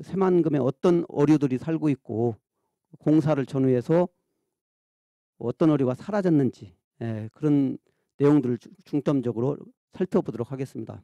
새만금에 어떤 어류들이 살고 있고 공사를 전후해서 어떤 어류가 사라졌는지 그런 내용들을 중점적으로 살펴보도록 하겠습니다.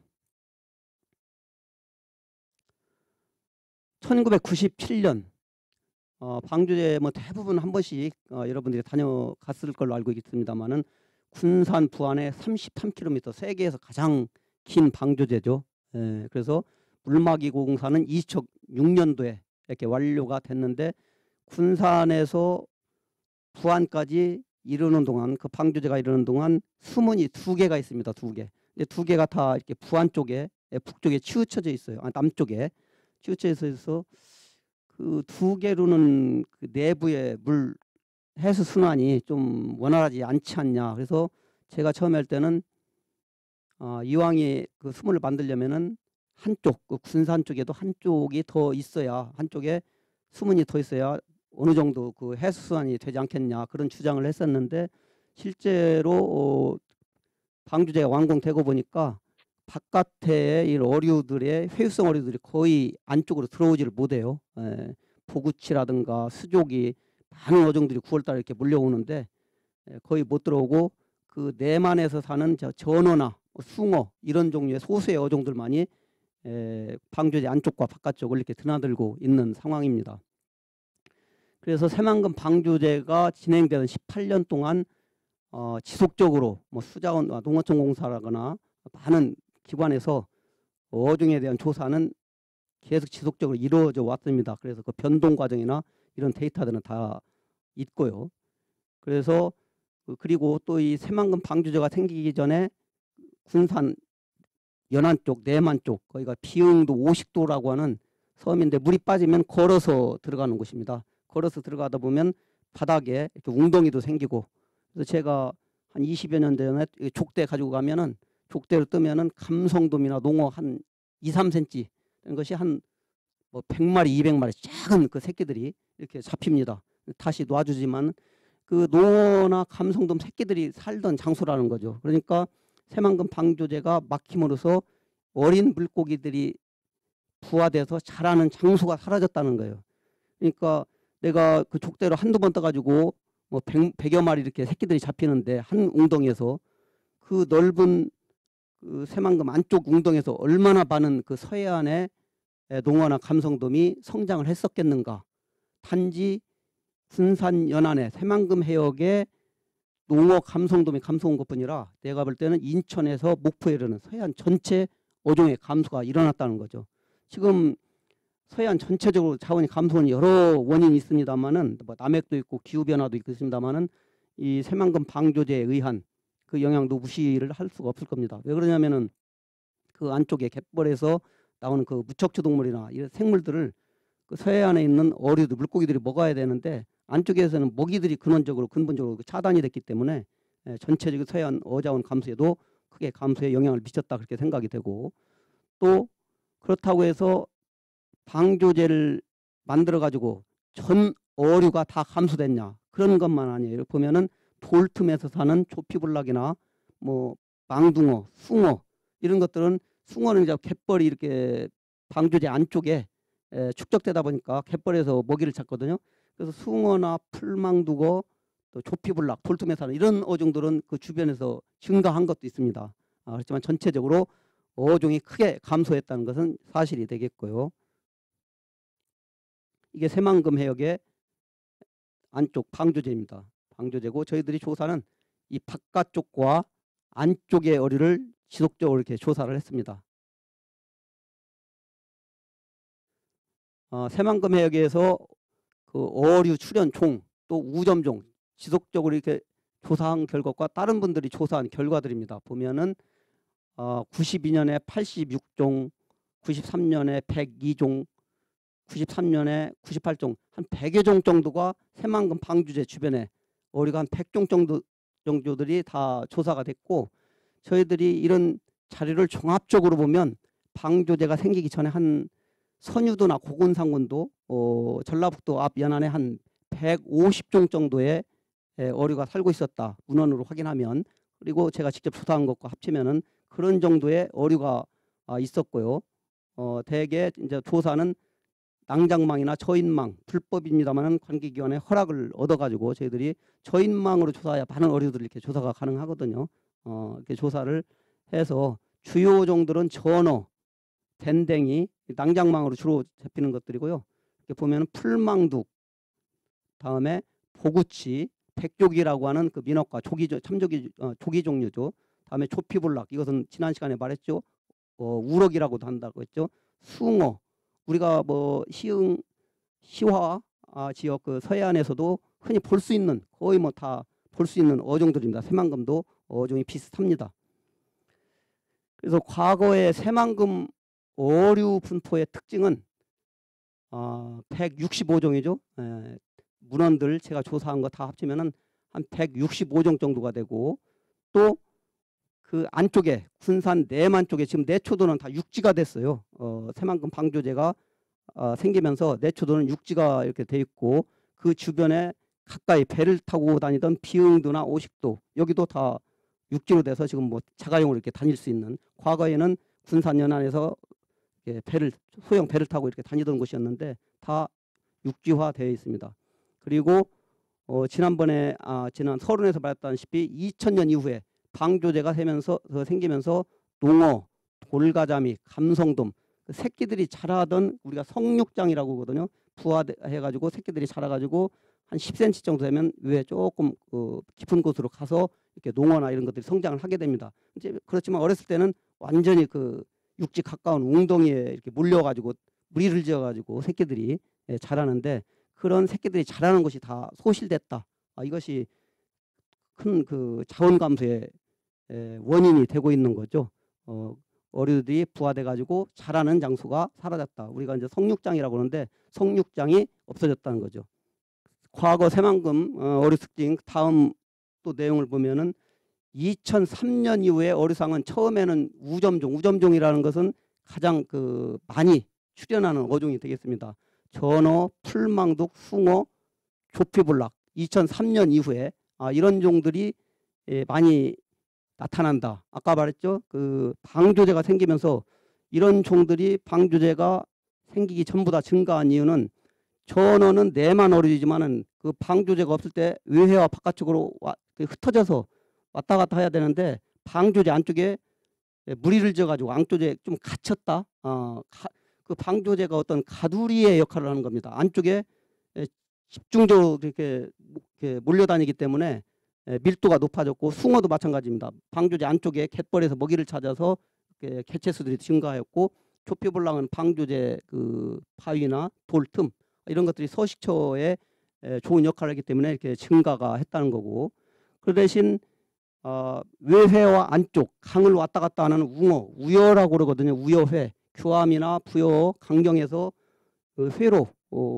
1997년 방주제 뭐 대부분 한 번씩 여러분들이 다녀갔을 걸로 알고 있습니다만은 군산 부안의 33km 세계에서 가장 긴 방조제죠. 그래서 물막이 공사는 2006년도에 이렇게 완료가 됐는데 군산에서 부안까지 이르는 동안 그 방조제가 이르는 동안 수문이 2개가 있습니다. 2개. 근데 2개가 다 이렇게 부안 쪽에 북쪽에 치우쳐져 있어요. 남쪽에 치우쳐져 있어서 그 2개로는 그 내부의 물 해수 순환이 좀 원활하지 않지 않냐. 그래서 제가 처음에 할 때는 이왕에 그 수문을 만들려면은 한쪽 그 군산 쪽에도 한쪽이 더 있어야 한쪽에 수문이 더 있어야 어느 정도 그 해수 순환이 되지 않겠냐 그런 주장을 했었는데 실제로 방주제가 완공되고 보니까 바깥에 이 어류들의 회유성 어류들이 거의 안쪽으로 들어오지를 못해요. 보구치라든가 수족이 많은 어종들이 9월달에 이렇게 몰려오는데 거의 못 들어오고 그 내만에서 사는 전어나 숭어 이런 종류의 소수의 어종들만이 방조제 안쪽과 바깥쪽을 이렇게 드나들고 있는 상황입니다. 그래서 새만금 방조제가 진행되는 18년 동안 지속적으로 뭐 수자원 농어촌공사라거나 많은 기관에서 어종에 대한 조사는 계속 지속적으로 이루어져 왔습니다. 그래서 그 변동 과정이나 이런 데이터들은 다 있고요. 그래서 그리고 또 이 새만금 방조제가 생기기 전에 군산 연안 쪽, 내만 쪽 거기가 비응도 50도라고 하는 섬인데 물이 빠지면 걸어서 들어가는 곳입니다. 걸어서 들어가다 보면 바닥에 이렇게 웅덩이도 생기고 그래서 제가 한 20여 년 전에 족대 가지고 가면은 족대를 뜨면은 감성돔이나 농어 한 2, 3cm 이런 것이 한 뭐 100마리, 200마리 작은 그 새끼들이 이렇게 잡힙니다. 다시 놔주지만 그 농어나 감성돔 새끼들이 살던 장소라는 거죠. 그러니까 새만금 방조제가 막힘으로써 어린 물고기들이 부화돼서 자라는 장소가 사라졌다는 거예요. 그러니까 내가 그 족대로 한두 번 떠가지고 뭐 100여 마리 이렇게 새끼들이 잡히는데 한 웅덩이에서 그 넓은 그 새만금 안쪽 웅덩이에서 얼마나 많은 그 서해안의 농어나 감성돔이 성장을 했었겠는가. 단지 군산 연안의 새만금 해역에 농어 감성돔이 감소한 것뿐이라 내가 볼 때는 인천에서 목포에 이르는 서해안 전체 어종의 감소가 일어났다는 거죠. 지금 서해안 전체적으로 자원이 감소는 여러 원인이 있습니다만은 뭐 남획도 있고 기후 변화도 있습니다만은 이 새만금 방조제에 의한 그 영향도 무시를 할 수가 없을 겁니다. 왜 그러냐면은 그 안쪽에 갯벌에서 나오는 그 무척추 동물이나 이런 생물들을 그 서해안에 있는 어류들 물고기들이 먹어야 되는데 안쪽에서는 먹이들이 근원적으로 근본적으로 차단이 됐기 때문에 전체적인 서해안 어자원 감소에도 크게 감소에 영향을 미쳤다 그렇게 생각이 되고 또 그렇다고 해서 방조제를 만들어 가지고 전 어류가 다 감소됐냐 그런 것만 아니에요. 보면은 돌틈에서 사는 조피불락이나 뭐 망둥어, 숭어 이런 것들은 숭어는 이제 갯벌이 이렇게 방조제 안쪽에 축적되다 보니까 갯벌에서 먹이를 찾거든요. 그래서 숭어나 풀망두거 또 조피불락, 돌틈에 사는 이런 어종들은 그 주변에서 증가한 것도 있습니다. 그렇지만 전체적으로 어종이 크게 감소했다는 것은 사실이 되겠고요. 이게 새만금 해역의 안쪽 방조제입니다. 방조제고 저희들이 조사는 이 바깥쪽과 안쪽의 어류를 지속적으로 이렇게 조사를 했습니다. 새만금 해역에서 그 어류 출현 종 또 우점종 지속적으로 이렇게 조사한 결과가 다른 분들이 조사한 결과들입니다. 보면은 92년에 86종, 93년에 102종, 93년에 98종, 한 100여 종 정도가 새만금 방주제 주변에 어류가 한 100종 정도들이 다 조사가 됐고 저희들이 이런 자료를 종합적으로 보면 방조제가 생기기 전에 한 선유도나 고군상군도 전라북도 앞 연안에 한 150종 정도의 어류가 살고 있었다. 문헌으로 확인하면 그리고 제가 직접 조사한 것과 합치면은 그런 정도의 어류가 있었고요. 대개 이제 조사는 낭장망이나 저인망 불법입니다만은 관계기관의 허락을 얻어가지고 저희들이 저인망으로 조사해야 많은 어류들이 이렇게 조사가 가능하거든요. 이렇게 조사를 해서 주요 종들은 전어, 밴댕이, 낭장망으로 주로 잡히는 것들이고요. 이렇게 보면 풀망둑, 다음에 보구치, 백조기라고 하는 그 민어과 조기 참조기 조기 종류죠. 다음에 조피볼락, 이것은 지난 시간에 말했죠. 우럭이라고도 한다고 했죠. 숭어, 우리가 뭐 시흥 시화 지역 그 서해안에서도 흔히 볼 수 있는, 거의 뭐 다 볼 수 있는 어종들입니다. 새만금도 어종이 비슷합니다. 그래서 과거의 새만금 어류 분포의 특징은 165종이죠. 문헌들 제가 조사한 거 다 합치면은 한 165종 정도가 되고, 또 그 안쪽에 군산 내만 쪽에 지금 내초도는 다 육지가 됐어요. 새만금 방조제가 생기면서 내초도는 육지가 이렇게 돼 있고, 그 주변에 가까이 배를 타고 다니던 비흥도나 오식도, 여기도 다 육지로 돼서 지금 뭐 자가용으로 이렇게 다닐 수 있는, 과거에는 군산 연안에서 배를, 소형 배를 타고 이렇게 다니던 곳이었는데 다 육지화되어 있습니다. 그리고 지난번에 지난 서론에서 말했다시피 2000년 이후에 방조제가 생기면서 농어, 돌가자미, 감성돔, 그 새끼들이 자라던, 우리가 성육장이라고 하거든요. 부화해가지고 새끼들이 자라가지고 한 10cm 정도 되면 위에 조금 깊은 곳으로 가서 이렇게 농어나 이런 것들이 성장을 하게 됩니다. 이제 그렇지만 어렸을 때는 완전히 그 육지 가까운 웅덩이에 이렇게 몰려가지고 무리를 지어가지고 새끼들이 자라는데, 그런 새끼들이 자라는 것이 다 소실됐다. 이것이 큰 그 자원 감소의 원인이 되고 있는 거죠. 어류들이 부화돼가지고 자라는 장소가 사라졌다. 우리가 이제 성육장이라고 하는데 성육장이 없어졌다는 거죠. 과거 새만금 어류 특징 다음 또 내용을 보면은 2003년 이후에 어류상은 처음에는 우점종이라는 것은 가장 그 많이 출현하는 어종이 되겠습니다. 전어, 풀망둑, 숭어, 조피볼락, 2003년 이후에 이런 종들이 많이 나타난다. 아까 말했죠. 그 방조제가 생기면서 이런 종들이 방조제가 생기기 전보다 증가한 이유는, 전어는 내만 어류이지만은 그 방조제가 없을 때 외해와 바깥쪽으로 흩어져서 왔다 갔다 해야 되는데, 방조제 안쪽에 무리를 지어가지고 안쪽에 좀 갇혔다. 그 방조제가 어떤 가두리의 역할을 하는 겁니다. 안쪽에 집중적으로 이렇게 몰려다니기 때문에 밀도가 높아졌고, 숭어도 마찬가지입니다. 방조제 안쪽에 갯벌에서 먹이를 찾아서 개체수들이 증가하였고, 조피볼락은 방조제 그 바위나 돌 틈, 이런 것들이 서식처에 좋은 역할을 하기 때문에 이렇게 증가가 했다는 거고, 그 대신 외회와 안쪽 강을 왔다 갔다 하는 웅어, 우여라고 그러거든요. 우여회, 규암이나 부여, 강경에서 그 회로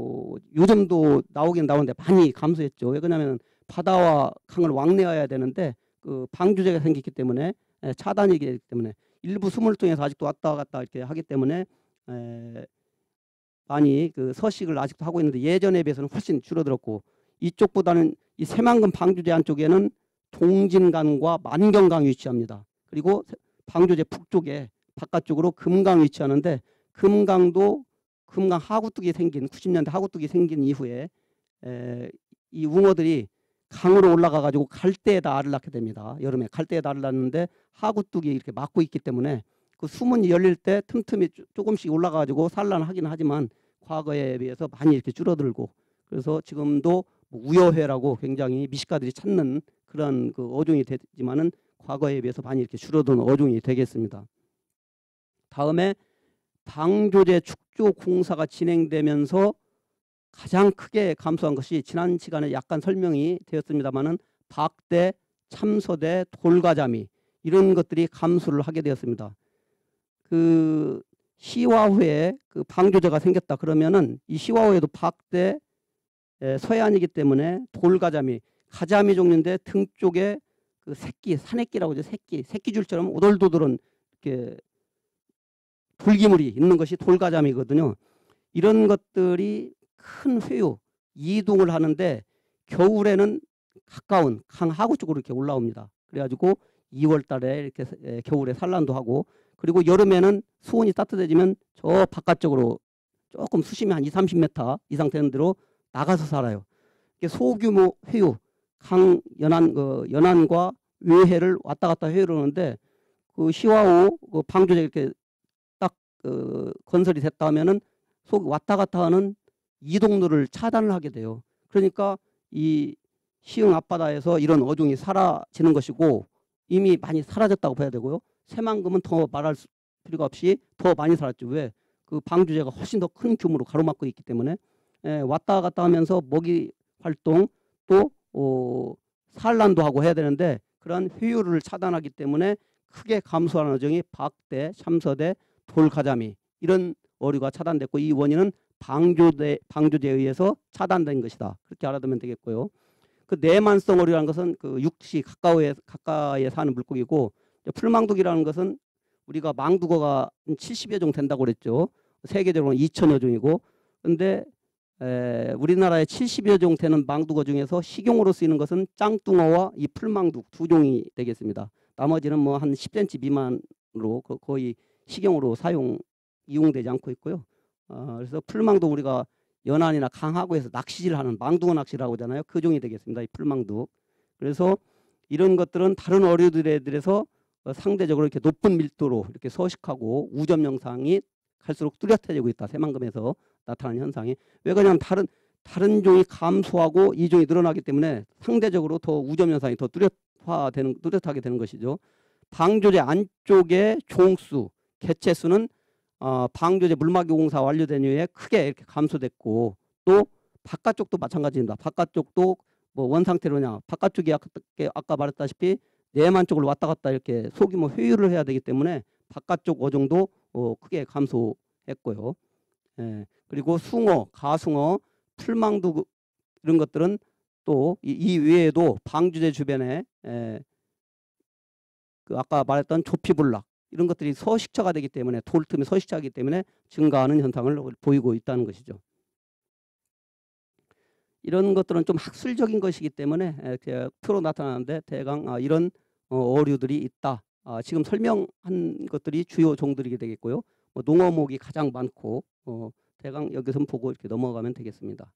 요즘도 나오긴 나오는데 많이 감소했죠. 왜 그러냐면 바다와 강을 왕래해야 되는데 그 방조제가 생겼기 때문에, 차단이 되기 때문에, 일부 수문을 통해서 아직도 왔다 갔다 이렇게 하기 때문에 많이 그 서식을 아직도 하고 있는데, 예전에 비해서는 훨씬 줄어들었고, 이쪽보다는 이 새만금 방조제 안쪽에는 동진강과 만경강이 위치합니다. 그리고 방조제 북쪽에 바깥쪽으로 금강이 위치하는데, 금강 하구뚝이 생긴 90년대 하구뚝이 생긴 이후에 이 웅어들이 강으로 올라가 가지고 갈대에다 알을 낳게 됩니다. 여름에 갈대에다 알을 낳는데 하구뚝이 이렇게 막고 있기 때문에 그 수문이 열릴 때 틈틈이 조금씩 올라가 가지고 산란하긴 하지만 과거에 비해서 많이 이렇게 줄어들고, 그래서 지금도 우여회라고 굉장히 미식가들이 찾는 그런 그 어종이 되지만은 과거에 비해서 많이 이렇게 줄어든 어종이 되겠습니다. 다음에 방조제 축조 공사가 진행되면서 가장 크게 감소한 것이, 지난 시간에 약간 설명이 되었습니다만은 박대, 참소대, 돌가자미, 이런 것들이 감소를 하게 되었습니다. 그 시화 후에 그 방조제가 생겼다 그러면은 이 시화 후에도 박대, 서해안이기 때문에 돌가자미, 가자미 종류인데 등 쪽에 그 새끼, 사내끼라고 하죠. 새끼줄처럼 오돌도돌한 이렇게 돌기물이 있는 것이 돌가자미거든요. 이런 것들이 큰 회유, 이동을 하는데 겨울에는 가까운 강 하구 쪽으로 이렇게 올라옵니다. 그래가지고 2월 달에 이렇게 겨울에 산란도 하고, 그리고 여름에는 수온이 따뜻해지면 저 바깥쪽으로 조금 수심이 한 2, 30m 이상 되는 데로 나가서 살아요. 소규모 회유, 연안과 외해를 왔다 갔다 회유를 하는데 그 시와오 그 방조제 이렇게 딱 건설이 됐다 하면은 왔다 갔다 하는 이동로를 차단을 하게 돼요. 그러니까 이 시흥 앞바다에서 이런 어종이 사라지는 것이고 이미 많이 사라졌다고 봐야 되고요. 새만금은 더 말할 필요가 없이 더 많이 살았죠. 왜? 그 방조제가 훨씬 더 큰 규모로 가로막고 있기 때문에 왔다 갔다 하면서 먹이 활동 또 산란도 하고 해야 되는데 그런 회유를 차단하기 때문에 크게 감소하는 어종이 박대, 참서대, 돌가자미 이런 어류가 차단됐고 이 원인은 방조제에 의해서 차단된 것이다. 그렇게 알아두면 되겠고요. 그 내만성 어류라는 것은 그 육지 가까이에 사는 물고기고 풀망둑이라는 것은 우리가 망두어가 70여 종 된다고 그랬죠. 세계적으로는 2천여 종이고 그런데 우리나라에 70여 종 되는 망두어 중에서 식용으로 쓰이는 것은 짱뚱어와 이 풀망둑 두 종이 되겠습니다. 나머지는 뭐 한 10cm 미만으로 거의 식용으로 이용되지 않고 있고요. 그래서 풀망둑 우리가 연안이나 강하구에서 낚시질을 하는 망둥어 낚시라고 하잖아요. 그 종이 되겠습니다. 이 풀망둑. 그래서 이런 것들은 다른 어류들에 비해서 상대적으로 이렇게 높은 밀도로 이렇게 서식하고 우점 영상이 갈수록 뚜렷해지고 있다. 새만금에서 나타나는 현상이. 왜 그러냐면 다른 종이 감소하고 이 종이 늘어나기 때문에 상대적으로 더 우점 현상이 더 뚜렷하게 되는 것이죠. 방조제 안쪽의 종수, 개체수는 방조제 물막이 공사 완료된 이후에 크게 이렇게 감소됐고 또 바깥쪽도 마찬가지입니다. 바깥쪽도 뭐 원상태로냐 바깥쪽이 아까 말했다시피 내만 쪽을 왔다 갔다 이렇게 소규모 회유를 해야 되기 때문에 바깥쪽 어종도 크게 감소했고요. 그리고 숭어, 가숭어, 풀망둑 이런 것들은 또 이 외에도 방조제 주변에 그 아까 말했던 조피불락 이런 것들이 서식처가 되기 때문에 돌틈이 서식처이기 때문에 증가하는 현상을 보이고 있다는 것이죠. 이런 것들은 좀 학술적인 것이기 때문에 표로 나타나는데 대강 이런 어류들이 있다. 지금 설명한 것들이 주요 종들이 되겠고요. 농어목이 가장 많고 대강 여기서 보고 이렇게 넘어가면 되겠습니다.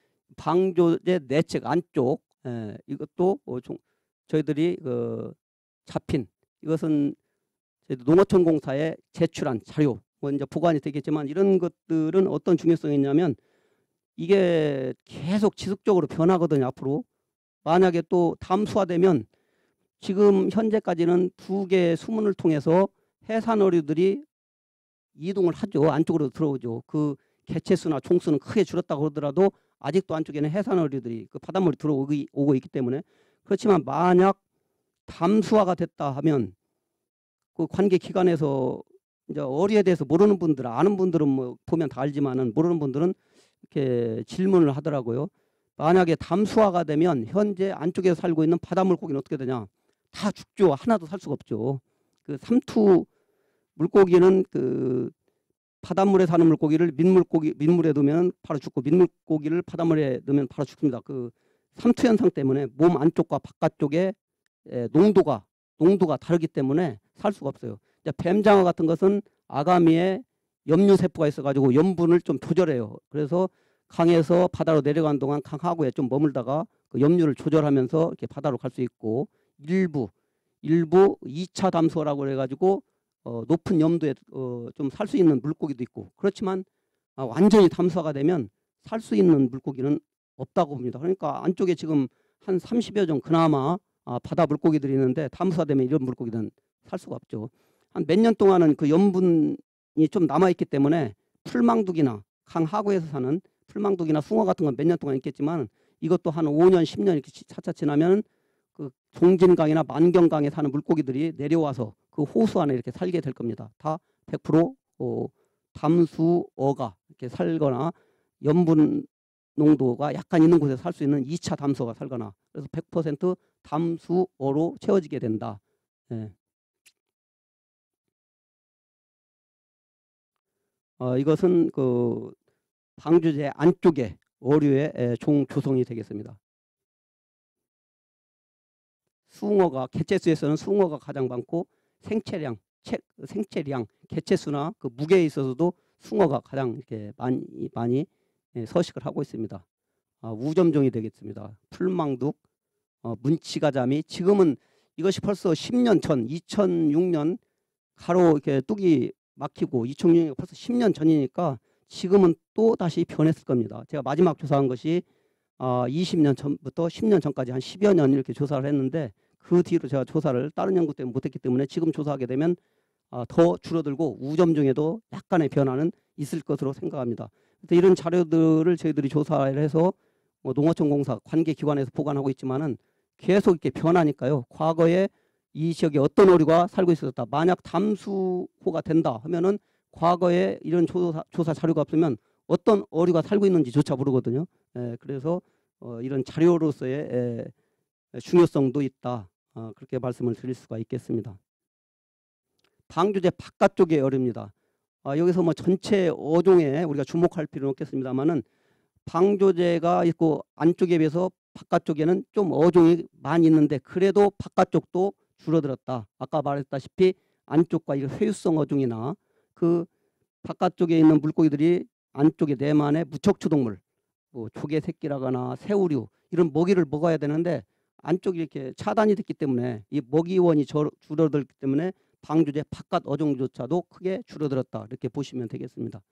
방조제 내측 안쪽 이것도 저희들이 잡힌 이것은 농어촌공사에 제출한 자료 이제 보관이 되겠지만 이런 것들은 어떤 중요성이 있냐면 이게 계속 지속적으로 변하거든요. 앞으로 만약에 또 담수화되면 지금 현재까지는 2개의 수문을 통해서 해산어류들이 이동을 하죠. 안쪽으로 들어오죠. 그 개체수나 총수는 크게 줄었다고 그러더라도 아직도 안쪽에는 해산어류들이 그 바닷물이 들어오고 있기 때문에 그렇지만 만약 담수화가 됐다 하면 그 관계 기관에서 이제 어류에 대해서 모르는 분들, 아는 분들은 뭐 보면 다 알지만은 모르는 분들은 이렇게 질문을 하더라고요. 만약에 담수화가 되면 현재 안쪽에 살고 있는 바닷물고기는 어떻게 되냐? 다 죽죠. 하나도 살 수가 없죠. 그 삼투 물고기는 그 바닷물에 사는 물고기를 민물에 넣으면 바로 죽고 민물고기를 바닷물에 넣으면 바로 죽습니다. 그 삼투 현상 때문에 몸 안쪽과 바깥쪽에 농도가 다르기 때문에 살 수가 없어요. 이제 뱀장어 같은 것은 아가미에 염류세포가 있어가지고 염분을 좀 조절해요. 그래서 강에서 바다로 내려간 동안 강하구에 좀 머물다가 그 염류를 조절하면서 이렇게 바다로 갈 수 있고 일부 2차 담수라고 해가지고 높은 염도에 좀 살 수 있는 물고기도 있고 그렇지만 완전히 담수화가 되면 살 수 있는 물고기는 없다고 봅니다. 그러니까 안쪽에 지금 한 30여 종 그나마 바다 물고기들이 있는데 담수화되면 이런 물고기는 살 수가 없죠. 한 몇 년 동안은 그 염분이 좀 남아있기 때문에 풀망둑이나 강하구에서 사는 풀망둑이나 숭어 같은 건 몇 년 동안 있겠지만 이것도 한 5년 10년 이렇게 차차 지나면 그 종진강이나 만경강에 사는 물고기들이 내려와서 그 호수 안에 이렇게 살게 될 겁니다. 다 100% 담수어가 이렇게 살거나 염분 농도가 약간 있는 곳에 살 수 있는 2차 담수어가 살거나 그래서 100% 담수어로 채워지게 된다. 이것은 그 방조제 안쪽에 어류의 종 조성이 되겠습니다. 숭어가 개체수에서는 숭어가 가장 많고 생체량, 개체수나 그 무게에 있어서도 숭어가 가장 이렇게 많이 서식을 하고 있습니다. 우점종이 되겠습니다. 풀망둑, 문치가자미. 지금은 이것이 벌써 10년 전, 2006년 가로 이렇게 뚝이 막히고 2006년 벌써 10년 전이니까 지금은 또 다시 변했을 겁니다. 제가 마지막 조사한 것이 20년 전부터 10년 전까지 한 10여 년 이렇게 조사를 했는데 그 뒤로 제가 조사를 다른 연구 때문에 못했기 때문에 지금 조사하게 되면 더 줄어들고 우점종에도 약간의 변화는 있을 것으로 생각합니다. 이런 자료들을 저희들이 조사를 해서 농어촌공사 관계기관에서 보관하고 있지만은 계속 이렇게 변하니까요. 과거에 이 지역에 어떤 어류가 살고 있었다. 만약 담수호가 된다 하면은 과거에 이런 조사 자료가 없으면 어떤 어류가 살고 있는지조차 모르거든요. 그래서 이런 자료로서의 중요성도 있다. 그렇게 말씀을 드릴 수가 있겠습니다. 방조제 바깥쪽의 어류입니다. 여기서 뭐 전체 어종에 우리가 주목할 필요는 없겠습니다만은 방조제가 있고 안쪽에 비해서 바깥쪽에는 좀 어종이 많이 있는데 그래도 바깥쪽도 줄어들었다. 아까 말했다시피 안쪽과 이 회유성 어종이나 그 바깥쪽에 있는 물고기들이 안쪽에 내만의 무척추동물, 뭐 조개 새끼라거나 새우류 이런 먹이를 먹어야 되는데 안쪽이 이렇게 차단이 됐기 때문에 이 먹이원이 줄어들기 때문에 방조제 바깥 어종조차도 크게 줄어들었다. 이렇게 보시면 되겠습니다.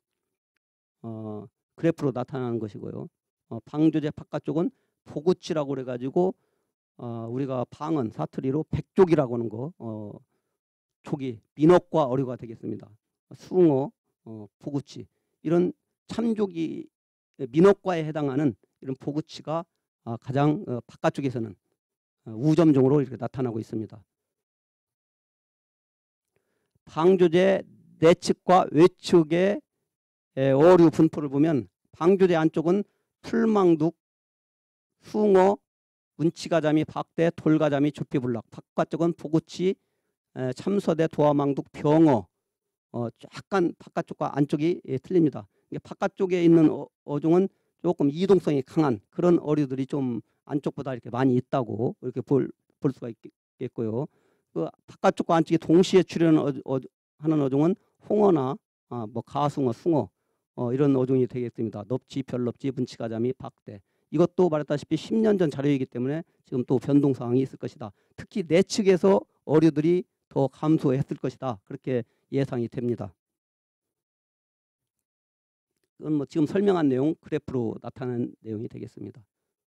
그래프로 나타나는 것이고요. 방조제 바깥쪽은 보구치라고 그래가지고 우리가 방언 사투리로 백족이라고 하는 거 족이 민어과 어류가 되겠습니다. 숭어, 보구치 이런 참족이 민어과에 해당하는 이런 보구치가 가장 바깥쪽에서는 우점종으로 이렇게 나타나고 있습니다. 방조제 내측과 외측의 어류 분포를 보면 방조제 안쪽은 풀망둑, 숭어, 문치가자미, 박대, 돌가자미, 주피불락. 바깥쪽은 보구치, 참서대, 도화망둑, 병어. 약간 바깥쪽과 안쪽이 틀립니다. 바깥쪽에 있는 어종은 조금 이동성이 강한 그런 어류들이 좀 안쪽보다 이렇게 많이 있다고 이렇게 볼 수가 있겠고요. 그 바깥쪽과 안쪽이 동시에 출현하는 어종은 홍어나 뭐 가숭어, 숭어 이런 어종이 되겠습니다. 넙치, 별넙치, 문치가자미, 박대. 이것도 말했다시피 10년 전 자료이기 때문에 지금 또 변동 사항이 있을 것이다. 특히 내측에서 어류들이 더 감소했을 것이다. 그렇게 예상이 됩니다. 이건 뭐 지금 설명한 내용 그래프로 나타난 내용이 되겠습니다.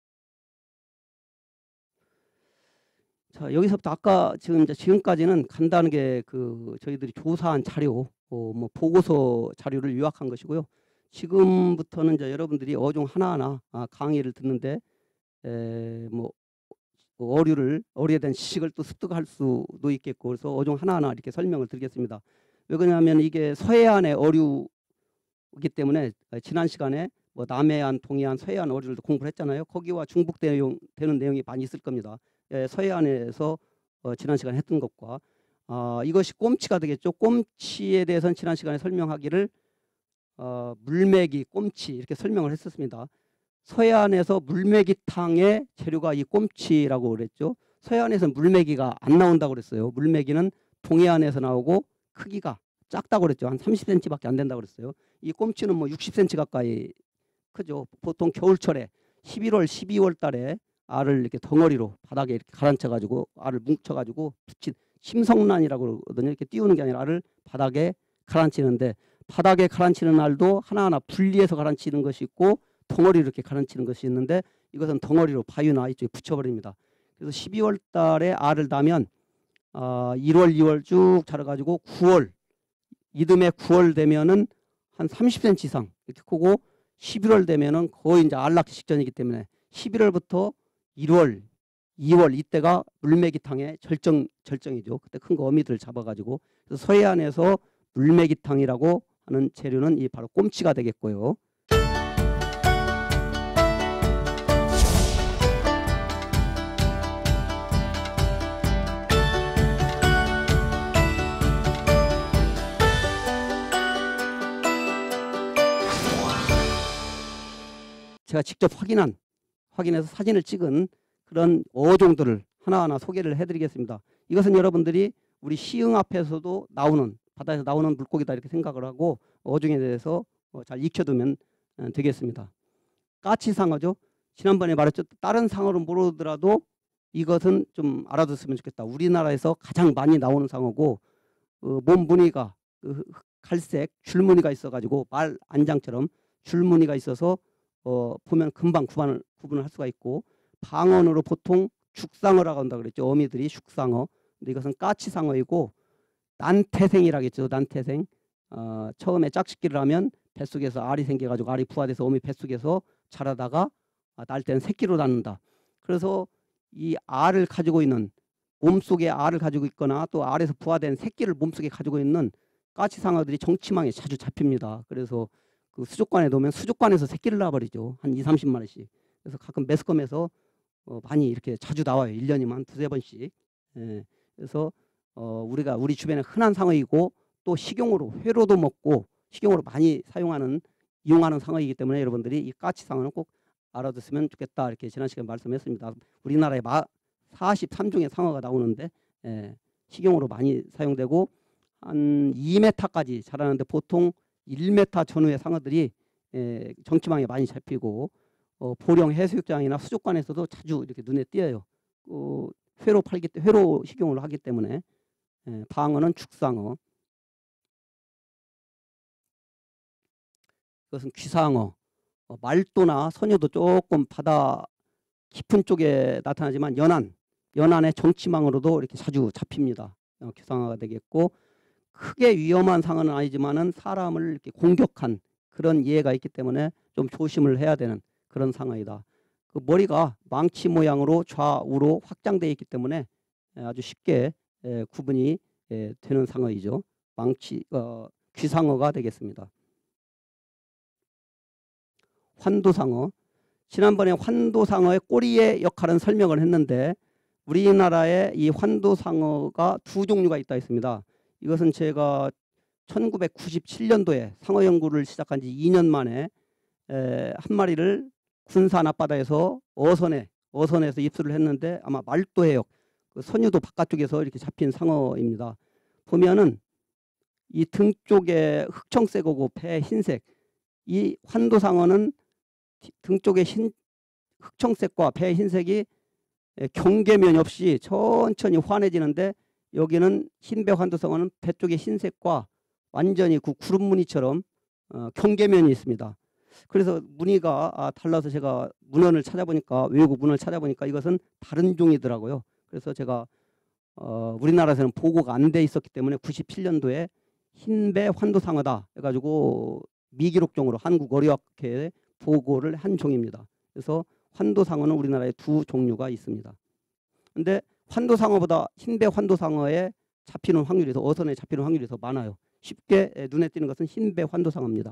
자, 여기서부터 아까 지금까지는 간단하게 그 저희들이 조사한 자료, 뭐 보고서 자료를 요약한 것이고요. 지금부터는 이제 여러분들이 어종 하나하나 강의를 듣는데 뭐 어류에 대한 지식을 또 습득할 수도 있겠고 그래서 어종 하나하나 이렇게 설명을 드리겠습니다. 왜 그러냐면 이게 서해안의 어류이기 때문에 지난 시간에 뭐 남해안, 동해안, 서해안 어류를 공부를 했잖아요. 거기와 중복되는 내용이 많이 있을 겁니다. 서해안에서 지난 시간에 했던 것과 이것이 꼼치가 되겠죠. 꼼치에 대해서는 지난 시간에 설명하기를 물메기, 꼼치 이렇게 설명을 했었습니다. 서해안에서 물메기탕의 재료가 이 꼼치라고 그랬죠. 서해안에서 물메기가 안 나온다고 그랬어요. 물메기는 동해안에서 나오고 크기가 작다고 그랬죠. 한 30cm밖에 안 된다고 그랬어요. 이 꼼치는 뭐 60cm 가까이 크죠. 보통 겨울철에 11월, 12월 달에 알을 이렇게 덩어리로 바닥에 이렇게 가라앉혀가지고 알을 뭉쳐가지고 붙인 심성란이라고 그러거든요. 이렇게 띄우는 게 아니라 알을 바닥에 가라앉히는데 바닥에 가라앉히는 알도 하나하나 분리해서 가라앉히는 것이 있고 덩어리로 이렇게 가라앉히는 것이 있는데 이것은 덩어리로 바위나 이쪽에 붙여버립니다. 그래서 12월 달에 알을 따면 1월, 2월 쭉 자라가지고 9월 이듬해 9월 되면은 한 30cm 이상 이렇게 크고 11월 되면은 거의 이제 알낚시 직전이기 때문에 11월부터 1월, 2월 이때가 물메기탕의 절정이죠. 그때 큰 거 어미들 잡아가지고 그래서 서해안에서 물메기탕이라고 하는 재료는 이 바로 꼼치가 되겠고요. 제가 직접 확인해서 사진을 찍은 그런 어종들을 하나하나 소개를 해드리겠습니다. 이것은 여러분들이 우리 시흥 앞에서도 나오는 바다에서 나오는 물고기다 이렇게 생각을 하고 어종에 대해서 잘 익혀두면 되겠습니다. 까치상어죠. 지난번에 말했죠. 다른 상어를 모르더라도 이것은 좀 알아뒀으면 좋겠다. 우리나라에서 가장 많이 나오는 상어고 몸 무늬가 갈색 줄무늬가 있어가지고 말 안장처럼 줄무늬가 있어서 보면 금방 구분을 할 수가 있고, 방언으로 보통 죽상어라고 한다 그랬죠. 어미들이 죽상어. 근데 이것은 까치상어이고 난태생이라고 했죠. 난태생. 처음에 짝짓기를 하면 뱃속에서 알이 생겨가지고 알이 부화돼서 어미 뱃속에서 자라다가 날 때는 새끼로 낳는다. 그래서 이 알을 가지고 있는, 몸속에 알을 가지고 있거나 또 알에서 부화된 새끼를 몸속에 가지고 있는 까치상어들이 정치망에 자주 잡힙니다. 그래서 그 수족관에 놓으면 수족관에서 새끼를 낳아버리죠. 한 2, 30마리씩. 그래서 가끔 매스컴에서 많이 이렇게 자주 나와요. 1년이면 두세 번씩. 예. 그래서 우리가 우리 주변에 흔한 상어이고 또 식용으로 회로도 먹고 식용으로 많이 이용하는 상어이기 때문에 여러분들이 이 까치상어는 꼭 알아두시면 좋겠다. 이렇게 지난 시간에 말씀했습니다. 우리나라에 43종의 상어가 나오는데 식용으로 많이 사용되고 한 2m까지 자라는데 보통 1m 전후의 상어들이 정치망에 많이 잡히고 보령 해수욕장이나 수족관에서도 자주 이렇게 눈에 띄어요. 회로 식용으로 하기 때문에. 방어는 죽상어. 이것은 귀상어. 말도나 선녀도 조금 바다 깊은 쪽에 나타나지만 연안의 정치망으로도 이렇게 자주 잡힙니다. 귀상어가 되겠고, 크게 위험한 상어는 아니지만은 사람을 이렇게 공격한 그런 예가 있기 때문에 좀 조심을 해야 되는 그런 상어이다. 그 머리가 망치 모양으로 좌우로 확장되어 있기 때문에 아주 쉽게 구분이 되는 상어이죠. 귀상어가 되겠습니다. 환도상어. 지난번에 환도상어의 꼬리의 역할은 설명을 했는데 우리나라에 이 환도상어가 두 종류가 있다 했습니다. 이것은 제가 1997년도에 상어 연구를 시작한 지 2년 만에 한 마리를 군산 앞바다에서 어선에서 입수를 했는데 아마 말도 해역, 그 선유도 바깥쪽에서 이렇게 잡힌 상어입니다. 보면은 이 등 쪽에 흑청색하고 배 흰색, 이 환도상어는 등 쪽에 흑청색과 배 흰색이 경계면 없이 천천히 환해지는데 여기는 흰배 환도상어는 배 쪽에 흰색과 완전히 그 구름 무늬처럼 경계면이 있습니다. 그래서 무늬가 달라서 제가 외국 문헌을 찾아보니까 이것은 다른 종이더라고요. 그래서 제가 우리나라에서는 보고가 안 돼 있었기 때문에 97년도에 흰배 환도상어다 해가지고 미기록종으로 한국어류학회에 보고를 한 종입니다. 그래서 환도상어는 우리나라에 두 종류가 있습니다. 근데 환도상어보다 흰배 환도상어에 잡히는 확률이 어선에 잡히는 확률이 더 많아요. 쉽게 눈에 띄는 것은 흰배 환도상어입니다.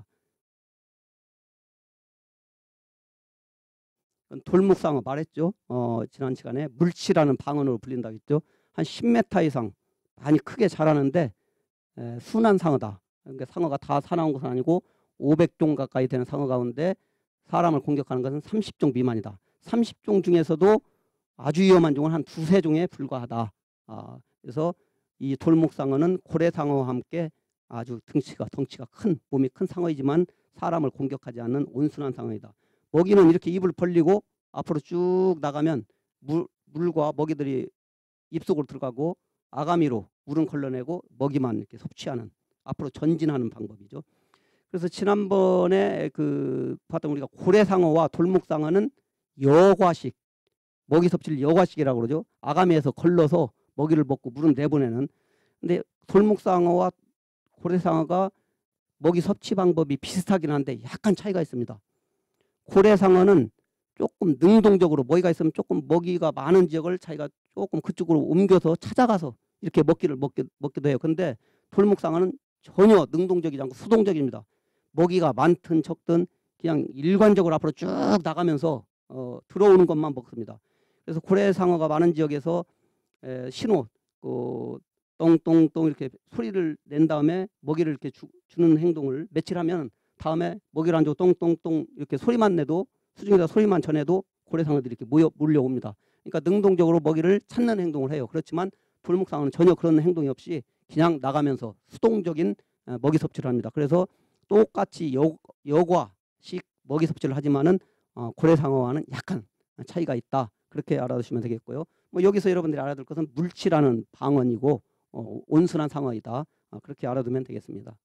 돌묵상어 말했죠. 지난 시간에 물치라는 방언으로 불린다고 했죠. 한 10m 이상 많이 크게 자라는데 순한 상어다. 그러니까 상어가 다 사나운 것은 아니고 500종 가까이 되는 상어 가운데 사람을 공격하는 것은 30종 미만이다. 30종 중에서도 아주 위험한 종은 한 두세 종에 불과하다. 그래서 이 돌묵상어는 고래상어와 함께 아주 덩치가 큰, 몸이 큰 상어이지만 사람을 공격하지 않는 온순한 상어이다. 먹이는 이렇게 입을 벌리고 앞으로 쭉 나가면 물과 먹이들이 입속으로 들어가고 아가미로 물은 걸러내고 먹이만 이렇게 섭취하는, 앞으로 전진하는 방법이죠. 그래서 지난번에 봤던 우리가 고래상어와 돌묵상어는 여과식, 먹이 섭취를 여과식이라고 그러죠. 아가미에서 걸러서 먹이를 먹고 물은 내보내는. 근데 돌묵상어와 고래상어가 먹이 섭취 방법이 비슷하긴 한데 약간 차이가 있습니다. 고래상어는 조금 능동적으로 먹이가 있으면 조금 먹이가 많은 지역을 자기가 조금 그쪽으로 옮겨서 찾아가서 이렇게 먹기도 해요. 근데 돌묵상어는 전혀 능동적이지 않고 수동적입니다. 먹이가 많든 적든 그냥 일관적으로 앞으로 쭉 나가면서 들어오는 것만 먹습니다. 그래서 고래상어가 많은 지역에서 신호, 똥똥똥 이렇게 소리를 낸 다음에 먹이를 이렇게 주는 행동을 며칠 하면 다음에 먹이를 안 주고 똥똥똥 이렇게 소리만 내도, 수중에다 소리만 전해도 고래상어들이 이렇게 몰려옵니다. 그러니까 능동적으로 먹이를 찾는 행동을 해요. 그렇지만 돌묵상어는 전혀 그런 행동이 없이 그냥 나가면서 수동적인 먹이 섭취를 합니다. 그래서 똑같이 여과식 먹이 섭취를 하지만은 고래상어와는 약간 차이가 있다. 그렇게 알아두시면 되겠고요. 뭐 여기서 여러분들이 알아둘 것은 물치라는 방언이고 온순한 상어이다. 그렇게 알아두면 되겠습니다.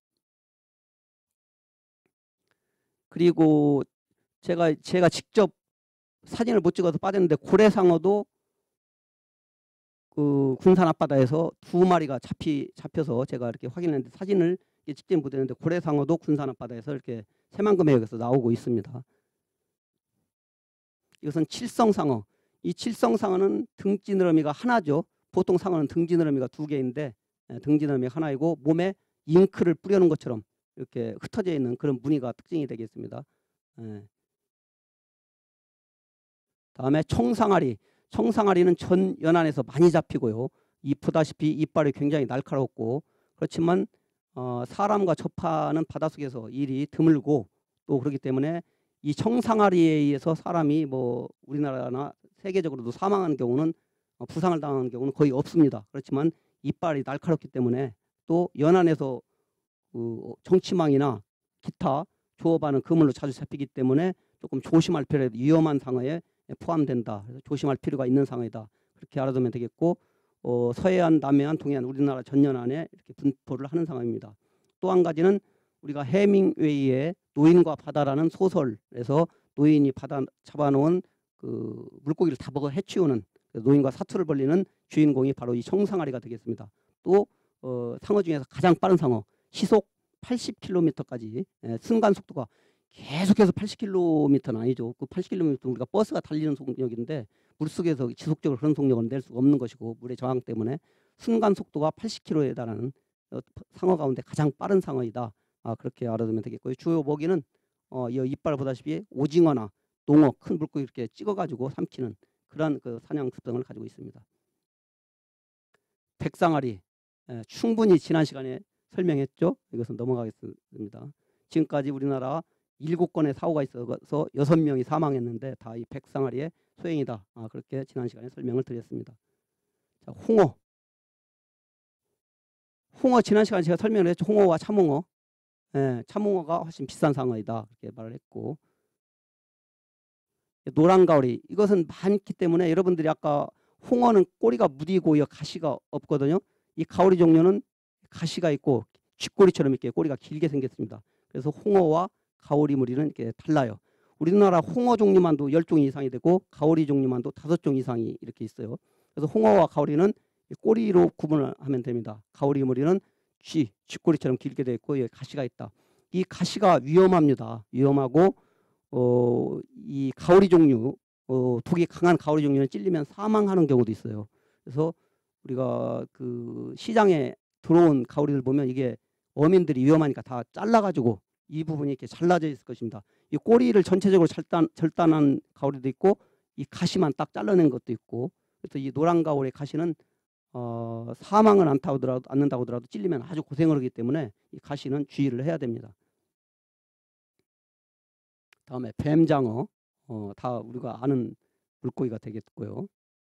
그리고 제가 직접 사진을 못 찍어서 빠졌는데 고래상어도 그 군산 앞바다에서 2마리가 잡혀서 제가 이렇게 확인했는데 사진을 찍지 못했는데 고래상어도 군산 앞바다에서 이렇게 새만금해역에서 나오고 있습니다. 이것은 칠성상어. 이 칠성상어는 등지느러미가 하나죠. 보통 상어는 등지느러미가 2개인데 등지느러미가 하나이고 몸에 잉크를 뿌려놓은 것처럼 이렇게 흩어져 있는 그런 무늬가 특징이 되겠습니다. 다음에 청상아리. 청상아리는 전 연안에서 많이 잡히고요. 보다시피 이빨이 굉장히 날카롭고 그렇지만 사람과 접하는 바닷속에서 일이 드물고 또 그렇기 때문에 이 청상아리에 의해서 사람이 뭐 우리나라나 세계적으로도 사망하는 경우는 부상을 당하는 경우는 거의 없습니다. 그렇지만 이빨이 날카롭기 때문에 또 연안에서 그 정치망이나 기타 조업하는 그물로 자주 잡히기 때문에 조금 조심할 필요가 위험한 상어에 포함된다. 그래서 조심할 필요가 있는 상어이다. 그렇게 알아두면 되겠고 서해안, 남해안, 동해안 우리나라 전연안에 이렇게 분포를 하는 상어입니다. 또 한 가지는 우리가 해밍웨이의 노인과 바다라는 소설에서 노인이 바다 잡아놓은 그 물고기를 다 먹어 해치우는 노인과 사투를 벌리는 주인공이 바로 이 청상아리가 되겠습니다. 또 상어 중에서 가장 빠른 상어 시속 80km까지 순간 속도가 계속해서 80km는 아니죠. 그 80km 우리가 버스가 달리는 속력인데 물속에서 지속적으로 그런 속력을 낼 수가 없는 것이고 물의 저항 때문에 순간 속도가 80km에 달하는 상어 가운데 가장 빠른 상어이다. 그렇게 알아두면 되겠고요. 주요 먹이는 이 이빨 보다시피 오징어나 농어 큰 물고기 이렇게 찍어가지고 삼키는 그런 그 사냥 습성을 가지고 있습니다. 백상아리 충분히 지난 시간에 설명했죠. 이것은 넘어가겠습니다. 지금까지 우리나라 7건의 사고가 있어서 6명이 사망했는데 다 이 백상아리의 소행이다. 그렇게 지난 시간에 설명을 드렸습니다. 자, 홍어. 홍어 지난 시간에 제가 설명을 했죠. 홍어와 참홍어. 참홍어가 훨씬 비싼 상어이다. 그렇게 말을 했고 노란가오리 이것은 많기 때문에 여러분들이 아까 홍어는 꼬리가 무디고 가시가 없거든요. 이 가오리 종류는 가시가 있고 쥐꼬리처럼 이렇게 꼬리가 길게 생겼습니다. 그래서 홍어와 가오리 무리는 이렇게 달라요. 우리나라 홍어 종류만도 10종 이상이 되고 가오리 종류만도 5종 이상이 이렇게 있어요. 그래서 홍어와 가오리는 꼬리로 구분을 하면 됩니다. 가오리 무리는 쥐꼬리처럼 길게 되어 있고 가시가 있다. 이 가시가 위험합니다. 위험하고 이 가오리 종류 독이 강한 가오리 종류는 찔리면 사망하는 경우도 있어요. 그래서 우리가 그 시장에 들어온 가오리를 보면 이게 어민들이 위험하니까 다 잘라가지고 이 부분이 이렇게 잘라져 있을 것입니다. 이 꼬리를 전체적으로 절단한 가오리도 있고 이 가시만 딱 잘라낸 것도 있고 그래서 이 노란 가오리 가시는 사망은 않는다고 하더라도 찔리면 아주 고생을 하기 때문에 이 가시는 주의를 해야 됩니다. 다음에 뱀장어 다 우리가 아는 물고기가 되겠고요.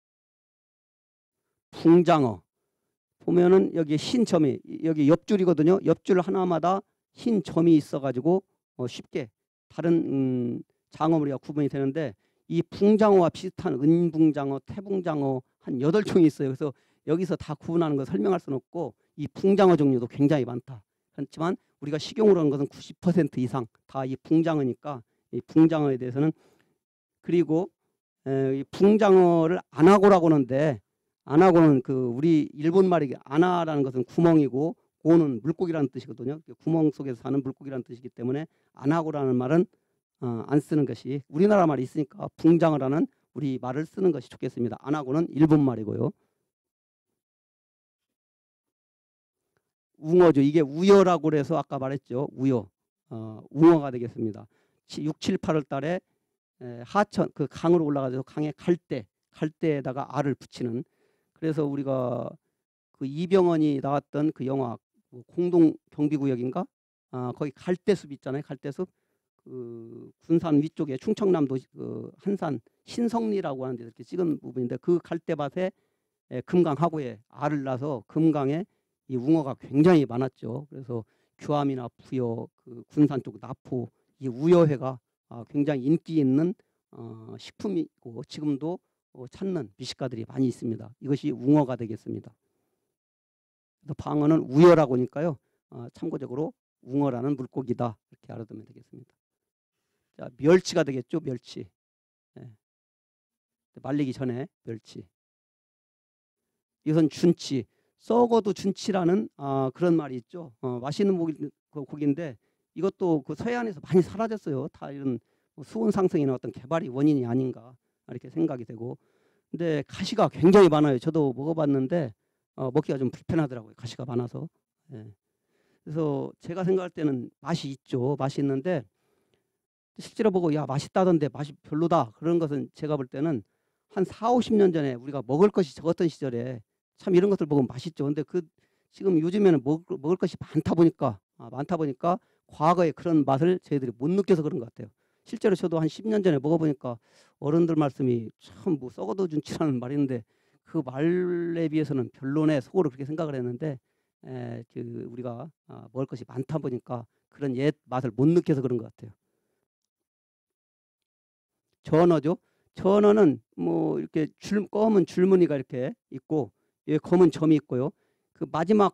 붕장어 보면은 여기 흰 점이 여기 옆줄이거든요. 옆줄 하나마다 흰 점이 있어가지고 쉽게 다른 장어물이와 구분이 되는데 이 붕장어와 비슷한 은붕장어, 태붕장어 한 8종이 있어요. 그래서 여기서 다 구분하는 거 설명할 수는 없고 이 붕장어 종류도 굉장히 많다. 그렇지만 우리가 식용으로 하는 것은 90% 이상 다 이 붕장어니까 이 붕장어에 대해서는 그리고 이 붕장어를 안하고라고 하는데 안하고는 그 우리 일본 말이 안하라는 것은 구멍이고 고는 물고기라는 뜻이거든요. 구멍 속에서 사는 물고기라는 뜻이기 때문에 안하고라는 말은 안 쓰는 것이 우리나라 말이 있으니까 붕장어라는 우리 말을 쓰는 것이 좋겠습니다. 안하고는 일본 말이고요. 웅어죠. 이게 우여라고 해서 아까 말했죠. 우여. 웅어가 되겠습니다. 6, 7, 8월 달에 하천 그 강으로 올라가서 강에 갈대에다가 알을 붙이는 그래서 우리가 그 이병헌이 나왔던 그 영화 공동 경비구역인가 거기 갈대숲 있잖아요. 갈대숲 그 군산 위쪽에 충청남도 그 한산 신성리라고 하는 데서 이렇게 찍은 부분인데 그 갈대밭에 금강하구에 알을 낳아서 금강에 이 웅어가 굉장히 많았죠. 그래서 규암이나 부여, 그 군산 쪽 나포, 이 우여회가 굉장히 인기 있는 식품이고 지금도 찾는 미식가들이 많이 있습니다. 이것이 웅어가 되겠습니다. 방어는 우여라고 하니까요. 참고적으로 웅어라는 물고기다 이렇게 알아두면 되겠습니다. 자, 멸치가 되겠죠. 멸치. 네. 말리기 전에 멸치. 이것은 준치. 썩어도 준치라는 그런 말이 있죠. 맛있는 고기인데 이것도 그 서해안에서 많이 사라졌어요. 다 이런 수온 상승이나 어떤 개발이 원인이 아닌가 이렇게 생각이 되고. 근데 가시가 굉장히 많아요. 저도 먹어봤는데 먹기가 좀 불편하더라고요. 가시가 많아서. 예. 그래서 제가 생각할 때는 맛이 있죠. 맛이 있는데 실제로 보고 야 맛있다던데 맛이 별로다. 그런 것은 제가 볼 때는 한 4, 50년 전에 우리가 먹을 것이 적었던 시절에 참 이런 것들 먹으면 맛있죠. 근데 지금 요즘에는 먹을 것이 많다 보니까 과거에 그런 맛을 저희들이 못 느껴서 그런 것 같아요. 실제로 저도 한 10년 전에 먹어보니까 어른들 말씀이 참 뭐 썩어도 준치라는 말인데 그 말에 비해서는 별로네 속으로 그렇게 생각을 했는데 우리가 먹을 것이 많다 보니까 그런 옛 맛을 못 느껴서 그런 것 같아요. 전어죠. 전어는 뭐 이렇게 검은 줄무늬가 이렇게 있고 여기 검은 점이 있고요. 그 마지막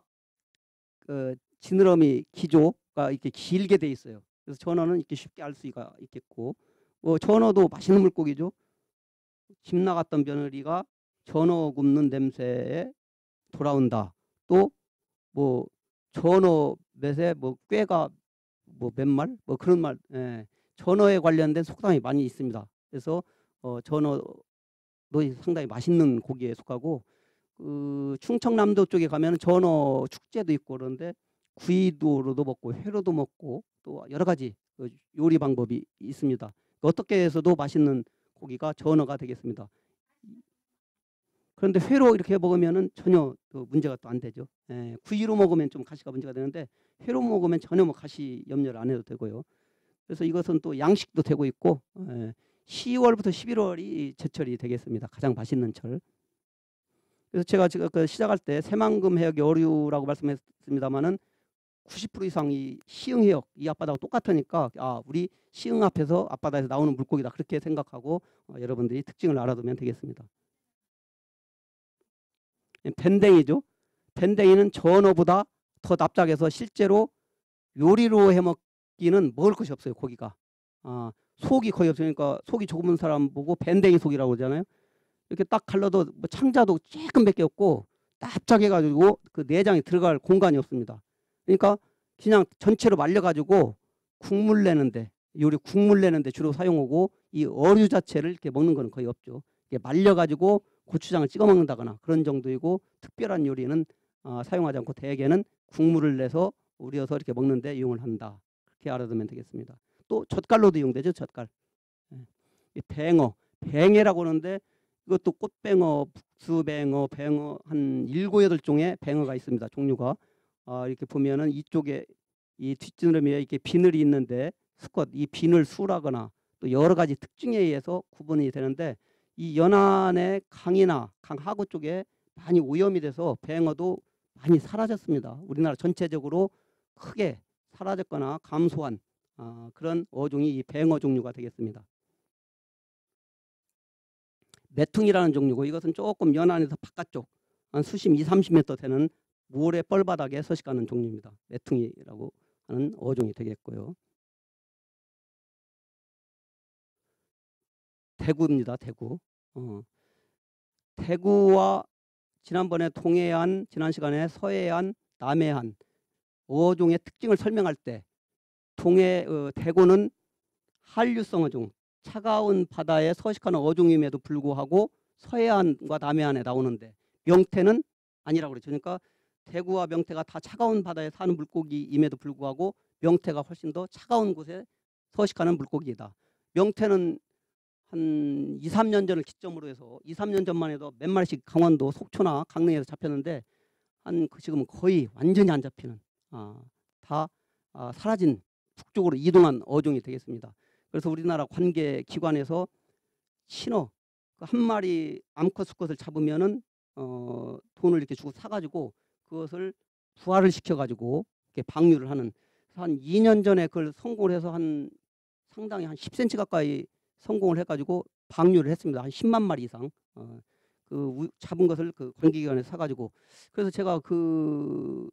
지느러미 기조가 이렇게 길게 돼 있어요. 그래서 전어는 이렇게 쉽게 알 수가 있겠고, 전어도 맛있는 물고기죠. 집 나갔던 며느리가 전어 굽는 냄새에 돌아온다. 또 뭐 전어 맷에 뭐 꾀가 뭐 몇 말? 뭐 그런 말. 전어에 관련된 속담이 많이 있습니다. 그래서 전어도 상당히 맛있는 고기에 속하고 그 충청남도 쪽에 가면 전어 축제도 있고 그런데 구이도로도 먹고 회로도 먹고 또 여러 가지 요리 방법이 있습니다. 어떻게 해서도 맛있는 고기가 전어가 되겠습니다. 그런데 회로 이렇게 먹으면은 전혀 문제가 또 안 되죠. 구이로 먹으면 좀 가시가 문제가 되는데 회로 먹으면 전혀 뭐 가시 염려를 안 해도 되고요. 그래서 이것은 또 양식도 되고 있고 10월부터 11월이 제철이 되겠습니다. 가장 맛있는 철. 그래서 제가 지금 시작할 때 새만금 해역의 어류라고 말씀했습니다마는 90% 이상 이 시흥 해역 이 앞바다하고 똑같으니까 우리 시흥 앞에서 앞바다에서 나오는 물고기다 그렇게 생각하고 여러분들이 특징을 알아두면 되겠습니다. 밴댕이죠. 밴댕이는 전어보다 더 납작해서 실제로 요리로 해먹기는 먹을 것이 없어요. 고기가. 속이 거의 없으니까 속이 좁은 사람 보고 밴댕이 속이라고 그러잖아요. 이렇게 딱 갈라도 뭐 창자도 조금밖에 없고 납작해가지고 그 내장이 들어갈 공간이 없습니다. 그러니까 그냥 전체로 말려가지고 국물 내는데 국물 내는데 주로 사용하고 이 어류 자체를 이렇게 먹는 거는 거의 없죠. 이게 말려가지고 고추장을 찍어 먹는다거나 그런 정도이고 특별한 요리는 사용하지 않고 대개는 국물을 내서 우려서 이렇게 먹는데 이용을 한다. 그렇게 알아두면 되겠습니다. 또 젓갈로도 이용되죠. 젓갈. 뱅어, 뱅해라고 하는데 이것도 꽃뱅어, 북수뱅어, 뱅어 한 7, 8종의 뱅어가 있습니다. 종류가. 이렇게 보면은 이쪽에 이 뒷지느러미에 이렇게 비늘이 있는데 수컷 이 비늘 수라거나 또 여러 가지 특징에 의해서 구분이 되는데 이 연안의 강이나 강 하구 쪽에 많이 오염이 돼서 뱅어도 많이 사라졌습니다. 우리나라 전체적으로 크게 사라졌거나 감소한 그런 어종이 이 뱅어 종류가 되겠습니다. 매퉁이라는 종류고 이것은 조금 연안에서 바깥쪽 한 수심 2, 30m 되는 모래 뻘바닥에 서식하는 종류입니다. 매퉁이라고 하는 어종이 되겠고요. 대구입니다. 대구. 대구와 지난번에 동해안, 지난 시간에 서해안, 남해안 어종의 특징을 설명할 때 대구는 한류성 어종, 차가운 바다에 서식하는 어종임에도 불구하고 서해안과 남해안에 나오는데 명태는 아니라고 그랬죠. 그러니까 대구와 명태가 다 차가운 바다에 사는 물고기임에도 불구하고 명태가 훨씬 더 차가운 곳에 서식하는 물고기이다. 명태는 한 2, 3년 전을 기점으로 해서 2, 3년 전만 해도 몇 마리씩 강원도 속초나 강릉에서 잡혔는데 지금은 거의 완전히 안 잡히는 다 사라진 북쪽으로 이동한 어종이 되겠습니다. 그래서 우리나라 관계 기관에서 신어 한 마리 암컷 수컷을 잡으면은 돈을 이렇게 주고 사가지고 그것을 부화를 시켜가지고 이렇게 방류를 하는, 한 2년 전에 그걸 성공을 해서 한 상당히 한 10cm 가까이 성공을 해가지고 방류를 했습니다. 한 10만 마리 이상. 잡은 것을 그 관계기관에 사가지고, 그래서 제가 그걸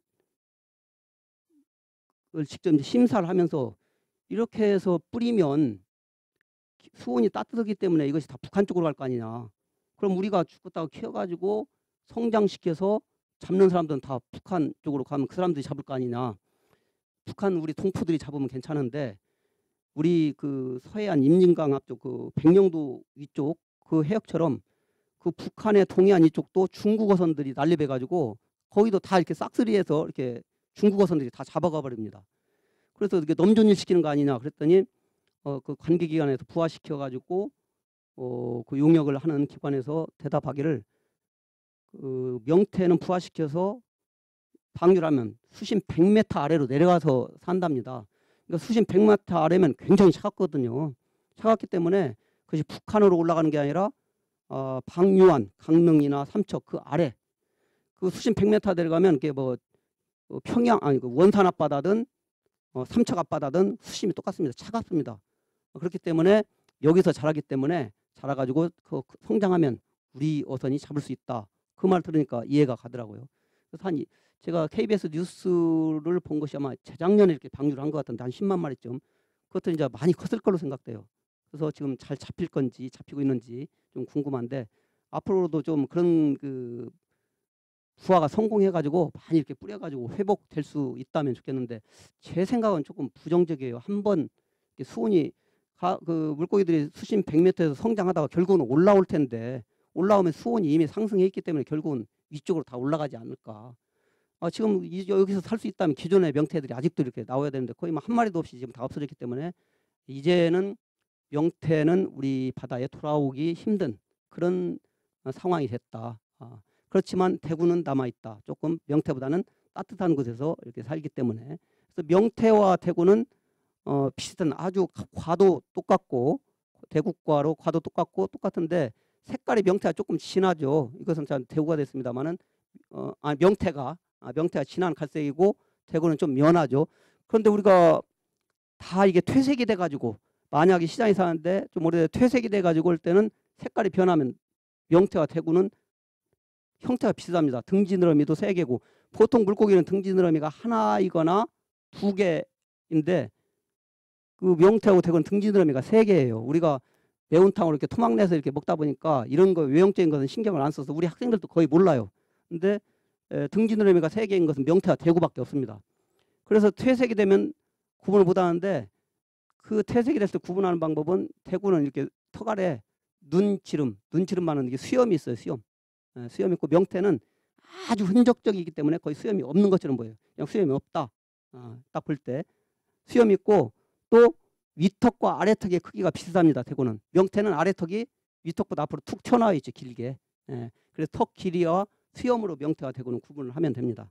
직접 이제 심사를 하면서 이렇게 해서 뿌리면 수온이 따뜻하기 때문에 이것이 다 북한 쪽으로 갈 거 아니냐. 그럼 우리가 죽었다가 키워가지고 성장시켜서 잡는 사람들은 다 북한 쪽으로 가면 그 사람들이 잡을 거 아니냐. 북한 우리 동포들이 잡으면 괜찮은데 우리 그 서해안 임진강 앞쪽 그 백령도 위쪽 그 해역처럼 그 북한의 동해안 이쪽도 중국 어선들이 난립해 가지고 거기도 다 이렇게 싹쓸이해서 이렇게 중국 어선들이 다 잡아가 버립니다. 그래서 이렇게 넘존일 시키는 거 아니냐 그랬더니 그 관계기관에서 부화시켜 가지고 그 용역을 하는 기관에서 대답하기를 그 명태는 부화시켜서 방류를 하면 수심 100m 아래로 내려가서 산답니다. 그러니까 수심 100m 아래면 굉장히 차갑거든요. 차갑기 때문에 그것이 북한으로 올라가는 게 아니라 방류한 강릉이나 삼척 그 아래 그 수심 100m 내려가면 그게 뭐 평양 아니 그 원산 앞바다든 삼척 앞바다든 수심이 똑같습니다. 차갑습니다. 그렇기 때문에 여기서 자라기 때문에 자라가지고 그 성장하면 우리 어선이 잡을 수 있다. 그 말 들으니까 이해가 가더라고요. 그래서 제가 KBS 뉴스를 본 것이 아마 재작년에 이렇게 방류를 한 것 같은데 한 10만 마리쯤. 그것도 이제 많이 컸을 걸로 생각돼요. 그래서 지금 잘 잡힐 건지 잡히고 있는지 좀 궁금한데 앞으로도 좀 그런 그 부화가 성공해가지고 많이 이렇게 뿌려가지고 회복될 수 있다면 좋겠는데 제 생각은 조금 부정적이에요. 한번 수온이 그 물고기들이 수심 100m에서 성장하다가 결국은 올라올 텐데 올라오면 수온이 이미 상승해 있기 때문에 결국은 위쪽으로 다 올라가지 않을까. 지금 여기서 살 수 있다면 기존의 명태들이 아직도 이렇게 나와야 되는데 거의 뭐 한 마리도 없이 지금 다 없어졌기 때문에 이제는 명태는 우리 바다에 돌아오기 힘든 그런 상황이 됐다. 그렇지만 대구는 남아있다. 조금 명태보다는 따뜻한 곳에서 이렇게 살기 때문에. 그래서 명태와 대구는 비슷한 아주 과도 똑같고 대구과로 과도 똑같은데 색깔이 명태가 조금 진하죠. 이것은 잘 대구가 됐습니다만은 명태가 진한 갈색이고 대구는 좀 연하죠. 그런데 우리가 다 이게 퇴색이 돼가지고 만약에 시장에 사는데 좀 오래돼 퇴색이 돼가지고 올 때는 색깔이 변하면 명태와 대구는 형태가 비슷합니다. 등지느러미도 3개고 보통 물고기는 등지느러미가 하나이거나 2개인데 그 명태하고 대구는 등지느러미가 3개예요. 우리가 매운탕으로 이렇게 토막 내서 이렇게 먹다 보니까 이런 거 외형적인 것은 신경을 안 써서 우리 학생들도 거의 몰라요. 근데 등지느러미가 3개인 것은 명태와 대구밖에 없습니다. 그래서 퇴색이 되면 구분을 못 하는데 그 퇴색이 됐을 때 구분하는 방법은 대구는 이렇게 턱 아래 눈지름만은 이게 수염이 있어요. 수염이 있고 명태는 아주 흔적적이기 때문에 거의 수염이 없는 것처럼 보여요. 그냥 수염이 없다. 딱 볼 때 수염이 있고 또 위턱과 아래턱의 크기가 비슷합니다. 대구는. 명태는 아래턱이 위턱보다 앞으로 툭 튀어나와 있죠. 길게. 그래서 턱 길이와 수염으로 명태와 대구는 구분을 하면 됩니다.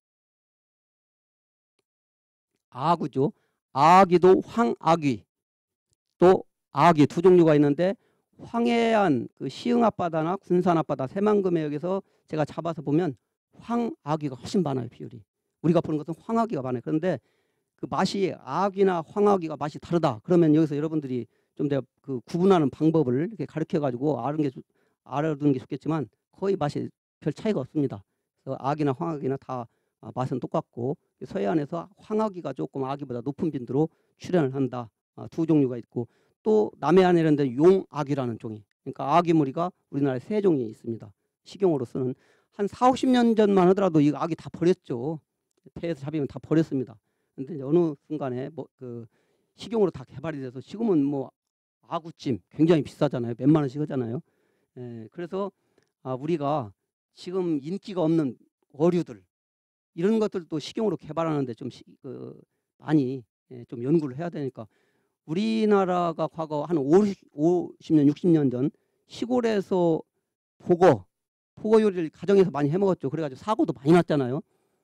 아귀죠. 아귀도 황아귀 또 아귀 두 종류가 있는데 황해안 그 시흥 앞바다나 군산 앞바다 새만금해역에서 제가 잡아서 보면 황아귀가 훨씬 많아요. 비율이. 우리가 보는 것은 황아귀가 많아요. 그런데 그 맛이 아귀나 황아귀가 맛이 다르다. 그러면 여기서 여러분들이 좀 더 그 구분하는 방법을 이렇게 가르쳐 가지고 알아두는 게 좋겠지만 거의 맛이 별 차이가 없습니다. 그래서 아귀나 황아귀나 다 맛은 똑같고 서해안에서 황아귀가 조금 아귀보다 높은 빈도로 출현을 한다. 두 종류가 있고 또 남해안에 이런 데 용아귀라는 종이 그러니까 아귀 무리가 우리나라에 3종이 있습니다. 식용으로 쓰는 한 40-50년 전만 하더라도 이 아귀 다 버렸죠. 배에서 잡히면 다 버렸습니다. 근데 어느 순간에 그 식용으로 다 개발이 돼서 지금은 뭐 아구찜 굉장히 비싸잖아요. 몇만 원씩 하잖아요. 그래서 우리가 지금 인기가 없는 어류들 이런 것들도 식용으로 개발하는데 좀 많이 좀 연구를 해야 되니까 우리나라가 과거 한 50년 60년 전 시골에서 보거 요리를 가정에서 많이 해먹었죠. 그래가지고 사고도 많이 났잖아요.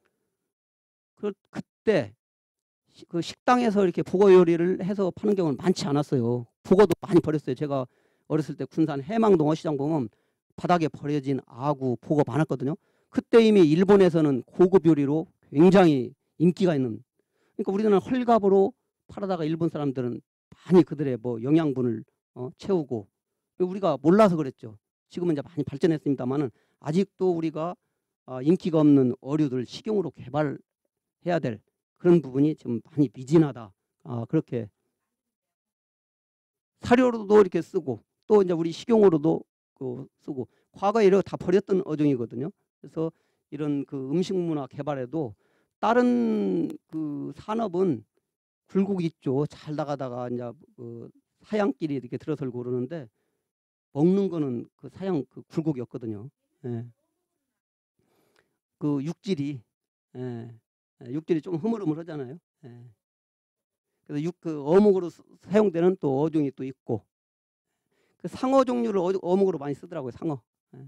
그때 그 식당에서 이렇게 보거 요리를 해서 파는 경우는 많지 않았어요. 보거도 많이 버렸어요. 제가 어렸을 때 군산 해망동 어시장 보면 바닥에 버려진 아구, 보거 많았거든요. 그때 이미 일본에서는 고급 요리로 굉장히 인기가 있는. 그러니까 우리나라는 헐갑으로 팔아다가 일본 사람들은 많이 그들의 뭐 영양분을 채우고, 우리가 몰라서 그랬죠. 지금은 이제 많이 발전했습니다만은 아직도 우리가 인기가 없는 어류들 식용으로 개발해야 될 그런 부분이 지금 많이 미진하다. 그렇게 사료로도 이렇게 쓰고 또 이제 우리 식용으로도 쓰고, 과거에 이거 다 버렸던 어종이거든요. 그래서 이런 그 음식 문화 개발에도 다른 그 산업은 굴곡 있죠. 잘 나가다가 이제 그 사양길이 이렇게 들어설고 그러는데 먹는 거는 그 사양 그 굴곡이 없거든요. 예. 그 육질이 예. 육질이 좀 흐물흐물하잖아요. 예. 그래서 그 어묵으로 사용되는 또 어종이 또 있고, 그 상어 종류를 어묵으로 많이 쓰더라고요. 상어. 예.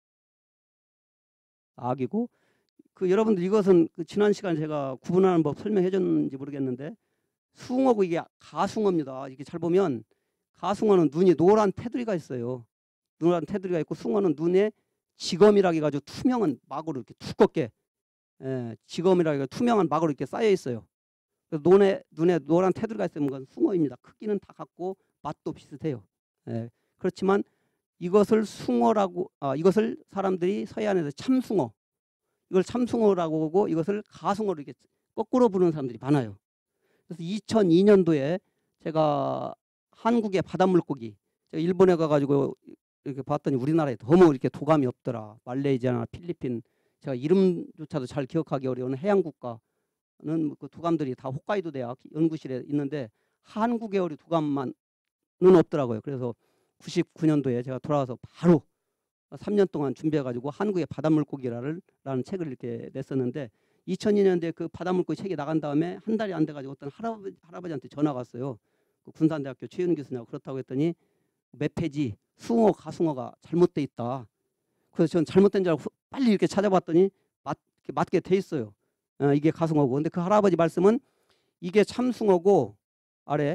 악이고, 그 여러분들 이것은 그 지난 시간에 제가 구분하는 법 설명해 줬는지 모르겠는데, 숭어고 이게 가숭어입니다. 이게 잘 보면 가숭어는 눈이 노란 테두리가 있어요. 노란 테두리가 있고, 숭어는 눈에 지검이라고 해가지고 투명한 막으로 이렇게 두껍게, 지검이라고 해가지고 투명한 막으로 이렇게 쌓여 있어요. 그래서 눈에 노란 테두리가 있으면 그건 숭어입니다. 크기는 다 같고 맛도 비슷해요. 그렇지만 이것을 숭어라고, 이것을 사람들이 서해안에서 참숭어, 이걸 참숭어라고 하고 이것을 가숭어로 이렇게 거꾸로 부르는 사람들이 많아요. 그래서 2002년도에 제가 한국의 바닷물고기, 제가 일본에 가가지고 이렇게 봤더니 우리나라에 너무 이렇게 도감이 없더라. 말레이시아나 필리핀, 제가 이름조차도 잘 기억하기 어려운 해양 국가는 그 도감들이 다 홋카이도 대학 연구실에 있는데 한국의 어리 도감만은 없더라고요. 그래서 99년도에 제가 돌아와서 바로 3년 동안 준비해가지고 한국의 바닷물고기라는 책을 이렇게 냈었는데, 2002년도에 그 바닷물고기 책이 나간 다음에 한 달이 안 돼가지고 어떤 할아버지한테 전화가 왔어요. 그 군산대학교 최윤 교수냐고. 그렇다고 했더니 몇 페이지 숭어 가숭어가 잘못돼 있다. 그래서 저는 잘못된 줄 알고 빨리 이렇게 찾아봤더니 맞게 돼 있어요. 이게 가숭어고. 근데 그 할아버지 말씀은 이게 참숭어고 아래,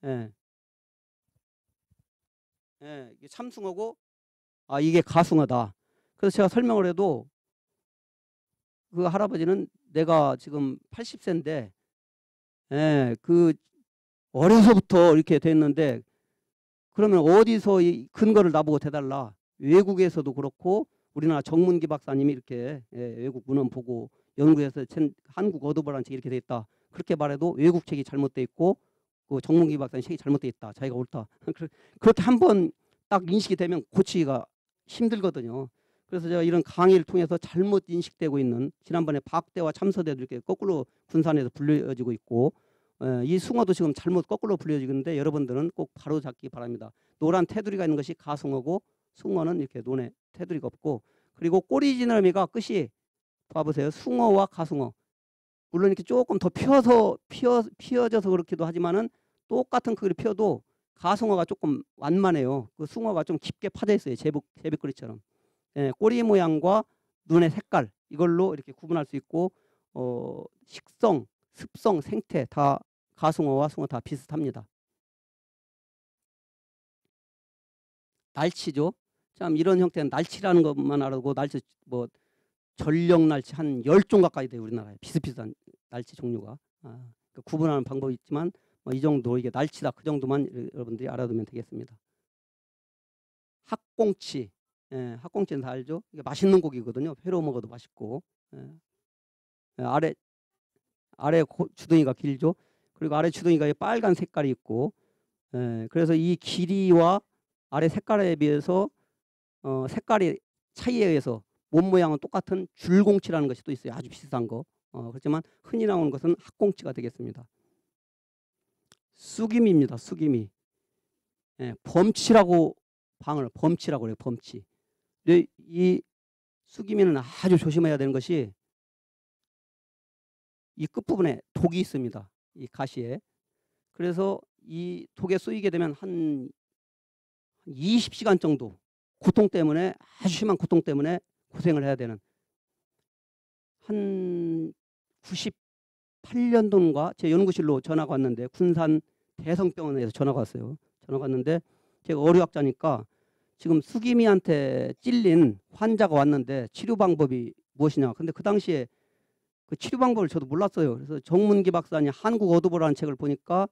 이게 참숭어고 이게 가숭어다. 그래서 제가 설명을 해도 그 할아버지는 내가 지금 80세인데 그 어려서부터 이렇게 됐는데 그러면 어디서 이 근거를 나보고 대달라. 외국에서도 그렇고 우리나라 정문기 박사님이 이렇게 외국 문헌 보고 연구해서 한국 어도버라는 책이 이렇게 돼 있다. 그렇게 말해도 외국 책이 잘못돼 있고 그 정문기 박사님 책이 잘못돼 있다. 자기가 옳다. 그렇게 한번 딱 인식이 되면 고치기가 힘들거든요. 그래서 제가 이런 강의를 통해서 잘못 인식되고 있는, 지난번에 박대와 참서대도 이렇게 거꾸로 군산에서 불려지고 있고, 이 숭어도 지금 잘못 거꾸로 불려지고 있는데 여러분들은 꼭 바로 잡기 바랍니다. 노란 테두리가 있는 것이 가숭어고 숭어는 이렇게 눈에 테두리가 없고, 그리고 꼬리 지느러미가 끝이 봐보세요. 숭어와 가숭어 물론 이렇게 조금 더 피어져서 그렇기도 하지만은 똑같은 크기로 피어도 가숭어가 조금 완만해요. 그 숭어가 좀 깊게 파져 있어요. 제비꼬리처럼. 꼬리 모양과 눈의 색깔 이걸로 이렇게 구분할 수 있고, 식성, 습성, 생태 다 가숭어와 숭어 다 비슷합니다. 날치죠. 참 이런 형태는 날치라는 것만 알고, 날치 뭐 전력 날치 한 10종 가까이 돼요. 우리나라에 비슷비슷한 날치 종류가. 그러니까 구분하는 방법이 있지만 이 정도 이게 날치다 그 정도만 여러분들이 알아두면 되겠습니다. 학꽁치, 학꽁치는 다 알죠. 이게 맛있는 고기거든요. 회로 먹어도 맛있고, 아래 주둥이가 길죠. 그리고 아래 주둥이가 빨간 색깔이 있고, 그래서 이 길이와 아래 색깔에 비해서 색깔이 차이에 의해서 몸 모양은 똑같은 줄공치라는 것이 또 있어요. 아주 비슷한 거. 그렇지만 흔히 나오는 것은 학꽁치가 되겠습니다. 쑥임입니다. 쑥임이. 범치라고 범치라고 그래요. 범치. 근데 이 쑥임이는 아주 조심해야 되는 것이 이 끝부분에 독이 있습니다. 이 가시에. 그래서 이 독에 쏘이게 되면 한 20시간 정도 고통 때문에, 아주 심한 고통 때문에 고생을 해야 되는, 한 98년도인가 제 연구실로 전화가 왔는데, 군산 대성병원에서 전화가 왔어요. 전화가 왔는데 제가 어류학자니까 지금 쑥이미한테 찔린 환자가 왔는데 치료 방법이 무엇이냐. 근데 그 당시에 그 치료 방법을 저도 몰랐어요. 그래서 정문기 박사님 한국 어도보라는 책을 보니까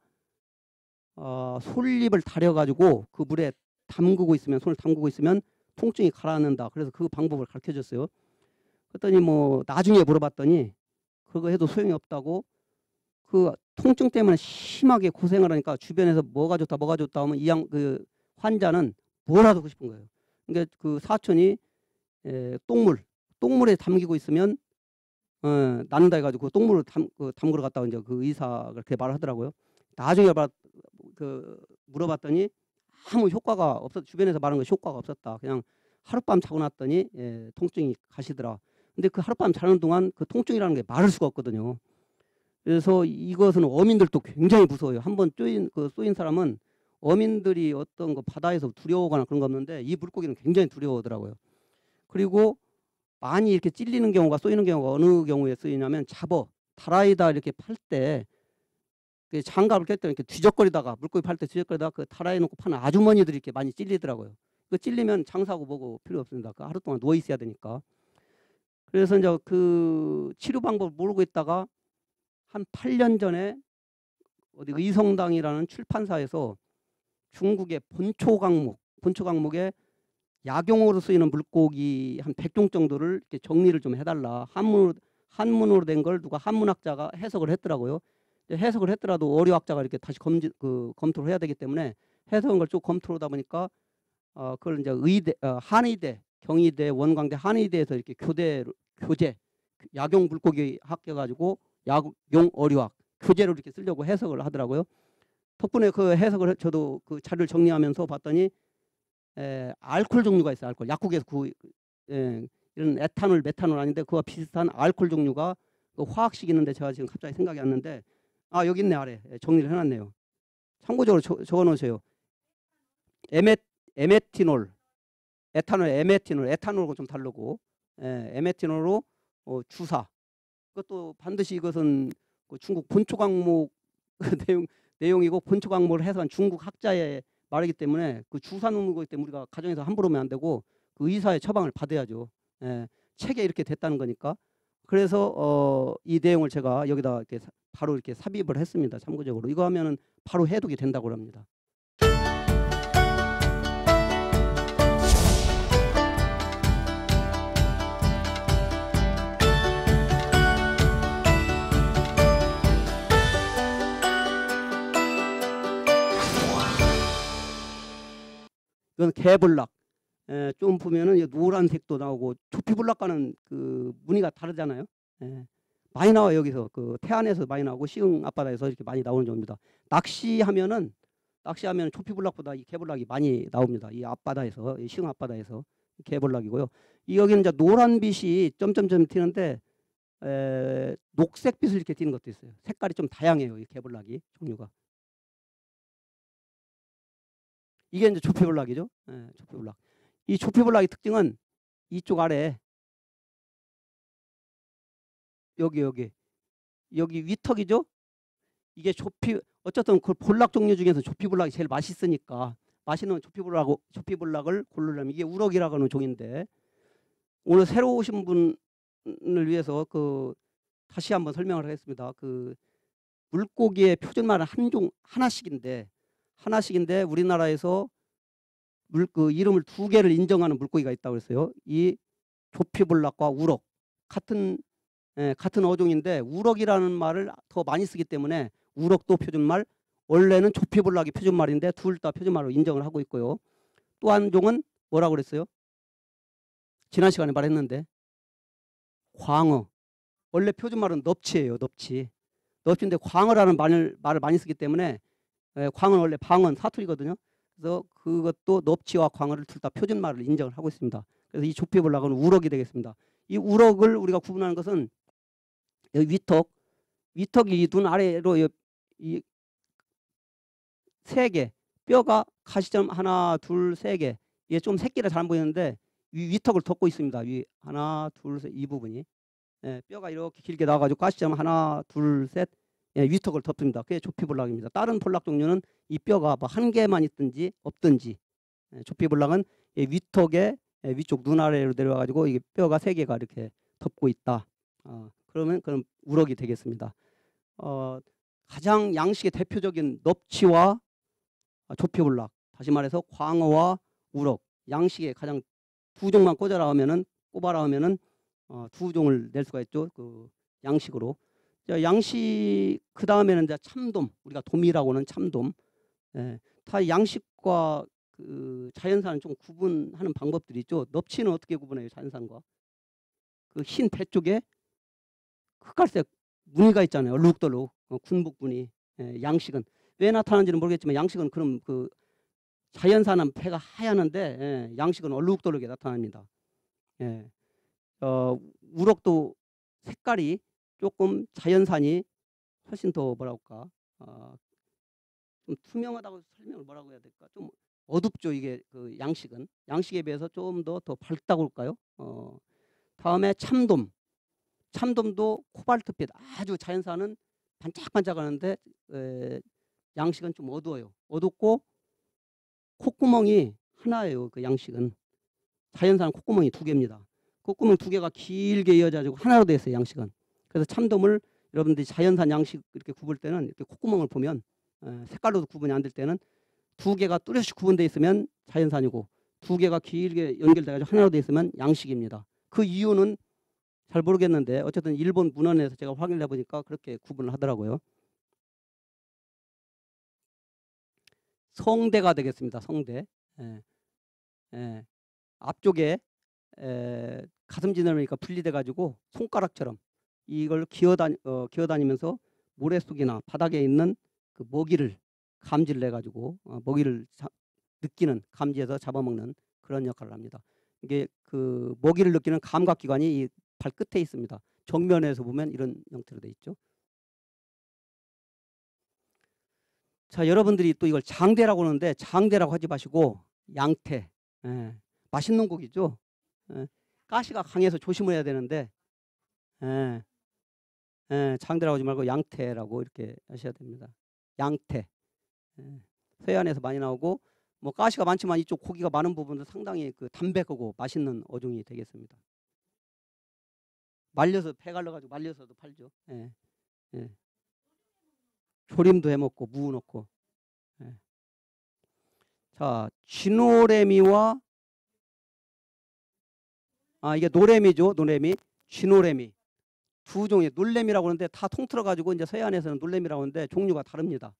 솔잎을 다려가지고 그 물에 담그고 있으면, 손을 담그고 있으면 통증이 가라앉는다. 그래서 그 방법을 가르쳐 줬어요. 그랬더니 뭐 나중에 물어봤더니 그거 해도 소용이 없다고, 그 통증 때문에 심하게 고생을 하니까 주변에서 뭐가 좋다 하면 그 환자는 뭐라도 하고 싶은 거예요. 그러니까 그 사촌이 똥물에 담기고 있으면 낫는다 해가지고 그 똥물을 담그러 갔다가 이제 그 의사가 그렇게 말하더라고요. 나중에 물어봤더니 아무 효과가 없었, 주변에서 말하는 거 효과가 없었다. 그냥 하룻밤 자고 났더니 통증이 가시더라. 근데 그 하룻밤 자는 동안 그 통증이라는 게 마를 수가 없거든요. 그래서 이것은 어민들도 굉장히 무서워요. 한번 쏘인 사람은, 어민들이 어떤 거 바다에서 두려워하거나 그런 거 없는데 이 물고기는 굉장히 두려워하더라고요. 그리고 많이 이렇게 찔리는 경우가, 쏘이는 경우가 어느 경우에 쓰이냐면 다라이다 이렇게 팔 때 장갑을 꼈더니 이렇게 뒤적거리다가, 물고기 팔 때 뒤적거리다가 그 다라이 놓고 파는 아주머니들이 이렇게 많이 찔리더라고요. 그 찔리면 장사하고 뭐고 필요 없습니다. 그 하루 동안 누워 있어야 되니까. 그래서 이제 그 치료 방법을 모르고 있다가 한 8년 전에 어디 의성당이라는 출판사에서 중국의 본초 강목에 약용으로 쓰이는 물고기 한 100종 정도를 이렇게 정리를 좀 해달라. 한문으로 된 걸 누가 한문학자가 해석을 했더라고요. 해석을 했더라도 어류학자가 이렇게 다시 검토를 해야 되기 때문에 해석한 걸 쭉 검토하다 보니까 그걸 이제 한의대, 경희대, 원광대, 한의대에서 이렇게 교재 약용 물고기 학해가지고 약용 어류학 교재로 이렇게 쓰려고 해석을 하더라고요. 덕분에 그 해석을 저도 그 자료를 정리하면서 봤더니 알코올 종류가 있어요. 알코올. 약국에서 이런 에탄올, 메탄올 아닌데 그와 비슷한 알코올 종류가 그 화학식 있는데 제가 지금 갑자기 생각이 안 나는데 여기 있네. 아래 정리를 해놨네요. 참고적으로 적어놓으세요. 에메티놀, 에탄올, 에탄올하고 좀 다르고 에메티놀로 주사. 그것도 반드시 이것은 그 중국 본초 강목 내용이고 본초 강목을 해석한 중국 학자의 말이기 때문에 그 주사 놓는 거기 때문에 우리가 가정에서 함부로 하면 안 되고 그 의사의 처방을 받아야죠. 책에 이렇게 됐다는 거니까. 그래서 이 내용을 제가 여기다 이렇게 바로 이렇게 삽입을 했습니다. 참고적으로 이거 하면은 바로 해독이 된다고 합니다. 이건 개블락. 좀 보면은 노란색도 나오고 조피블락과는 그 무늬가 다르잖아요. 많이 나와요. 여기서 그 태안에서 많이 나오고 시흥 앞바다에서 이렇게 많이 나오는 종입니다. 낚시하면은 조피블락보다 이 개블락이 많이 나옵니다. 이 앞바다에서, 이 시흥 앞바다에서 개블락이고요. 여기는 이제 노란빛이 점점점 튀는데 녹색빛을 이렇게 튀는 것도 있어요. 색깔이 좀 다양해요. 이 개블락이 종류가. 이게 이제 조피블락이죠. 조피블락. 이 조피블락의 특징은 이쪽 아래 여기 위턱이죠. 이게 어쨌든 그 볼락 종류 중에서 조피블락이 제일 맛있으니까 맛있는 조피블락을 고르려면 이게 우럭이라고 하는 종인데, 오늘 새로 오신 분을 위해서 다시 한번 설명을 하겠습니다. 그 물고기의 표준말은 하나씩인데 우리나라에서 그 이름을 2개를 인정하는 물고기가 있다고 했어요. 이 조피블락과 우럭 같은 어종인데 우럭이라는 말을 더 많이 쓰기 때문에 우럭도 표준말, 원래는 조피블락이 표준말인데 둘 다 표준말로 인정을 하고 있고요. 또 한 종은 뭐라고 그랬어요? 지난 시간에 말했는데 광어. 원래 표준말은 넙치예요. 넙치인데 광어라는 말을 많이 쓰기 때문에 광어는 원래 방언 사투리거든요. 그래서 그것도 넙치와 광어를 둘 다 표준말을 인정을 하고 있습니다. 그래서 이 조피블락은 우럭이 되겠습니다. 이 우럭을 우리가 구분하는 것은 여기 위턱이 눈 아래로 이 3개, 뼈가 가시점 하나, 둘, 3개. 이게 좀 새끼라 잘 안 보이는데 위턱을 덮고 있습니다. 하나, 둘, 셋, 이 부분이. 뼈가 이렇게 길게 나와가지고 가시점 하나, 둘, 셋, 위턱을 덮습니다. 그게 조피블락입니다. 다른 볼락 종류는 이 뼈가 뭐 한 개만 있든지 없든지, 조피블락은 위턱에 위쪽 눈 아래로 내려와가지고 이게 뼈가 3개가 이렇게 덮고 있다. 그러면 그럼 우럭이 되겠습니다. 가장 양식의 대표적인 넙치와 조피울락, 다시 말해서 광어와 우럭, 양식의 가장 두 종만 꼽아라 하면은 두 종을 낼 수가 있죠. 그 양식으로. 자, 양식 그 다음에는 이제 참돔, 우리가 돔이라고는 참돔. 예, 다 양식과 그 자연산을 좀 구분하는 방법들이 있죠. 넙치는 어떻게 구분해요? 자연산과 그 흰 배 쪽에 흑갈색 무늬가 있잖아요. 얼룩덜룩 군복무늬. 예, 양식은 왜 나타나는지는 모르겠지만 양식은 그럼 그 자연산은 배가 하얗는데 예, 양식은 얼룩덜룩하게 나타납니다. 예. 우럭도 색깔이 조금 자연산이 훨씬 더 뭐랄까 좀 투명하다고 설명을 뭐라고 해야 될까? 좀 어둡죠. 이게 그 양식에 비해서 좀 더 밝다고 할까요? 다음에 참돔도 코발트빛 아주 자연산은 반짝반짝하는데 양식은 좀 어두워요. 어둡고 콧구멍이 하나예요. 그 양식은 자연산 콧구멍이 두 개입니다. 콧구멍 두 개가 길게 이어져가지고 하나로 되어 있어요. 양식은. 그래서 참돔을 여러분들이 자연산 양식 이렇게 굽을 때는 이렇게 콧구멍을 보면 색깔로도 구분이 안 될 때는 두 개가 뚜렷이 구분되어 있으면 자연산이고 두 개가 길게 연결돼가지고 하나로 되어 있으면 양식입니다. 그 이유는 잘 모르겠는데 어쨌든 일본 문헌에서 제가 확인해 보니까 그렇게 구분을 하더라고요. 성대가 되겠습니다. 성대. 예. 예. 앞쪽에 가슴 지느러미가 분리돼 가지고 손가락처럼 이걸 기어다니면서 모래 속이나 바닥에 있는 그 먹이를 감지를 해 가지고 먹이를 느끼는 감지해서 잡아먹는 그런 역할을 합니다. 이게 그 먹이를 느끼는 감각기관이 이 발끝에 있습니다. 정면에서 보면 이런 형태로 돼 있죠. 자, 여러분들이 또 이걸 장대라고 하는데 장대라고 하지 마시고 양태. 예, 맛있는 고기죠. 예, 가시가 강해서 조심을 해야 되는데 예, 장대라고 하지 말고 양태라고 이렇게 하셔야 됩니다. 양태. 예, 서해안에서 많이 나오고 뭐 가시가 많지만 이쪽 고기가 많은 부분도 상당히 그 담백하고 맛있는 어종이 되겠습니다. 말려서 배 갈라가지고 말려서도 팔죠. 예, 예. 조림도 해먹고 무 넣고. 예. 자, 쥐노래미와 이게 노래미죠. 노래미, 쥐노래미 두 종의 놀래미라고 하는데 다 통틀어 가지고 이제 서해안에서는 놀래미라고 하는데 종류가 다릅니다.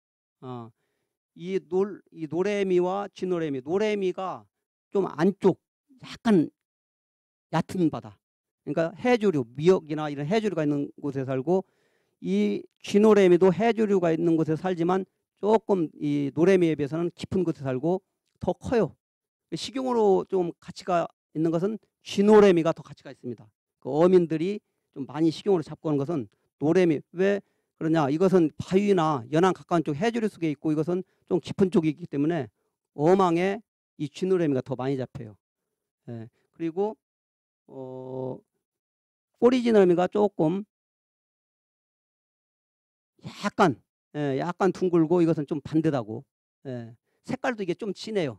이 노래미와 쥐노래미, 노래미가 좀 안쪽 약간 얕은 바다. 그러니까 해조류, 미역이나 이런 해조류가 있는 곳에 살고 이 쥐노래미도 해조류가 있는 곳에 살지만 조금 이 노래미에 비해서는 깊은 곳에 살고 더 커요. 식용으로 좀 가치가 있는 것은 쥐노래미가 더 가치가 있습니다. 그 어민들이 좀 많이 식용으로 잡고 오는 것은 노래미. 왜 그러냐? 이것은 바위나 연안 가까운 쪽 해조류 속에 있고 이것은 좀 깊은 쪽이 있기 때문에 어망에 이 쥐노래미가 더 많이 잡혀요. 예. 그리고 꼬리지느러미가 조금 약간 둥글고 이것은 좀 반듯하고 색깔도 이게 좀 진해요.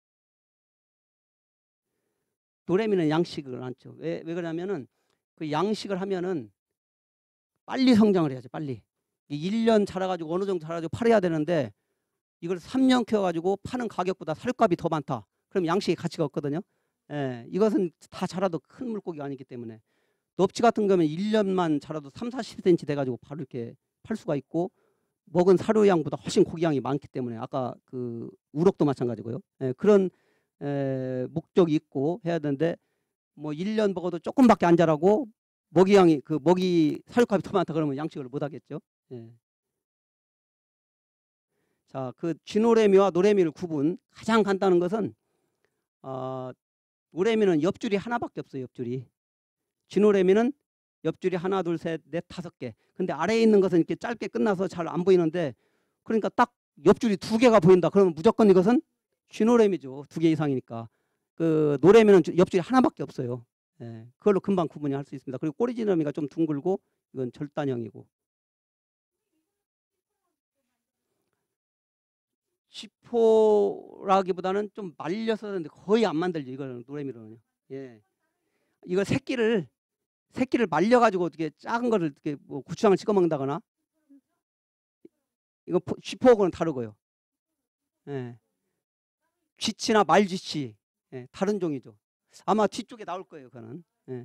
노래미는 양식을 않죠. 왜 그러냐면은 그 양식을 하면은 빨리 성장을 해야죠. 빨리. 1년 자라가지고 어느 정도 자라가지고 팔아야 되는데 이걸 3년 키워가지고 파는 가격보다 사료값이 더 많다. 그럼 양식의 가치가 없거든요. 이것은 다 자라도 큰 물고기가 아니기 때문에 넙치 같은 거면 1년만 자라도 3, 40cm 돼가지고 바로 이렇게 팔 수가 있고 먹은 사료양보다 훨씬 고기양이 많기 때문에 아까 그 우럭도 마찬가지고요. 그런 목적이 있고 해야 되는데 뭐 1년 먹어도 조금밖에 안 자라고 먹이양이 그 먹이 사료값이 더 많다 그러면 양식을 못 하겠죠. 자, 그 쥐노래미와 노래미를 구분 가장 간단한 것은 노래미는 옆줄이 하나밖에 없어요. 옆줄이. 쥐노래미는 옆줄이 하나, 둘, 셋, 넷, 5개. 근데 아래에 있는 것은 이렇게 짧게 끝나서 잘 안 보이는데 그러니까 딱 옆줄이 2개가 보인다. 그러면 무조건 이것은 쥐노래미죠. 2개 이상이니까. 그 노래미는 옆줄이 하나밖에 없어요. 그걸로 금방 구분이 할 수 있습니다. 그리고 꼬리지느러미가 좀 둥글고 이건 절단형이고. 지포라기보다는 좀 말려서 거의 안 만들죠. 이거는 노래미로는요. 이걸 새끼를 새끼를 말려가지고 어떻게 작은 거를 이렇게 뭐 고추장을 찍어 먹는다거나 이거 쥐포하고는 다르고요. 예. 쥐치나 말쥐치 예, 다른 종이죠. 아마 뒤쪽에 나올 거예요. 그거는. 예.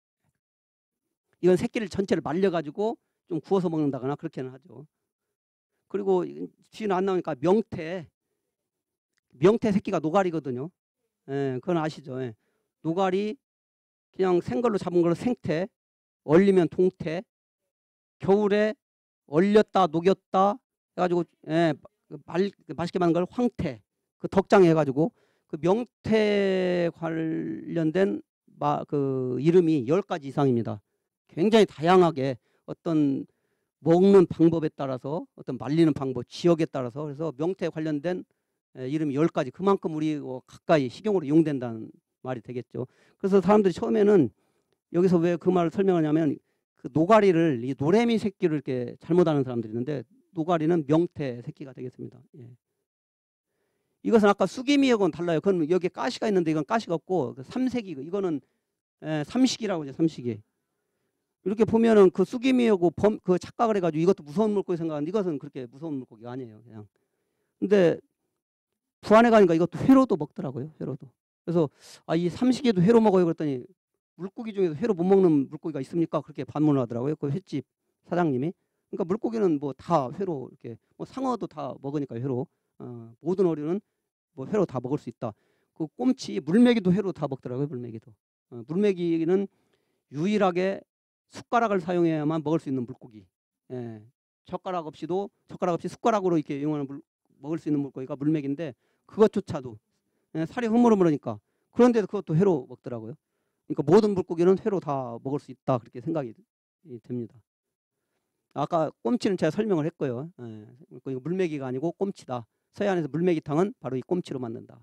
이건 새끼를 전체를 말려가지고 좀 구워서 먹는다거나 그렇게는 하죠. 그리고 뒤는 안 나오니까 명태 새끼가 노가리거든요. 예, 그건 아시죠? 예. 노가리 그냥 생걸로 잡은 걸로 생태, 얼리면 동태, 겨울에 얼렸다 녹였다 해가지고 예, 맛있게 만든 걸 황태, 그 덕장 해가지고 그 명태 관련된 그 이름이 10가지 이상입니다. 굉장히 다양하게 어떤 먹는 방법에 따라서 어떤 말리는 방법, 지역에 따라서 그래서 명태 관련된 이름이 10가지 그만큼 우리 가까이 식용으로 이용된다는 말이 되겠죠. 그래서 사람들이 처음에는 여기서 왜 그 말을 설명하냐면 그 노가리를 이 노래미 새끼를 이렇게 잘못 아는 사람들이 있는데 노가리는 명태 새끼가 되겠습니다. 예. 이것은 아까 수기미하고는 달라요. 그건 여기 가시가 있는데 이건 가시가 없고 삼색이 이거는 삼식이라고 하죠. 삼식이. 이렇게 보면은 그 수기미하고 그 착각을 해가지고 이것도 무서운 물고기 생각하는데 이것은 그렇게 무서운 물고기가 아니에요. 그냥. 근데 부안에 가니까 이것도 회로도 먹더라고요. 회로도. 그래서 이 삼식이도 회로 먹어요. 그랬더니 물고기 중에서 회로 못 먹는 물고기가 있습니까? 그렇게 반문을 하더라고요. 그 횟집 사장님이. 그러니까 물고기는 뭐 다 회로 이렇게 뭐 상어도 다 먹으니까 회로. 모든 어류는 뭐 회로 다 먹을 수 있다. 그 꼼치 물메기도 회로 다 먹더라고요. 물메기도. 물메기는 유일하게 숟가락을 사용해야만 먹을 수 있는 물고기. 예. 젓가락 없이 숟가락으로 이렇게 이용하는 먹을 수 있는 물고기가 물메기인데 그것조차도 살이 흐물흐물하니까 그런데도 그것도 회로 먹더라고요. 그러니까 모든 물고기는 회로 다 먹을 수 있다 그렇게 생각이 됩니다. 아까 꼼치는 제가 설명을 했고요. 예. 이거 물메기가 아니고 꼼치다. 서해안에서 물메기탕은 바로 이 꼼치로 만든다.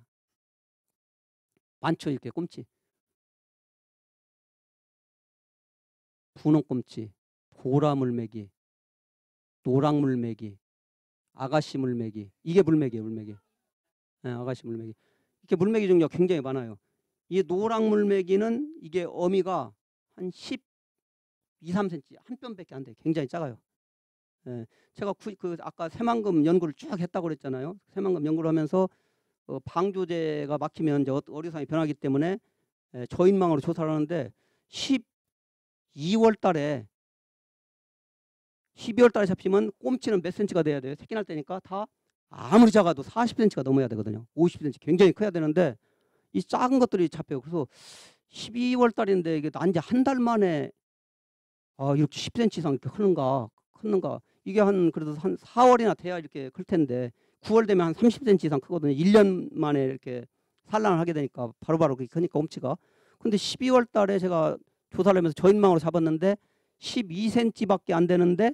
많죠 이렇게 꼼치. 분홍꼼치, 보라물메기, 노랑물메기, 아가씨물메기. 이게 물메기예요. 물메기. 네, 아가씨물메기. 이렇게 물메기 종류가 굉장히 많아요. 이 노랑물메기는 이게 어미가 한 12, 3cm 한 뼘밖에 안 돼. 굉장히 작아요. 예, 제가 아까 새만금 연구를 쭉 했다고 그랬잖아요. 새만금 연구를 하면서 방조제가 막히면 이제 어류상이 변하기 때문에 저인망으로 조사를 하는데 12월 달에 잡히면 꼼치는 몇 cm가 돼야 돼요. 새끼 날 때니까 다 아무리 작아도 40cm가 넘어야 되거든요. 50cm 굉장히 커야 되는데 이 작은 것들이 잡혀요. 그래서 12월 달인데 이게 난 지 한 달 만에 이렇게 10cm 이상 이렇게 크는가. 이게 그래도 한 4월이나 돼야 이렇게 클 텐데 9월 되면 한 30cm 이상 크거든요. 1년 만에 이렇게 산란을 하게 되니까 바로바로 그렇게 크니까 꼼치가. 근데 12월 달에 제가 조사를 하면서 저인망으로 잡았는데 12cm밖에 안 되는데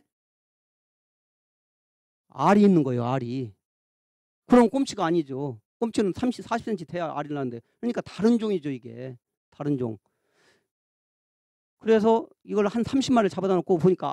알이 있는 거예요. 알이. 그럼 꼼치가 아니죠. 꼼치는 30, 40cm 돼야 알이 나는데 그러니까 다른 종이죠. 이게. 다른 종. 그래서 이걸 한 30마리를 잡아다 놓고 보니까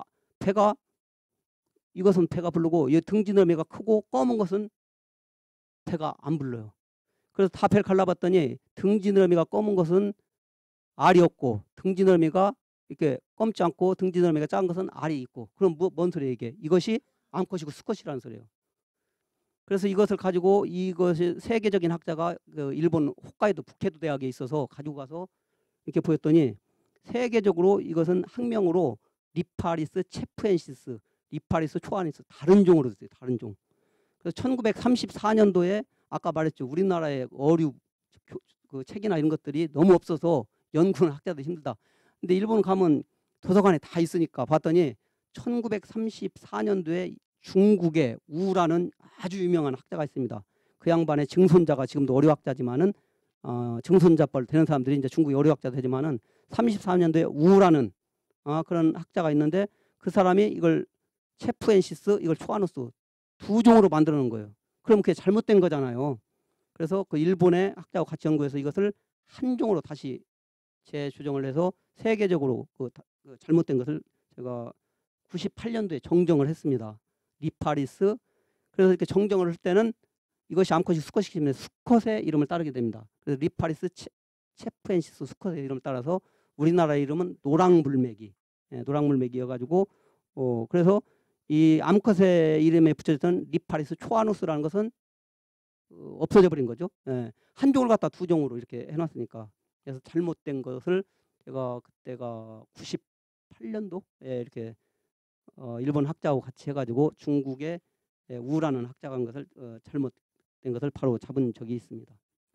이것은 배가 부르고 이 등지너미가 크고 검은 것은 배가 안 불러요. 그래서 다 배를 갈라봤더니 등지너미가 검은 것은 알이 없고 등지너미가 이렇게 검지 않고 등지너미가 작은 것은 알이 있고 그럼 뭔 소리예요 이게? 이것이 암컷이고 수컷이라는 소리예요. 그래서 이것을 가지고 이것이 세계적인 학자가 그 일본 홋카이도 북해도 대학에 있어서 가지고 가서 이렇게 보였더니 세계적으로 이것은 학명으로 리파리스 체프엔시스, 리파리스 초아니스 다른 종으로 됐어요. 다른 종. 그래서 1934년도에 아까 말했죠. 우리나라의 어류 그 책이나 이런 것들이 너무 없어서 연구는 학자들이 힘들다. 근데 일본 가면 도서관에 다 있으니까 봤더니 1934년도에 중국의 우라는 아주 유명한 학자가 있습니다. 그 양반의 증손자가 지금도 어류학자지만은 증손자뻘 되는 사람들이 이제 중국의 어류학자 되지만은 34년도에 우라는 그런 학자가 있는데 그 사람이 이걸 체프엔시스 이걸 초아누스 두 종으로 만들어 놓은 거예요. 그럼 그게 잘못된 거잖아요. 그래서 그 일본의 학자와 같이 연구해서 이것을 한 종으로 다시 재조정을 해서 세계적으로 그 잘못된 것을 제가 98년도에 정정을 했습니다. 리파리스. 그래서 이렇게 정정을 할 때는 이것이 암컷이 수컷이기 때문에 수컷의 이름을 따르게 됩니다. 그래서 리파리스 체프엔시스 수컷의 이름을 따라서 우리나라 이름은 노랑물메기, 노랑물메기여가지고 그래서 이 암컷의 이름에 붙여졌던 리파리스 초아누스라는 것은 없어져 버린 거죠. 한 종을 갖다 두 종으로 이렇게 해놨으니까. 그래서 잘못된 것을 제가 그때가 98년도에 이렇게 일본 학자하고 같이 해가지고 중국의 우라는 학자가 한 것을 잘못된 것을 바로 잡은 적이 있습니다.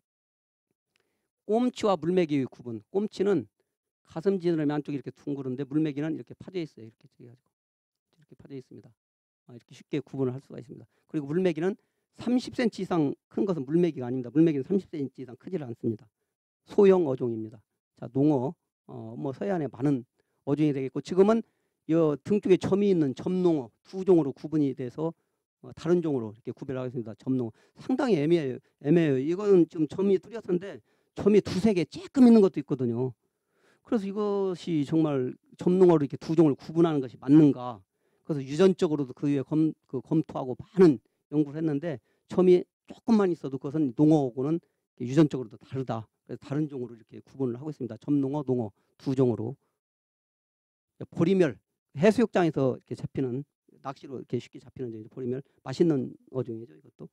꼼치와 물메기의 구분. 꼼치는 가슴 지느러미 안쪽이 이렇게 둥그런데 물메기는 이렇게 파져 있어요. 이렇게 파져 있습니다. 이렇게 쉽게 구분을 할 수가 있습니다. 그리고 물메기는 30cm 이상 큰 것은 물메기가 아닙니다. 물메기는 30cm 이상 크지를 않습니다. 소형 어종입니다. 자, 농어, 뭐 서해안에 많은 어종이 되겠고 지금은 등 쪽에 점이 있는 점농어 두 종으로 구분이 돼서 다른 종으로 이렇게 구별하겠습니다. 점농어 상당히 애매해요. 이거는 좀 점이 뚜렷한데 점이 두세 개 쬐끔 있는 것도 있거든요. 그래서 이것이 정말 점농어로 이렇게 두 종을 구분하는 것이 맞는가? 그래서 유전적으로도 그 위에 검토하고 많은 연구를 했는데 점이 조금만 있어도 그것은 농어하고는 유전적으로도 다르다. 그래서 다른 종으로 이렇게 구분을 하고 있습니다. 점농어, 농어 두 종으로. 보리멸 해수욕장에서 이렇게 잡히는 낚시로 이렇게 쉽게 잡히는 보리멸 맛있는 어종이죠. 이것도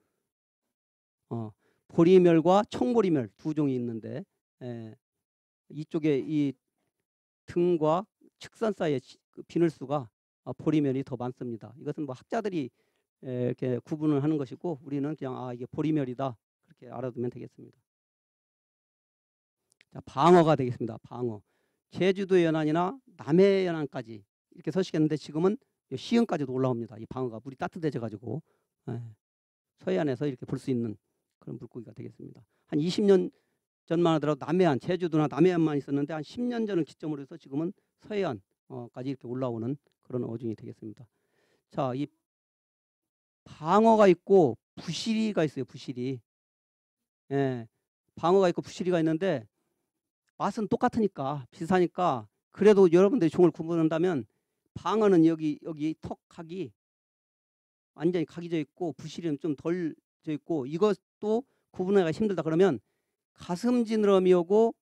보리멸과 청보리멸 두 종이 있는데 이쪽에 이 등과 측선 사이에 비늘수가 보리멸이 더 많습니다. 이것은 뭐 학자들이 이렇게 구분을 하는 것이고 우리는 그냥 이게 보리멸이다 그렇게 알아두면 되겠습니다. 자, 방어가 되겠습니다. 방어. 제주도 연안이나 남해 연안까지 이렇게 서식했는데 지금은 시흥까지도 올라옵니다. 이 방어가 물이 따뜻해져 가지고 서해안에서 이렇게 볼 수 있는 그런 물고기가 되겠습니다. 한 20년 전만 하더라도 남해안, 제주도나 남해안만 있었는데 한 10년 전을 기점으로 해서 지금은 서해안까지 이렇게 올라오는 그런 어종이 되겠습니다. 자, 이 방어가 있고 부시리가 있어요. 부시리. 방어가 있고 부시리가 있는데 맛은 똑같으니까 비슷하니까 그래도 여러분들이 종을 구분한다면 방어는 여기 턱각이 완전히 각이 져 있고 부시리는 좀 덜 져 있고 이것도 구분하기가 힘들다 그러면 가슴 지느러미하고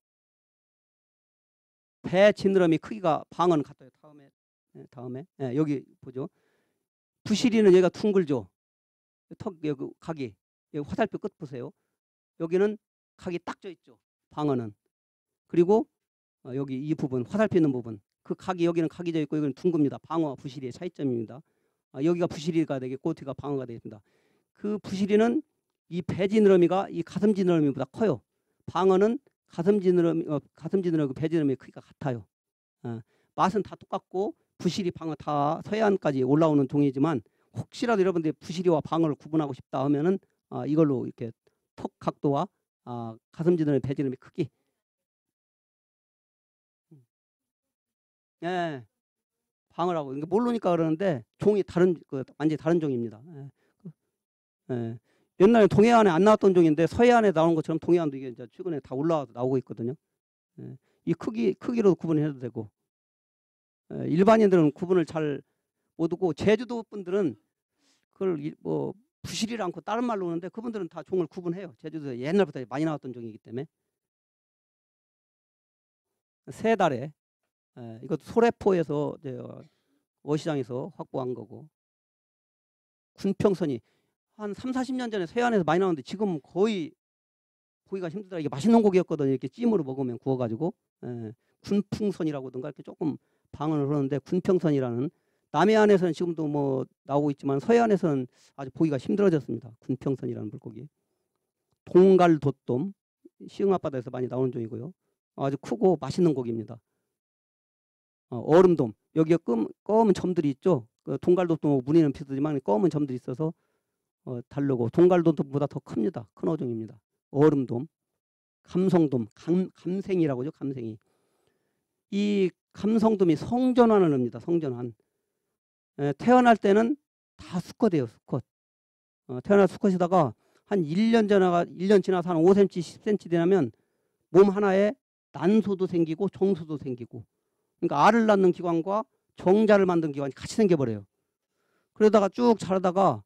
배 지느러미 크기가 방어는 같아요. 다음에 여기 보죠. 부시리는 여기가 둥글죠. 턱 여기 각이 여기 화살표 끝 보세요. 여기는 각이 딱 져 있죠. 방어는. 그리고 여기 이 부분 화살표 있는 부분 그 각이 여기는 각이 져 있고 여기는 둥급니다. 방어와 부시리의 차이점입니다. 여기가 부시리가 되겠고 뒤가 방어가 되겠습니다. 그 부시리는 이 배 지느러미가 이 가슴 지느러미보다 커요. 방어는 가슴 지느러미 배 지느러미 크기가 같아요. 맛은 다 똑같고 부시리 방어 다 서해안까지 올라오는 종이지만 혹시라도 여러분들이 부시리와 방어를 구분하고 싶다 하면은 이걸로 이렇게 턱 각도와 가슴 지느러미 배 지느러미 크기 방어라고 그러니까 모르니까 그러는데 종이 완전히 다른 종입니다. 옛날에 동해안에 안 나왔던 종인데 서해안에 나오는 것처럼 동해안도 이게 이제 최근에 다 올라와서 나오고 있거든요. 이 크기로 구분해도 되고 일반인들은 구분을 잘 못하고 제주도 분들은 그걸 뭐 부시리를 않고 다른 말로 오는데 그분들은 다 종을 구분해요. 제주도에 옛날부터 많이 나왔던 종이기 때문에. 세 달에 이것도 소래포에서 어시장에서 확보한 거고 군평선이 한 3, 40년 전에 서해안에서 많이 나오는데 지금 거의 보기가 힘들다. 이게 맛있는 고기였거든요. 이렇게 찜으로 먹으면 구워가지고 군풍선이라고든가 이렇게 조금 방언을 하는데 군평선이라는 남해안에서는 지금도 뭐 나오고 있지만 서해안에서는 아주 보기가 힘들어졌습니다. 군평선이라는 물고기. 동갈도돔 시흥 앞바다에서 많이 나오는 종이고요. 아주 크고 맛있는 고기입니다. 얼음돔 여기에 검은 점들이 있죠. 동갈도돔하고 무늬는 비슷하지만 검은 점들이 있어서 다르고 동갈도돔보다 더 큽니다. 큰 어종입니다. 얼음돔, 감성돔, 감생이라고 하죠. 감생이. 이 감성돔이 성전환을 합니다. 성전환. 태어날 때는 다 수컷이에요. 수컷. 태어날 수컷이다가 한 1년 지나서 한 5cm, 10cm 되면 몸 하나에 난소도 생기고 정소도 생기고 그러니까 알을 낳는 기관과 정자를 만든 기관이 같이 생겨버려요. 그러다가 쭉 자라다가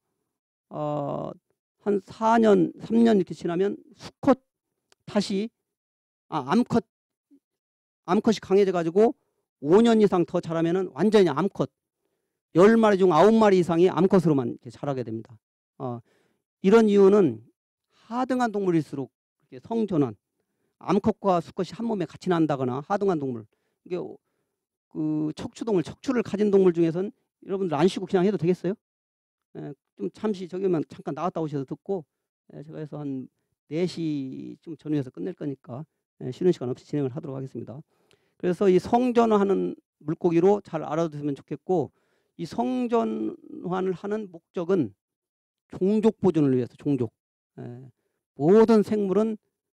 한 4년, 3년 이렇게 지나면 수컷 다시 암컷 암컷이 강해져 가지고 5년 이상 더 자라면은 완전히 암컷 10마리 중 9마리 이상이 암컷으로만 이렇게 자라게 됩니다. 이런 이유는 하등한 동물일수록 이렇게 성전환, 암컷과 수컷이 한 몸에 같이 난다거나 하등한 동물, 이게 그 척추동물, 척추를 가진 동물 중에서는 여러분들 안 쉬고 그냥 해도 되겠어요? 좀 잠시 저기만 잠깐 나갔다 오셔서 듣고 제가 해서 한 4시쯤 전후해서 끝낼 거니까 쉬는 시간 없이 진행을 하도록 하겠습니다. 그래서 이 성전환하는 물고기로 잘 알아두시면 좋겠고, 이 성전환을 하는 목적은 종족 보존을 위해서 종족. 모든 생물은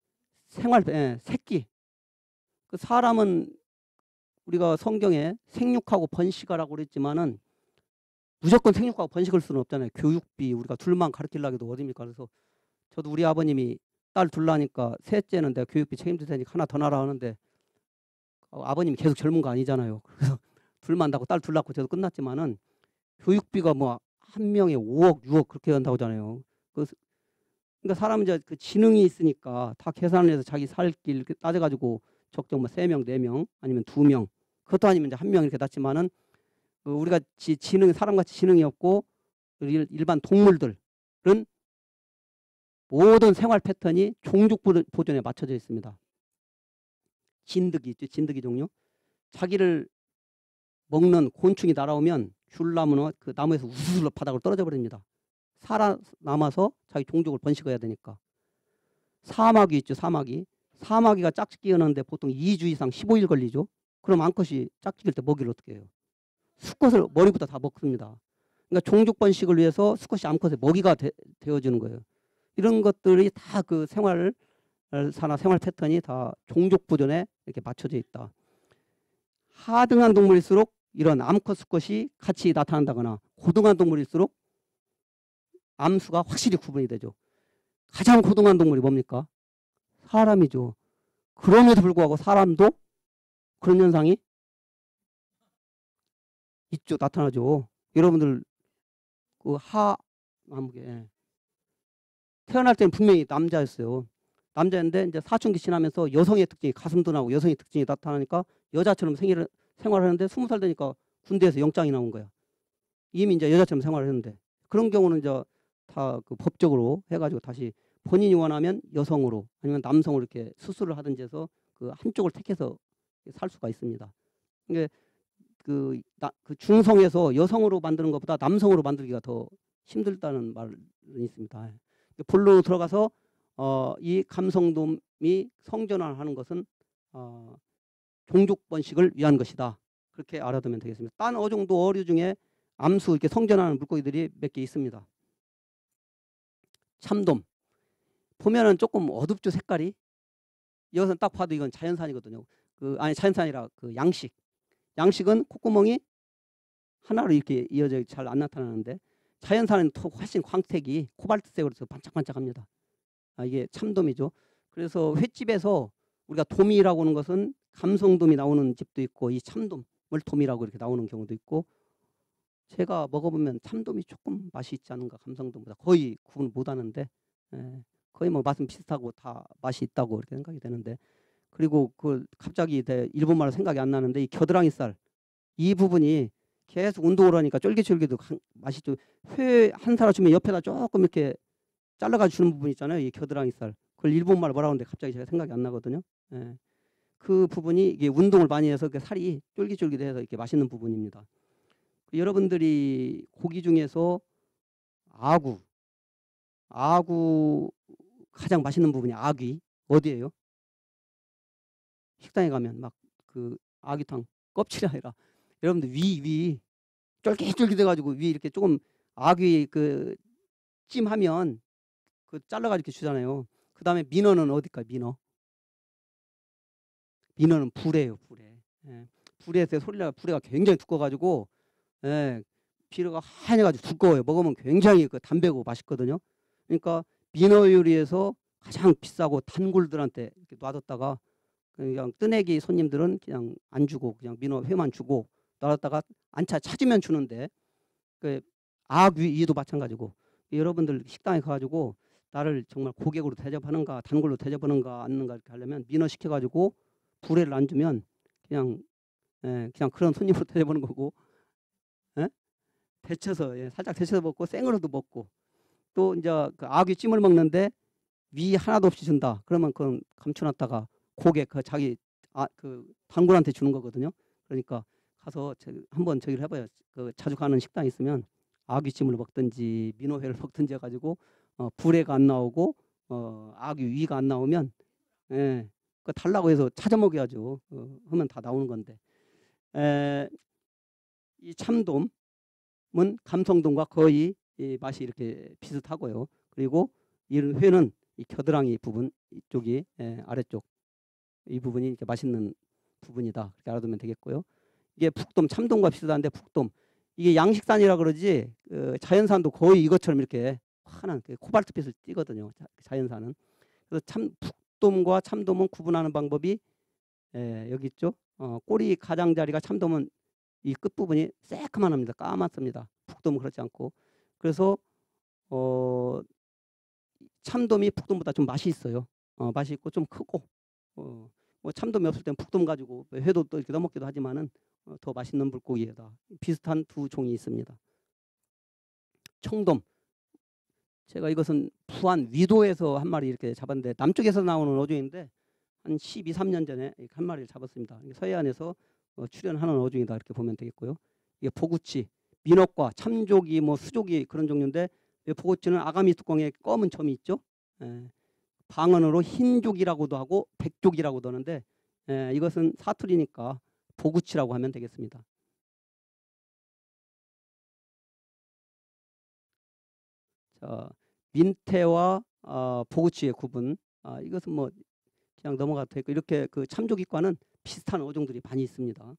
새끼. 그 사람은 우리가 성경에 생육하고 번식하라고 그랬지만은 무조건 생육하고 번식할 수는 없잖아요. 교육비 우리가 둘만 가르치려고 해도 어딥니까? 그래서 저도 우리 아버님이 딸 둘 낳으니까 셋째는 내가 교육비 책임질 테니까 하나 더 낳으라 하는데 아버님이 계속 젊은 거 아니잖아요. 그래서 둘만 낳고 딸 둘 낳고 저도 끝났지만은 교육비가 뭐 한 명에 5억, 6억 그렇게 한다고 하잖아요. 그러니까 사람은 이제 그 지능이 있으니까 다 계산을 해서 자기 살 길 이렇게 따져가지고 적정 뭐 3명, 4명 아니면 2명, 그것도 아니면 이제 1명 이렇게 낳지만은 우리가 지능, 사람같이 지능이 없고 일반 동물들은 모든 생활 패턴이 종족 보존에 맞춰져 있습니다. 진드기 있죠, 진드기 종류. 자기를 먹는 곤충이 날아오면 귤나무는 그 나무에서 우수슬 바닥으로 떨어져 버립니다. 살아남아서 자기 종족을 번식해야 되니까. 사마귀 있죠, 사마귀. 사마귀가 짝짓기 끼어는데 보통 2주 이상 15일 걸리죠. 그럼 암컷이 짝짓기일 때 먹이를 어떻게 해요? 수컷을 머리부터 다 먹습니다. 그러니까 종족 번식을 위해서 수컷이 암컷의 먹이가 되어주는 거예요. 이런 것들이 다 그 생활 패턴이 다 종족 보존에 이렇게 맞춰져 있다. 하등한 동물일수록 이런 암컷 수컷이 같이 나타난다거나 고등한 동물일수록 암수가 확실히 구분이 되죠. 가장 고등한 동물이 뭡니까? 사람이죠. 그럼에도 불구하고 사람도 그런 현상이 있죠. 나타나죠. 여러분들 그 태어날 때는 분명히 남자였어요. 남자인데 이제 사춘기 지나면서 여성의 특징이 가슴도 나고 여성의 특징이 나타나니까 여자처럼 생활하는데 20살 되니까 군대에서 영장이 나온 거야. 이미 이제 여자처럼 생활을 했는데, 그런 경우는 이제 다 그 법적으로 해가지고 다시 본인이 원하면 여성으로 아니면 남성으로 이렇게 수술을 하든지 해서 그 한쪽을 택해서 살 수가 있습니다. 이게 그 중성에서 여성으로 만드는 것보다 남성으로 만들기가 더 힘들다는 말은 있습니다. 본론으로 들어가서 이 감성돔이 성전환하는 것은 종족 번식을 위한 것이다. 그렇게 알아두면 되겠습니다. 딴 어종도 어류 중에 암수 이렇게 성전하는 물고기들이 몇 개 있습니다. 참돔 보면은 조금 어둡죠, 색깔이. 여기서 딱 봐도 이건 자연산이거든요. 아니 자연산이라 그 양식은 콧구멍이 하나로 이렇게 이어져 잘 안 나타나는데, 자연산은 훨씬 광택이 코발트색으로 반짝반짝합니다. 이게 참돔이죠. 그래서 횟집에서 우리가 돔이라고 하는 것은 감성돔이 나오는 집도 있고 이 참돔을 돔이라고 이렇게 나오는 경우도 있고, 제가 먹어보면 참돔이 조금 맛이 있지 않은가 감성돔보다 거의 구분 못하는데 거의 뭐 맛은 비슷하고 다 맛이 있다고 이렇게 생각이 되는데, 그리고 그 갑자기 일본말로 생각이 안 나는데 이 겨드랑이살 이 부분이 계속 운동을 하니까 쫄깃쫄깃도 맛이 좀 회 한 사람 주면 옆에다 조금 이렇게 잘라가 주는 부분 있잖아요. 이 겨드랑이살. 그걸 일본말로 뭐라고 하는데 갑자기 제가 생각이 안 나거든요. 그 부분이 이게 운동을 많이 해서 그 살이 쫄깃쫄깃해서 이렇게 맛있는 부분입니다. 여러분들이 고기 중에서 아구 가장 맛있는 부분이 아귀 어디예요? 식당에 가면 막 그 아귀탕 껍질이 아니라 여러분들 위 쫄깃쫄깃해가지고 위 이렇게 조금 아귀 그 찜하면 그 잘라가지고 이렇게 주잖아요. 그 다음에 민어는 어딜까요? 민어는 불에요. 불에서 불에가 굉장히 두꺼워가지고 비료가 하얘가지고 두꺼워요. 먹으면 굉장히 그 담배고 맛있거든요. 그러니까 민어 요리에서 가장 비싸고 단골들한테 이렇게 놔뒀다가 그냥 뜨내기 손님들은 그냥 안 주고 그냥 민어 회만 주고 놔뒀다가 안차 찾으면 주는데, 그 아귀도 마찬가지고 여러분들 식당에 가가지고 나를 정말 고객으로 대접하는가 단골로 대접하는가 않는가 이렇게 하려면 민어 시켜가지고 불에를 안 주면 그냥 그냥 그런 손님으로 대접하는 거고, 예? 데쳐서 살짝 데쳐서 먹고 생으로도 먹고, 또 이제 그 아귀 찜을 먹는데 위 하나도 없이 준다. 그러면 그건 감춰놨다가 고객 그 자기 그 단골한테 주는 거거든요. 그러니까 가서 한번 저기를 해봐요. 그 자주 가는 식당 있으면 아귀찜을 먹든지 민어회를 먹든지 해가지고 불에가 안 나오고 아귀 위가 안 나오면 그 달라고 해서 찾아 먹여야죠. 하면 다 나오는 건데. 이 참돔은 감성돔과 거의 이 맛이 이렇게 비슷하고요. 그리고 이런 회는 이 겨드랑이 부분 이쪽이 아래쪽 이 부분이 이렇게 맛있는 부분이다. 그렇게 알아두면 되겠고요. 이게 북돔, 참돔과 비슷한데 북돔 이게 양식산이라 그러지 자연산도 거의 이것처럼 이렇게 환한 코발트빛을 띠거든요. 자연산은. 그래서 북돔과 참돔은 구분하는 방법이 여기 있죠. 꼬리 가장자리가 참돔은 이 끝부분이 새까만 합니다. 까맣습니다. 북돔은 그렇지 않고. 그래서 참돔이 북돔보다 좀 맛이 있어요. 맛이 있고 좀 크고 뭐 참돔이 없을 땐 북돔 가지고 회도 또 이렇게 넣어먹기도 하지만은 더 맛있는 물고기에다 비슷한 두 종이 있습니다. 청돔. 제가 이것은 부안 위도에서 한 마리 이렇게 잡았는데 남쪽에서 나오는 어종인데 한 12, 13년 전에 한 마리를 잡았습니다. 서해안에서 출현하는 어종이다 이렇게 보면 되겠고요. 이게 보구치, 민어과, 참조기, 뭐 수조기 그런 종류인데 보구치는 아가미 뚜껑에 검은 점이 있죠. 방언으로 흰족이라고도 하고 백족이라고도 하는데 이것은 사투리니까 보구치라고 하면 되겠습니다. 자, 민태와 보구치의 구분. 이것은 뭐 그냥 넘어가도 되고 이렇게 그 참조기과는 비슷한 어종들이 많이 있습니다.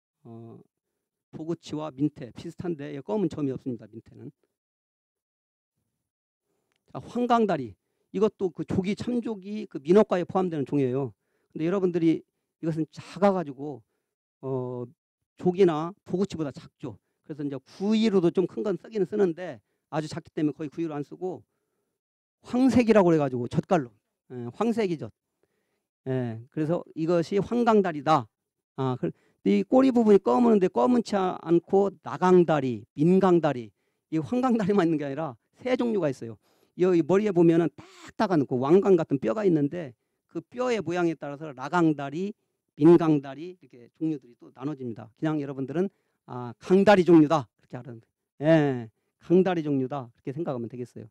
보구치와 민태 비슷한데 검은 점이 없습니다. 민태는. 자, 황강다리. 이것도 그 조기 참조기 그 민어과에 포함되는 종이에요. 근데 여러분들이 이것은 작아가지고 조기나 보구치보다 작죠. 그래서 이제 구이로도 좀 큰 건 쓰기는 쓰는데 아주 작기 때문에 거의 구이로 안 쓰고 황색이라고 그래가지고 젓갈로 황색이젓. 그래서 이것이 황강다리다. 이 꼬리 부분이 검은데 검은치 않고 나강다리, 민강다리, 이 황강다리만 있는 게 아니라 세 종류가 있어요. 여기 머리에 보면은 딱딱한 그 왕관 같은 뼈가 있는데 그 뼈의 모양에 따라서 나강다리, 민강다리 이렇게 종류들이 또 나눠집니다. 그냥 여러분들은 강다리 종류다 그렇게 알았는데, 강다리 종류다 그렇게 생각하면 되겠어요.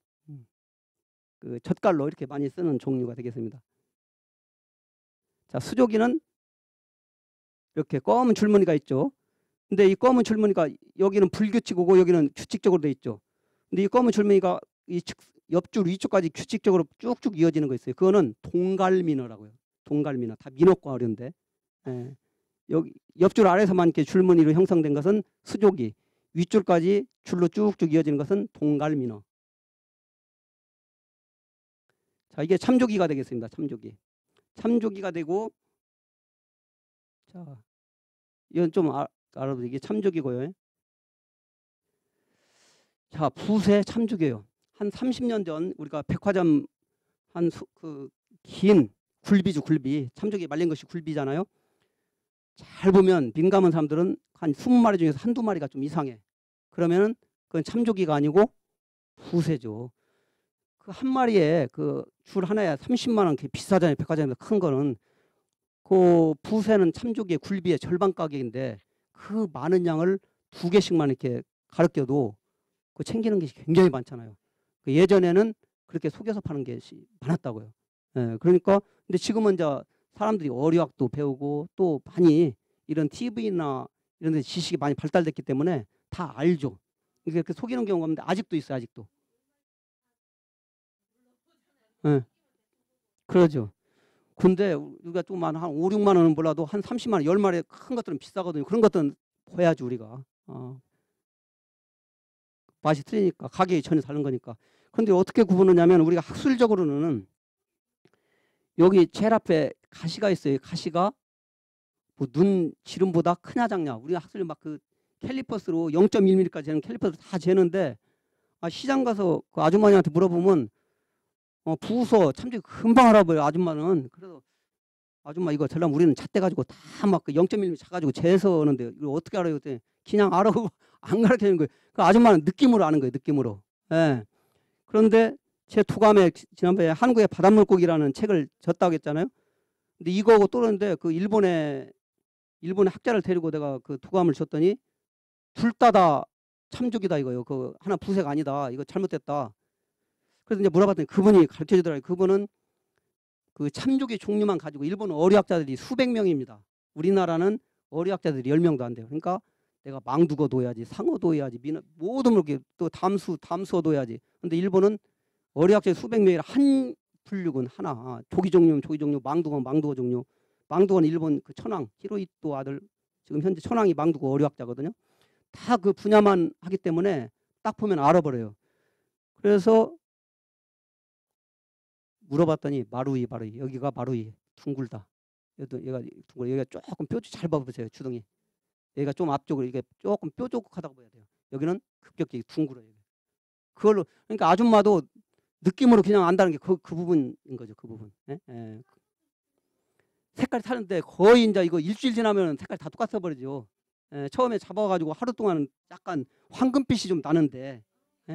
그 젓갈로 이렇게 많이 쓰는 종류가 되겠습니다. 자, 수조기는 이렇게 검은 줄무늬가 있죠. 근데 이 검은 줄무늬가 여기는 불규칙이고 여기는 규칙적으로 돼 있죠. 근데 이 검은 줄무늬가 이 옆줄 위쪽까지 규칙적으로 쭉쭉 이어지는 거 있어요. 그거는 동갈민어라고요. 동갈민어. 다 민어과 어려운데. 여기 옆줄 아래서만 이렇게 줄무늬로 형성된 것은 수조기. 윗줄까지 줄로 쭉쭉 이어지는 것은 동갈민어. 자, 이게 참조기가 되겠습니다. 참조기. 참조기가 되고, 자, 이건 좀 알아도 이게 참조기고요. 자, 붓의 참조기예요. 한 30년 전 우리가 백화점 그 긴 굴비죠, 굴비. 참조기 말린 것이 굴비잖아요. 잘 보면 민감한 사람들은 한 20마리 중에서 한두 마리가 좀 이상해. 그러면은 그건 참조기가 아니고 붓새죠. 그 한 마리에 그 줄 하나에 30만 원 비싸잖아요. 백화점에서 큰 거는. 그 붓새는 참조기의 굴비의 절반 가격인데 그 많은 양을 2개씩만 이렇게 가르쳐도 그 챙기는 게 굉장히 많잖아요. 그 예전에는 그렇게 속여서 파는 게 많았다고요. 그러니까 근데 지금은 이제 사람들이 어류학도 배우고 또 많이 이런 TV나 이런 데 지식이 많이 발달됐기 때문에 다 알죠. 이렇게 속이는 경우가 없는데 아직도 있어요. 아직도. 그러죠. 근데 우리가 좀 한 5, 6만 원은 몰라도 한 30만 원, 10마리 큰 것들은 비싸거든요. 그런 것들은 보야지 우리가. 맛이 틀리니까 가격이 전혀 다른 거니까. 그런데 어떻게 구분하냐면 우리가 학술적으로는 여기 제일 앞에 가시가 있어요. 가시가 뭐 눈 지름보다 크냐 작냐. 우리가 학술에 막 그 캘리퍼스로 0.1mm까지 재는 캘리퍼스로 다 재는데 시장 가서 그 아주머니한테 물어보면 부서 참조기 금방 알아봐요. 아줌마는. 그래서 아줌마 이거 전라면 우리는 잣대 가지고 다 막 그 0.1mm 차가지고 재서는데 이거 어떻게 알아요? 그때 그냥 알아고 안 가르쳐주는 거예요. 그 아줌마는 느낌으로 아는 거예요. 느낌으로. 예. 그런데 제 투감에 지난번에 한국의 바닷물고기라는 책을 줬다고 했잖아요. 근데 이거하고 또 그런데 그 일본의 학자를 데리고 내가 그 투감을 줬더니 둘 다 참족이다 이거요. 그 하나 부색 아니다. 이거 잘못됐다. 그래서 이제 물어봤더니 그분이 가르쳐 주더라고요. 그분은 그 참족의 종류만 가지고 일본 어류학자들이 수백 명입니다. 우리나라는 어류학자들이 10명도 안 돼요. 그러니까 내가 망두어도 해야지, 상어도 해야지, 모든 이렇게 또 담수어도 해야지. 근데 일본은 어류학자의 수백 명이라 한 분류군 하나. 조기 종류면 조기 종류, 망두어는 망두어 종류. 망두어는 일본 그 천황 히로히토 아들 지금 현재 천황이 망두어 어류학자거든요. 다 그 분야만 하기 때문에 딱 보면 알아버려요. 그래서 물어봤더니 마루이 여기가 마루이 둥글다. 얘가 둥글 여기가 조금 뾰족 잘 봐보세요. 주둥이 여기가 좀 앞쪽으로 이게 조금 뾰족하다고 봐야 돼요. 여기는 급격히 둥글어요. 그걸로 그러니까 아줌마도 느낌으로 그냥 안다는 게 그 부분인 거죠. 그 부분. 예? 예. 색깔이 타는데 거의 이제 이거 일주일 지나면 색깔이 다 똑같아 버리죠. 예, 처음에 잡아가지고 하루 동안 약간 황금빛이 좀 나는데 예?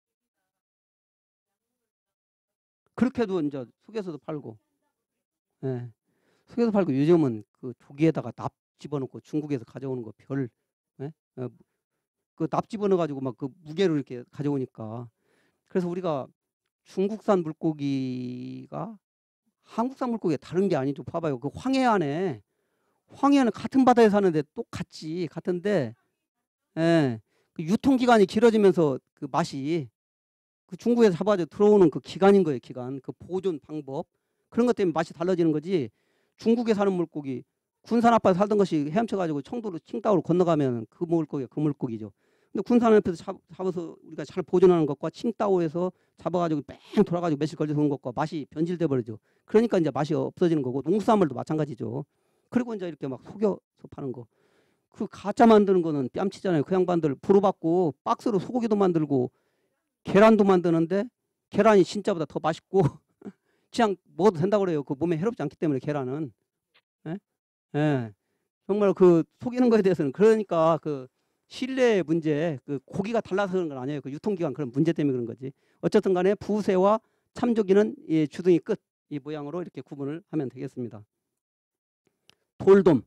그렇게도 이제 속에서도 팔고, 예. 속에서 팔고 요즘은 그 조기에다가 납 집어넣고 중국에서 가져오는 거 별, 예? 그 납 집어넣어가지고 막 그 무게로 이렇게 가져오니까 그래서 우리가 중국산 물고기가 한국산 물고기가 다른 게 아니죠. 봐봐요. 그 황해안에 같은 바다에 사는데 똑같지 같은데, 예. 그 유통기간이 길어지면서 그 맛이 그 중국에서 잡아서 들어오는 그 기간인 거예요. 기간 그 보존 방법 그런 것 때문에 맛이 달라지는 거지. 중국에 사는 물고기 군산 앞바다 살던 것이 헤엄쳐가지고 청도로 칭다오로 건너가면 그 물고기가 그 물고기죠. 근데 군산 앞에서 잡아서 우리가 잘 보존하는 것과 칭다오에서 잡아가지고 뺑 돌아가지고 며칠 걸려서 오는 것과 맛이 변질돼 버리죠. 그러니까 이제 맛이 없어지는 거고 농수산물도 마찬가지죠. 그리고 이제 이렇게 막 속여서 파는 거. 그 가짜 만드는 거는 뺨치잖아요. 그 양반들 부르받고 박스로 소고기도 만들고 계란도 만드는데 계란이 진짜보다 더 맛있고 그냥 먹어도 된다고 그래요. 그 몸에 해롭지 않기 때문에 계란은. 예? 예. 정말 그 속이는 거에 대해서는 그러니까 그 신뢰의 문제, 그 고기가 달라서 그런 건 아니에요. 그 유통기간 그런 문제 때문에 그런 거지. 어쨌든 간에 부새와 참조기는 이 주둥이 끝 이 모양으로 이렇게 구분을 하면 되겠습니다. 돌돔.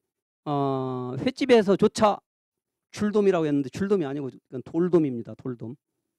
횟집에서조차 줄돔이라고 했는데 줄돔이 아니고 이건 돌돔입니다. 돌돔.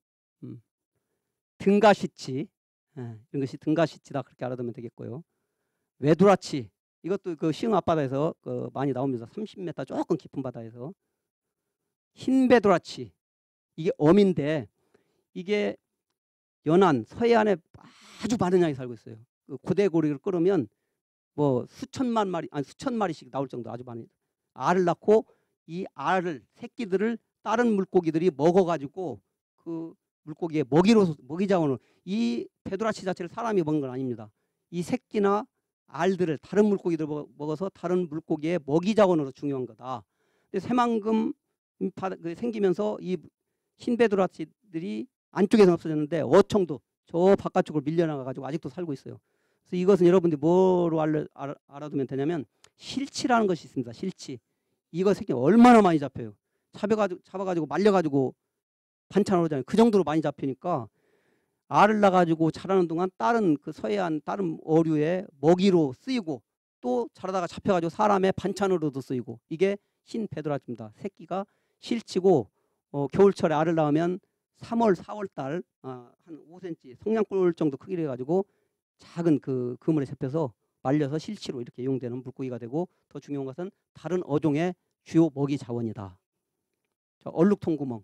등가시치. 예, 이런 것이 등가시치다 그렇게 알아두면 되겠고요. 외두라치. 이것도 그 시흥 앞바다에서 그 많이 나옵니다. 30m 조금 깊은 바다에서. 흰배두라치. 이게 어민데 이게 연안 서해안에 아주 많은 양이 살고 있어요. 그 고대고리를 끌으면 뭐 수천만 마리 아니 수천 마리씩 나올 정도 아주 많이 알을 낳고 이 알을 새끼들을 다른 물고기들이 먹어가지고 그 물고기의 먹이 자원을 이 배두라치 자체를 사람이 먹는 건 아닙니다. 이 새끼나 알들을 다른 물고기들 먹어서 다른 물고기의 먹이 자원으로 중요한 거다. 근데 새만금 생기면서 이 흰배두라치들이 안쪽에서 없어졌는데 어청도 저 바깥쪽으로 밀려나가가지고 아직도 살고 있어요. 그래서 이것은 여러분들이 뭐로 알아두면 되냐면 실치라는 것이 있습니다. 실치. 이거 새끼 얼마나 많이 잡혀요. 잡아가지고 말려가지고 반찬으로 하잖아요. 그 정도로 많이 잡히니까 알을 낳아가지고 자라는 동안 다른 그 서해안 다른 어류의 먹이로 쓰이고 또 자라다가 잡혀가지고 사람의 반찬으로도 쓰이고 이게 흰배두라치입니다. 새끼가 실치고 겨울철에 알을 낳으면 3월, 4월 달 한 5cm 성냥골 정도 크기로 해가지고 작은 그 그물에 잡혀서 말려서 실치로 이렇게 이용되는 물고기가 되고 더 중요한 것은 다른 어종의 주요 먹이 자원이다. 자, 얼룩통구멍.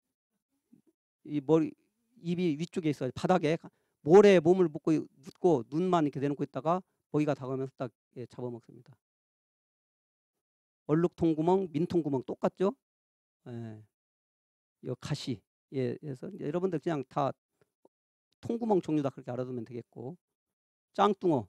이 머리 입이 위쪽에 있어요. 바닥에 모래에 몸을 묻고 눈만 이렇게 내놓고 있다가 먹이가 다가오면서 딱 잡아먹습니다. 얼룩통구멍, 민통구멍 똑같죠? 예. 이 가시. 예, 그래서 여러분들 그냥 다 통구멍 종류다 그렇게 알아두면 되겠고. 짱뚱어.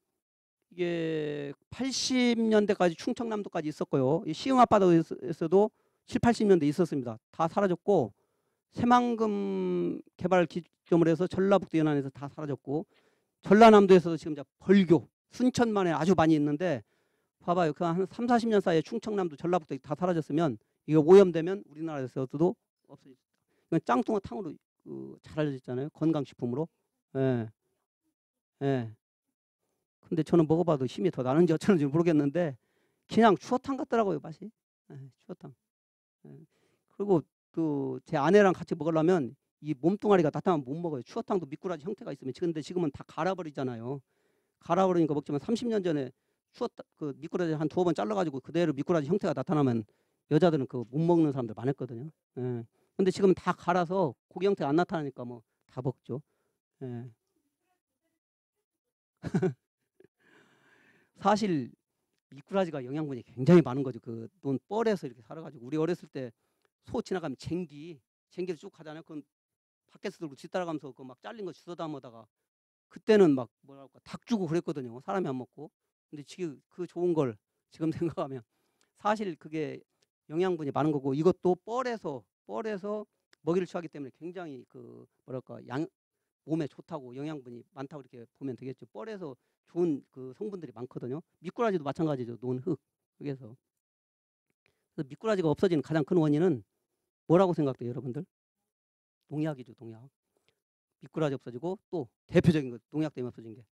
이게 80년대까지 충청남도까지 있었고요. 이 시흥 앞바다에서도 7, 80년대 있었습니다. 다 사라졌고 새만금 개발 기점으로 해서 전라북도 연안에서 다 사라졌고 전라남도에서도 지금 벌교 순천만에 아주 많이 있는데 봐봐요. 그 한 3, 40년 사이에 충청남도 전라북도 다 사라졌으면 이거 오염되면 우리나라에서도 없어질 수 있다. 이건 짱뚱어탕으로 잘 알려졌잖아요. 건강식품으로. 예. 예. 근데 저는 먹어봐도 힘이 더 나는지 어쩌는지 모르겠는데 그냥 추어탕 같더라고요, 맛이. 예, 추어탕. 예. 그리고 그 제 아내랑 같이 먹으려면 이 몸뚱아리가 나타나면 못 먹어요. 추어탕도 미꾸라지 형태가 있으면. 근데 지금은 다 갈아버리잖아요. 갈아버리니까 먹지만 30년 전에 그 미꾸라지 한 2번 잘라가지고 그대로 미꾸라지 형태가 나타나면 여자들은 그 못 먹는 사람들 많았거든요. 예. 근데 지금 다 갈아서 고기 형태가 안 나타나니까 뭐 다 먹죠. 예. 사실 미꾸라지가 영양분이 굉장히 많은 거죠. 그 논 뻘에서 이렇게 살아가지고 우리 어렸을 때 소 지나가면 쟁기를 쭉 가잖아요. 그건 밖에서 들고 뒤따라가면서 그 막 잘린 거 주워 담아다가 그때는 막 뭐랄까 닭 주고 그랬거든요. 사람이 안 먹고. 근데 지금 그 좋은 걸 지금 생각하면 사실 그게 영양분이 많은 거고 이것도 뻘에서 먹이를 취하기 때문에 굉장히 그 뭐랄까 몸에 좋다고 영양분이 많다고 이렇게 보면 되겠죠. 뻘에서 좋은 그 성분들이 많거든요. 미꾸라지도 마찬가지죠. 논흙 그래서 미꾸라지가 없어지는 가장 큰 원인은 뭐라고 생각돼요, 여러분들? 농약이죠, 농약. 미꾸라지 없어지고 또 대표적인 거 농약 때문에 없어진 게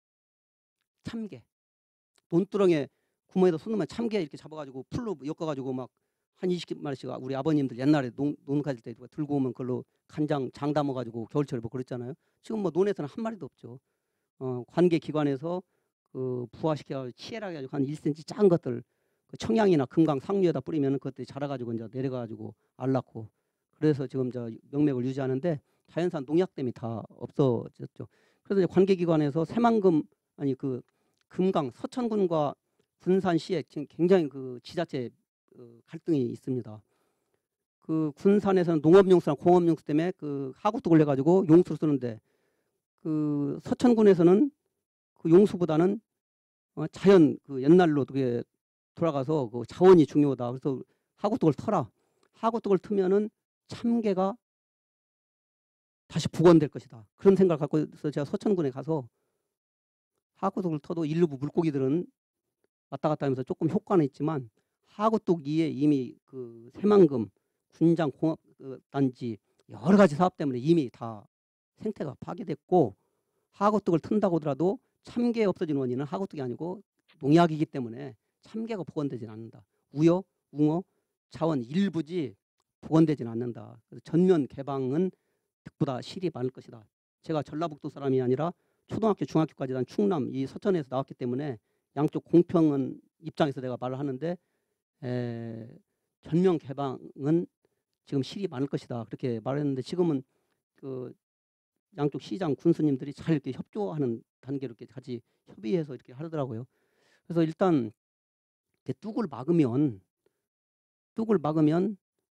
참개. 논두렁에 구멍에다 손 넣으면 참개 이렇게 잡아가지고 풀로 엮어가지고 막 한 20마리씩 우리 아버님들 옛날에 논 가질 때 들고 오면 그걸로 간장 장 담아가지고 겨울철에 뭐 그랬잖아요. 지금 뭐 논에서는 한 마리도 없죠. 관계 기관에서 그 부화시켜가지고 치해라게 해가지고 한 1cm 작은 것들 그 청양이나 금강 상류에다 뿌리면 그것들이 자라가지고 이제 내려가지고 알 낳고 그래서 지금 저 명맥을 유지하는데 자연산 농약 때문에 다 없어졌죠. 그래서 이제 관계기관에서 새만금 아니 그 금강 서천군과 군산시에 지금 굉장히 그 지자체 갈등이 있습니다. 그 군산에서는 농업용수나 공업용수 때문에 그 하구뚝을 해가지고 용수를 쓰는데 그 서천군에서는 그 용수보다는 자연 그 옛날로 그게 돌아가서 그 자원이 중요하다. 그래서 하구뚝을 터라. 하구뚝을 트면은 참개가 다시 복원될 것이다. 그런 생각을 갖고 있어서 제가 서천군에 가서 하구뚝을 터도 일부 물고기들은 왔다 갔다 하면서 조금 효과는 있지만 하구뚝 위에 이미 그 새만금, 군장 공업 단지 여러 가지 사업 때문에 이미 다 생태가 파괴됐고 하구뚝을 튼다고 하더라도 참개 없어진 원인은 하구뚝이 아니고 농약이기 때문에 참개가 복원되지는 않는다. 우여, 웅어, 자원 일부지 복원되지는 않는다. 그래서 전면 개방은 득보다 실이 많을 것이다. 제가 전라북도 사람이 아니라 초등학교, 중학교까지 난 충남 이 서천에서 나왔기 때문에 양쪽 공평한 입장에서 내가 말을 하는데 전면 개방은 지금 실이 많을 것이다. 그렇게 말했는데 지금은 그 양쪽 시장 군수님들이 잘 이렇게 협조하는 단계로 이렇게 같이 협의해서 이렇게 하더라고요. 그래서 일단 뚝을 막으면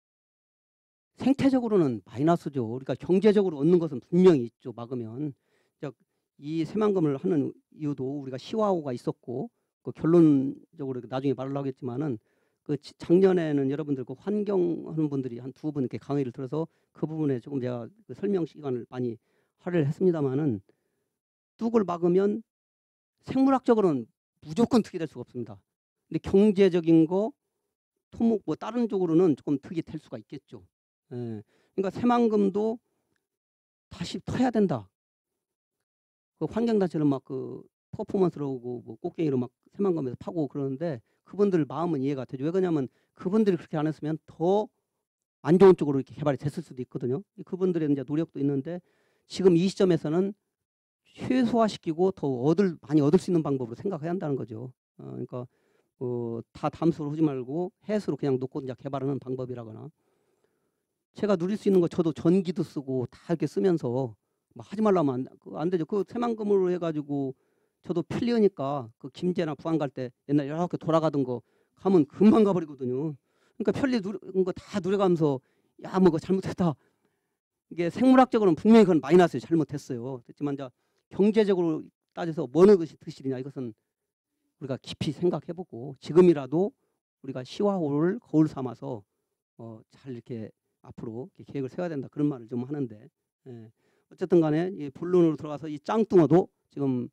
생태적으로는 마이너스죠. 그러니까 경제적으로 얻는 것은 분명히 있죠. 막으면 이 새만금을 하는 이유도 우리가 시와호가 있었고 그 결론적으로 나중에 말을 하겠지만은 그 작년에는 여러분들 그 환경하는 분들이 한 2분 이렇게 강의를 들어서 그 부분에 조금 제가 그 설명 시간을 많이 할애를 했습니다만은 뚝을 막으면 생물학적으로는 무조건 득이 될 수가 없습니다. 근데 경제적인 거 토목 뭐 다른 쪽으로는 조금 득이 될 수가 있겠죠. 예. 그러니까 새만금도 다시 터야 된다. 그 환경단체는 막 그 퍼포먼스로 오고 뭐 꽃게이로 막 새만금에서 파고 그러는데 그분들 마음은 이해가 되죠. 왜 그러냐면 그분들이 그렇게 안 했으면 더 안 좋은 쪽으로 이렇게 개발이 됐을 수도 있거든요. 그분들의 이제 노력도 있는데 지금 이 시점에서는 최소화시키고 더 많이 얻을 수 있는 방법으로 생각해야 한다는 거죠. 그러니까 다 담수로 하지 말고 해수로 그냥 놓고 이제 개발하는 방법이라거나 제가 누릴 수 있는 거 저도 전기도 쓰고 다 이렇게 쓰면서 뭐 하지 말라면 안 되죠. 그 새만금으로 해가지고 저도 편리하니까 그 김제나 부안 갈 때 옛날 이렇게 돌아가던 거 가면 금방 가버리거든요. 그러니까 편리 누른 거 다 누려가면서 야 뭐 그거 잘못했다. 이게 생물학적으로는 분명히 그건 마이너스에 잘못했어요. 그렇지만 이제 경제적으로 따져서 어느 것이 득실이냐 이것은 우리가 깊이 생각해보고 지금이라도 우리가 시화호를 거울 삼아서 잘 이렇게 앞으로 이렇게 계획을 세워야 된다 그런 말을 좀 하는데 어쨌든 간에 이 본론으로 들어가서 이 짱뚱어도 지금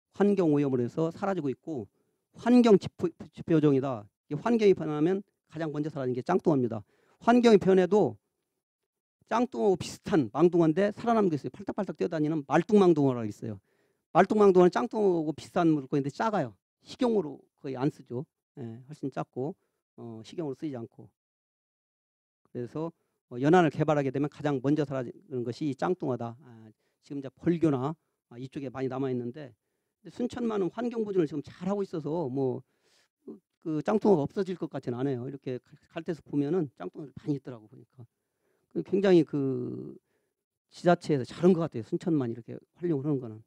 환경 오염으로 해서 사라지고 있고 환경 지표종이다. 이 환경이 변하면 가장 먼저 사라지는 게 짱뚱어입니다. 환경이 변해도 짱뚱어하고 비슷한 망둥어인데 살아남는 게 있어요. 팔딱팔딱 뛰어다니는 말뚝망둥어라고 있어요. 말뚝망둥어는 짱뚱어하고 비슷한 물고기인데 작아요. 식용으로 거의 안 쓰죠. 예, 훨씬 작고 식용으로 쓰이지 않고. 그래서 연안을 개발하게 되면 가장 먼저 사라지는 것이 이 짱뚱어다. 지금 이제 벌교나 이쪽에 많이 남아 있는데 순천만은 환경 보존을 지금 잘 하고 있어서 뭐 그 짱뚱어가 없어질 것 같지는 않아요. 이렇게 갈 때서 보면은 짱뚱어들 많이 있더라고 보니까. 굉장히 그 지자체에서 잘한 것 같아요. 순천만 이렇게 활용을 하는 거는.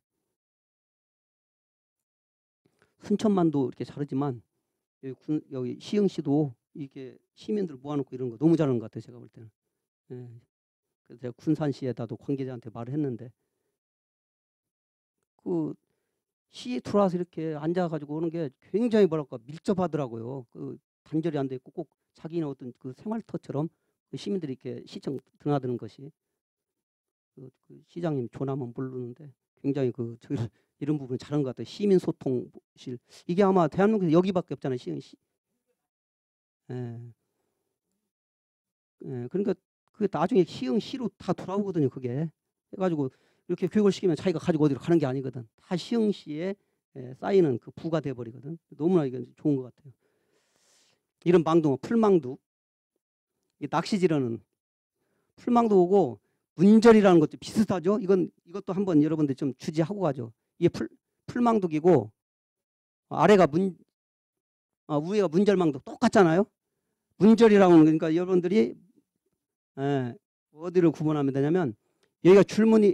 순천만도 이렇게 잘하지만 여기 시흥시도 이게 시민들 모아놓고 이런 거 너무 잘하는 것 같아요. 제가 볼 때는. 예. 그래서 제가 군산시에다도 관계자한테 말을 했는데 그 시에 들어와서 이렇게 앉아가지고 오는 게 굉장히 뭐랄까 밀접하더라고요. 그 단절이 안 돼 있고 꼭 자기는 어떤 그 생활터처럼 그 시민들이 이렇게 시청 드나드는 것이 그 시장님 조남은 모르는데 굉장히 그 저희 이런 부분 잘한 것 같아요. 시민소통실 이게 아마 대한민국에서 여기밖에 없잖아요. 시흥시. 예. 예. 그러니까 그 나중에 시흥시로 다 돌아오거든요. 그게 해가지고 이렇게 교육을 시키면 자기가 가지고 어디로 가는 게 아니거든. 다 시흥시에 쌓이는 그 부가 돼버리거든. 너무나 이건 좋은 것 같아요. 이런 망둥어 풀망둑 낚시질하는 풀망둑하고 문절이라는 것도 비슷하죠. 이것도 한번 여러분들 좀 주지하고 가죠. 이게 풀망둑이고 아래가 위에가 문절망둑 똑같잖아요. 문절이라고 하는 그러니까 여러분들이 어디를 구분하면 되냐면 여기가 줄무늬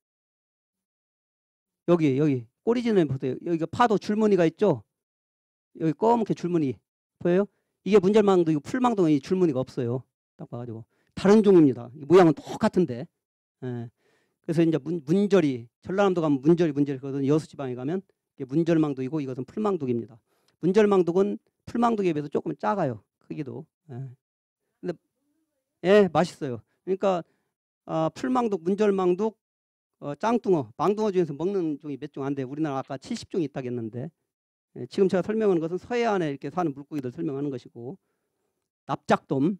여기 꼬리진에 보세요. 여기가 파도 줄무늬가 있죠. 여기 검게 줄무늬 보여요? 이게 문절망둑이고 풀망둥이 줄무늬가 없어요. 딱 봐가지고 다른 종입니다. 모양은 똑같은데. 예. 그래서 이제 문절이 전라남도 가면 문절이거든. 여수지방에 가면 이게 문절망둑이고 이것은 풀망둑입니다. 문절망둑은 풀망둑에 비해서 조금 작아요. 크기도. 예. 근데 맛있어요. 그러니까 풀망둑, 문절망둑, 짱뚱어, 망둥어 중에서 먹는 종이 몇 종 안 돼. 우리나라 아까 70종이 있다고 했는데 지금 제가 설명하는 것은 서해안에 이렇게 사는 물고기들 설명하는 것이고 납작돔,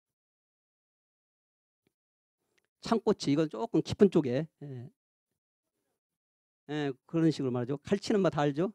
창꼬치 이건 조금 깊은 쪽에 그런 식으로 말하죠. 갈치는 뭐 다 알죠.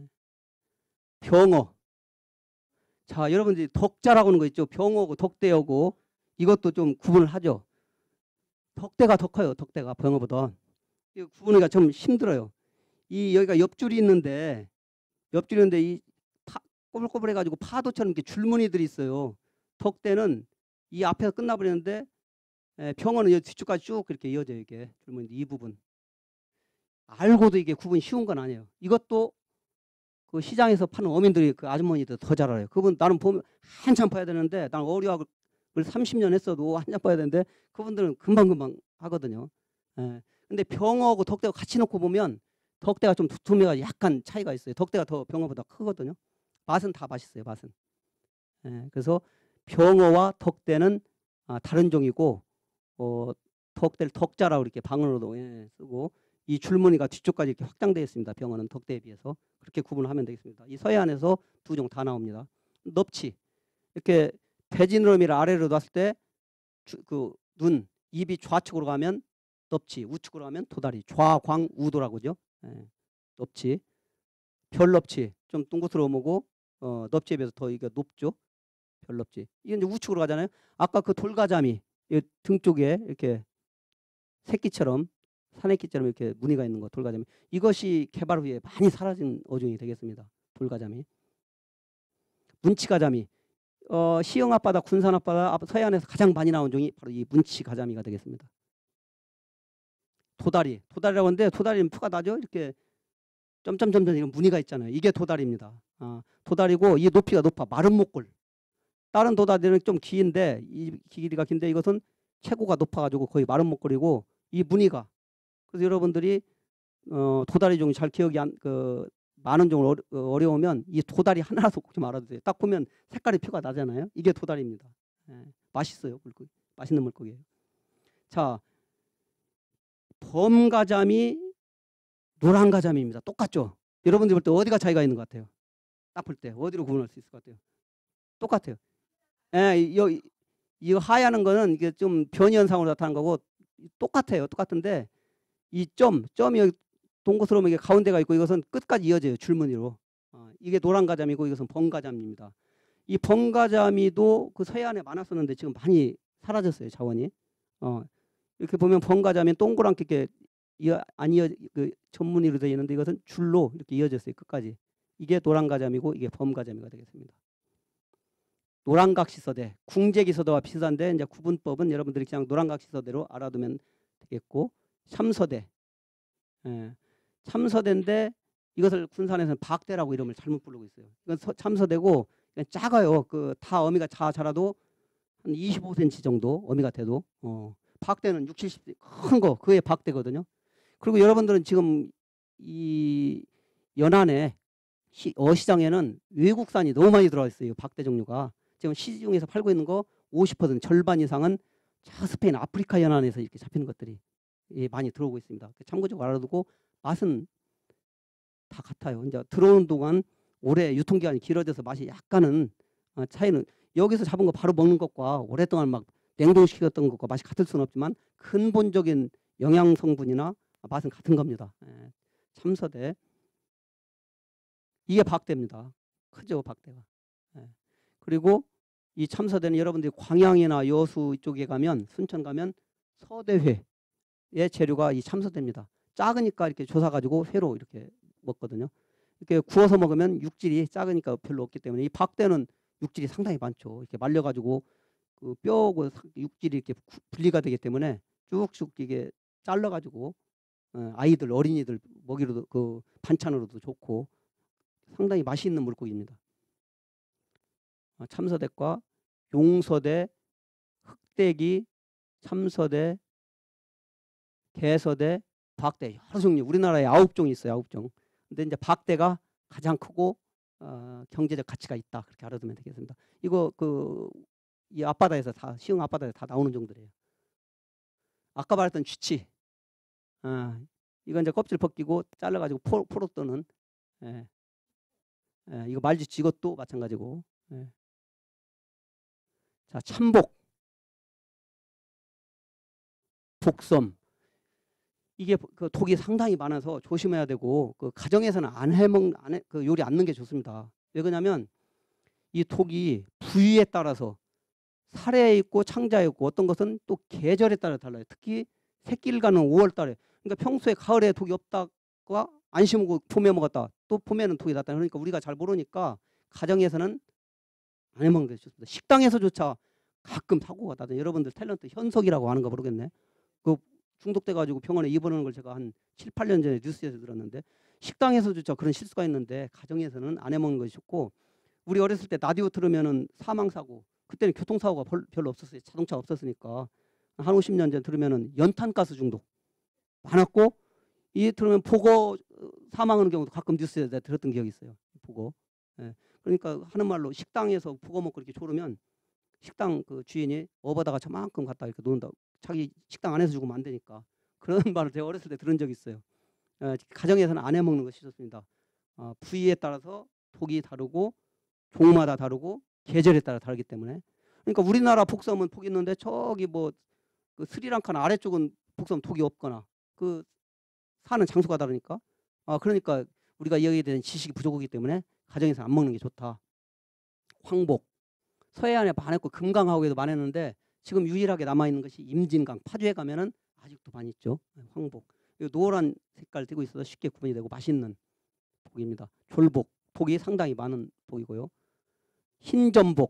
병어. 자 여러분들이 덕자라고 하는 거 있죠. 병어고 덕대어고 이것도 좀 구분을 하죠. 덕대가 더 커요. 덕대가 병어보다. 이거 구분하기가 좀 힘들어요. 여기가 옆줄이 있는데 이 꼬불꼬불해가지고 파도처럼 이렇게 줄무늬들이 있어요. 덕대는 이 앞에서 끝나버리는데 병어는 여기 뒤쪽까지 쭉 이렇게 이어져요. 이게 줄무늬 이 부분. 알고도 이게 구분이 쉬운 건 아니에요. 이것도 그 시장에서 파는 어민들이 그 아주머니들 더 잘 알아요. 그분 나는 보면 한참 봐야 되는데 난 어류학을 30년 했어도 한참 봐야 되는데 그분들은 금방금방 하거든요. 근데 병어하고 덕대가 같이 놓고 보면 덕대가 좀 두툼해가 약간 차이가 있어요. 덕대가 더 병어보다 크거든요. 맛은 다 맛있어요. 맛은. 그래서 병어와 덕대는 다른 종이고 덕대를 덕자라고 이렇게 방언으로도 쓰고 이 줄무늬가 뒤쪽까지 이렇게 확장되어 있습니다. 병어는 덕대에 비해서 그렇게 구분을 하면 되겠습니다. 이 서해안에서 두 종 다 나옵니다. 넙치 이렇게 배지느러미를 아래로 놨을 때 그 눈 입이 좌측으로 가면 넙치, 우측으로 가면 도다리, 좌광우도라고 하죠. 넙치, 별넙치 좀 둥그스러워 보고 넙치에 비해서 더 이게 높죠. 별넙치. 이게 이제 우측으로 가잖아요. 아까 그 돌가자미 등 쪽에 이렇게 새끼처럼 사내끼처럼 이렇게 무늬가 있는 거 돌가자미. 이것이 개발 후에 많이 사라진 어종이 되겠습니다. 돌가자미. 문치가자미. 시흥 앞바다, 군산 앞바다, 서해안에서 가장 많이 나온 종이 바로 이 문치가자미가 되겠습니다. 도다리라고 하는데 도다리는 표가 나죠. 이렇게 점점점점 이런 무늬가 있잖아요. 이게 도다리입니다. 도다리고 이 높이가 높아. 마른 목골. 다른 도다리는 좀 긴데 이 길이가 긴데 이것은 최고가 높아가지고 거의 마른 목골이고 이 무늬가 그래서 여러분들이 도다리 종이 잘 기억이 많은 종을 어려우면 이 도다리 하나라도 꼭 좀 알아두세요. 딱 보면 색깔이 표가 나잖아요. 이게 도다리입니다. 맛있어요. 물고기. 맛있는 물고기예요. 자, 범가자미, 노란가자미입니다. 똑같죠? 여러분들 볼 때 어디가 차이가 있는 것 같아요? 딱 볼 때 어디로 구분할 수 있을 것 같아요? 똑같아요. 예, 이 하얀 거는 이게 좀 변이 현상으로 나타난 거고 똑같아요. 똑같은데 이 점이 여기 동그스러우면 이게 가운데가 있고 이것은 끝까지 이어져요. 줄무늬로. 이게 노란 가자미고 이것은 번가자미입니다. 이 번가자미도 그 서해안에 많았었는데 지금 많이 사라졌어요. 자원이. 이렇게 보면 번가자미는 동그랗게 이렇게 그 전무늬로 되어 있는데 이것은 줄로 이렇게 이어졌어요. 끝까지. 이게 노란 가자미고 이게 범가자미가 되겠습니다. 노란각시서대, 궁제기서대와 비슷한데 이제 구분법은 여러분들이 그냥 노란각시서대로 알아두면 되겠고, 참서대, 참서대인데 이것을 군산에서는 박대라고 이름을 잘못 부르고 있어요. 이건 참서대고 작아요. 그 다 어미가 다 자라도 한 25cm 정도 어미가 돼도 박대는 60, 70cm 큰 거 그게 박대거든요. 그리고 여러분들은 지금 이 연안에 어시장에는 외국산이 너무 많이 들어와 있어요. 박대 종류가. 지금 시중에서 팔고 있는 거 50% 절반 이상은 스페인 아프리카 연안에서 이렇게 잡히는 것들이 많이 들어오고 있습니다. 참고적으로 알아두고 맛은 다 같아요. 이제 들어오는 동안 오래 유통기한이 길어져서 맛이 약간은 차이는 여기서 잡은 거 바로 먹는 것과 오랫동안 막 냉동시켰던 것과 맛이 같을 수는 없지만 근본적인 영양 성분이나 맛은 같은 겁니다. 참서대. 이게 박대입니다. 크죠, 박대가. 그리고 이 참서대는 여러분들이 광양이나 여수 이쪽에 가면 순천 가면 서대회의 재료가 이 참서대입니다. 작으니까 이렇게 조사가지고 회로 이렇게 먹거든요. 이렇게 구워서 먹으면 육질이 작으니까 별로 없기 때문에 이 박대는 육질이 상당히 많죠. 이렇게 말려가지고 그 뼈하고 육질이 이렇게 분리가 되기 때문에 쭉쭉 이게 잘라가지고 아이들 어린이들 먹이로도 그 반찬으로도 좋고 상당히 맛이 있는 물고기입니다. 참서대과 용서대, 흑대기, 참서대, 개서대, 박대 여러 종류 우리나라에 9종이 있어요. 9종. 근데 이제 박대가 가장 크고 경제적 가치가 있다 그렇게 알아두면 되겠습니다. 이거 이 앞바다에서 다 시흥 앞바다에 다 나오는 종들이에요. 아까 말했던 쥐치, 이건 이제 껍질 벗기고 잘라가지고 포로 떠는 이거 말쥐치 이것도 마찬가지고. 자, 참복, 복섬. 이게 그 독이 상당히 많아서 조심해야 되고 그 가정에서는 그 요리 안 넣는 게 좋습니다. 왜 그러냐면 이 독이 부위에 따라서 살에 있고 창자에 있고 어떤 것은 또 계절에 따라 달라요. 특히 새끼를 가는 5월 달에 그러니까 평소에 가을에 독이 없다가 안 심고 봄에 먹었다 또 봄에는 독이 났다 그러니까 우리가 잘 모르니까 가정에서는 안 해먹는 게 좋습니다. 식당에서조차 가끔 사고가 나죠. 여러분들 탤런트 현석이라고 하는 거 모르겠네. 그 중독돼 가지고 병원에 입원하는 걸 제가 한 7, 8년 전에 뉴스에서 들었는데 식당에서조차 그런 실수가 있는데 가정에서는 안 해먹는 것이 좋고 우리 어렸을 때 라디오 들으면은 사망사고 그때는 교통사고가 별로 없었어요. 자동차 없었으니까 한 50년 전 들으면은 연탄가스 중독 많았고 이 들으면 보고 사망하는 경우도 가끔 뉴스에 들었던 기억이 있어요. 보고. 그러니까 하는 말로 식당에서 보고 먹고 이렇게 졸으면 식당 그 주인이 업어다가 저만큼 갖다 이렇게 놓는다. 자기 식당 안에서 죽으면 안 되니까 그런 말을 제가 어렸을 때 들은 적이 있어요. 가정에서는 안 해먹는 것이 좋습니다. 부위에 따라서 독이 다르고 종마다 다르고 계절에 따라 다르기 때문에 그러니까 우리나라 복섬은 독이 있는데 저기 뭐 그 스리랑카나 아래쪽은 복섬 독이 없거나 그 사는 장소가 다르니까 그러니까 우리가 여기에 대한 지식이 부족하기 때문에 가정에서 안 먹는 게 좋다. 황복 서해안에 많았고 금강하고에도 많았는데 지금 유일하게 남아있는 것이 임진강 파주에 가면은 아직도 많이 있죠. 황복 이 노란 색깔 띠고 있어서 쉽게 구분이 되고 맛있는 복입니다. 졸복 복이 상당히 많은 복이고요. 흰전복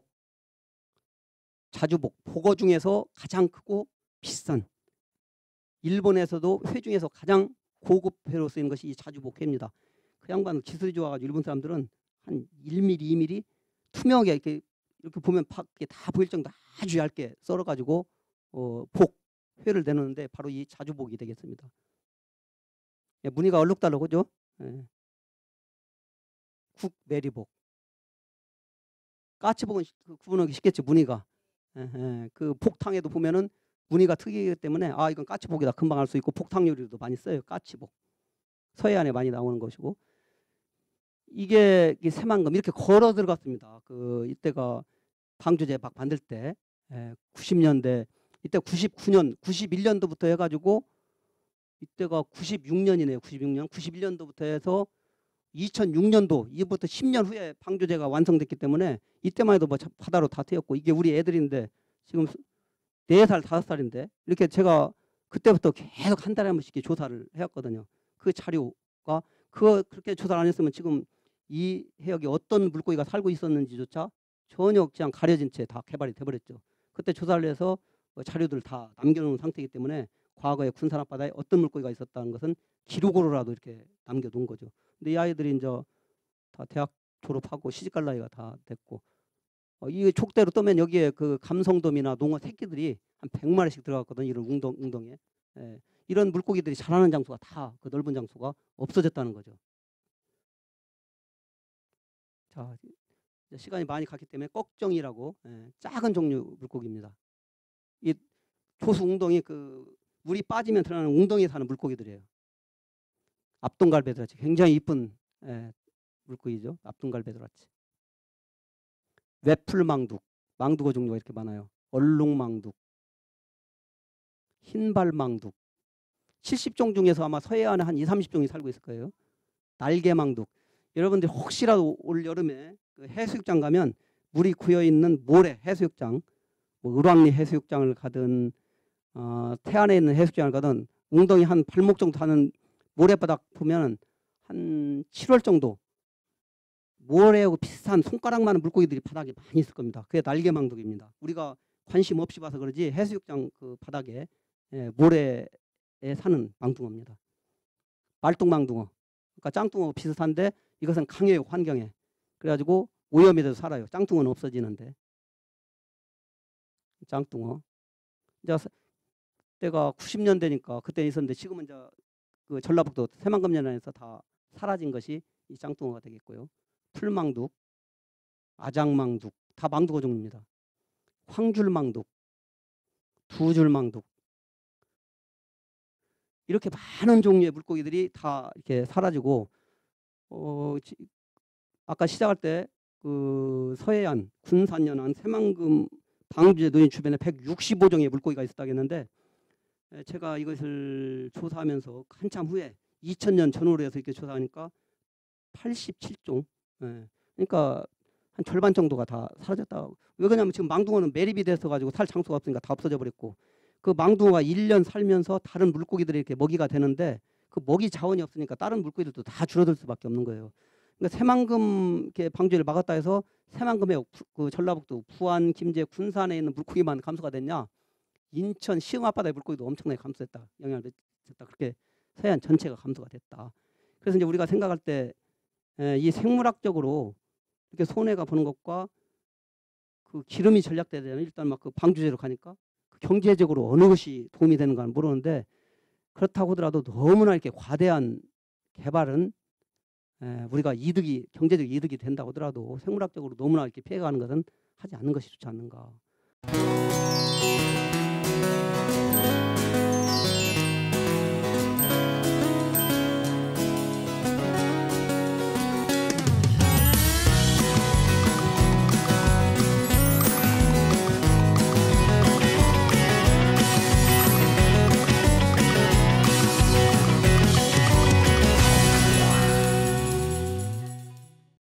자주복 복어 중에서 가장 크고 비싼 일본에서도 회 중에서 가장 고급 회로 쓰이는 것이 이 자주복 회입니다. 그 양반은 기술이 좋아가지고 일본 사람들은 한 1mm, 2mm 투명하게 이렇게 보면 밖에 다 보일 정도 아주 얇게 썰어가지고 회를 내놓는데 바로 이 자주복이 되겠습니다. 무늬가 얼룩달룩하죠. 국내리복 까치복은 구분하기 쉽겠죠. 무늬가 그 복탕에도 보면은 무늬가 특이하기 때문에 이건 까치복이다 금방 알 수 있고 복탕 요리도 많이 써요. 까치복 서해안에 많이 나오는 것이고 이게 새만금 이렇게 걸어 들어갔습니다. 이때가 방조제 막 만들 때 90년대 이때 99년 91년도부터 해가지고 이때가 96년이네요. 96년 91년도부터 해서 2006년도 이부터 10년 후에 방조제가 완성됐기 때문에 이때만 해도 뭐 바다로 다 태웠고 이게 우리 애들인데 지금 4살 5살인데 이렇게 제가 그때부터 계속 한 달에 한 번씩 조사를 해왔거든요. 그 자료가 그렇게 조사를 안 했으면 지금 이 해역에 어떤 물고기가 살고 있었는지조차 전혀 그냥 가려진 채 다 개발이 돼버렸죠. 그때 조사를 해서 자료들을 다 남겨놓은 상태이기 때문에 과거에 군산 앞바다에 어떤 물고기가 있었다는 것은 기록으로라도 이렇게 남겨놓은 거죠. 근데 이 아이들이 이제 다 대학 졸업하고 시집갈 나이가 다 됐고 이 족대로 뜨면 여기에 그 감성돔이나 농어 새끼들이 한 100마리씩 들어갔거든요. 이런 웅덩이에. 이런 물고기들이 자라는 장소가 다 그 넓은 장소가 없어졌다는 거죠. 자, 시간이 많이 갔기 때문에 꺽정이라고 작은 종류 물고기입니다. 이 조수 웅덩이 물이 빠지면 들어가는 웅덩이에 사는 물고기들이에요. 앞동갈배도라치 굉장히 이쁜 물고기죠. 앞동갈배도라치. 외풀망둑, 망두어 종류가 이렇게 많아요. 얼룩망둑, 흰발망둑. 70종 중에서 아마 서해안에 한 20, 30종이 살고 있을 거예요. 날개망둑. 여러분들 혹시라도 올 여름에 해수욕장 가면 물이 고여 있는 모래 해수욕장, 뭐 을왕리 해수욕장을 가든 태안에 있는 해수욕장을 가든 웅덩이 한 발목 정도 하는 모래바닥 보면 한 7월 정도 모래하고 비슷한 손가락만한 물고기들이 바닥에 많이 있을 겁니다. 그게 날개망둑입니다. 우리가 관심 없이 봐서 그러지 해수욕장 그 바닥에 모래에 사는 망둥어입니다. 말똥망둥어. 그러니까 짱뚱어 비슷한데 이것은 강해요. 환경에. 그래가지고 오염이 돼서 살아요. 짱뚱어는 없어지는데. 짱뚱어. 이제 때가 90년대니까 그때 있었는데 지금은 이제 그 전라북도 새만금연안에서 다 사라진 것이 이 짱뚱어가 되겠고요. 풀망둑, 아장망둑 다 망둥어 종류입니다. 황줄망둑, 두줄망둑 이렇게 많은 종류의 물고기들이 다 이렇게 사라지고 아까 시작할 때 그 서해안, 군산 연안, 새만금 방조제 노인 주변에 165종의 물고기가 있었다고 했는데 제가 이것을 조사하면서 한참 후에 2000년 전후로 해서 이렇게 조사하니까 87종. 그러니까 한 절반 정도가 다 사라졌다. 왜 그러냐면 지금 망둥어는 매립이 돼서 가지고 살 장소가 없으니까 다 없어져 버렸고 그 망둥어가 1년 살면서 다른 물고기들이 이렇게 먹이가 되는데 그 먹이 자원이 없으니까 다른 물고기들도 다 줄어들 수밖에 없는 거예요. 그러니까 새만금 이렇게 방조제를 막았다 해서 새만금의 그 전라북도 부안, 김제, 군산에 있는 물고기만 감소가 됐냐? 인천 시흥 앞바다의 물고기도 엄청나게 감소했다. 영향을 미쳤다. 그렇게 서해안 전체가 감소가 됐다. 그래서 이제 우리가 생각할 때 이 생물학적으로 이렇게 손해가 보는 것과 그 기름이 전략돼야 되면 일단 막 그 방조제로 가니까 그 경제적으로 어느 것이 도움이 되는가는 모르는데 그렇다고 하더라도 너무나 이렇게 과대한 개발은 우리가 경제적 이득이 된다고 하더라도 생물학적으로 너무나 이렇게 피해가는 것은 하지 않는 것이 좋지 않는가.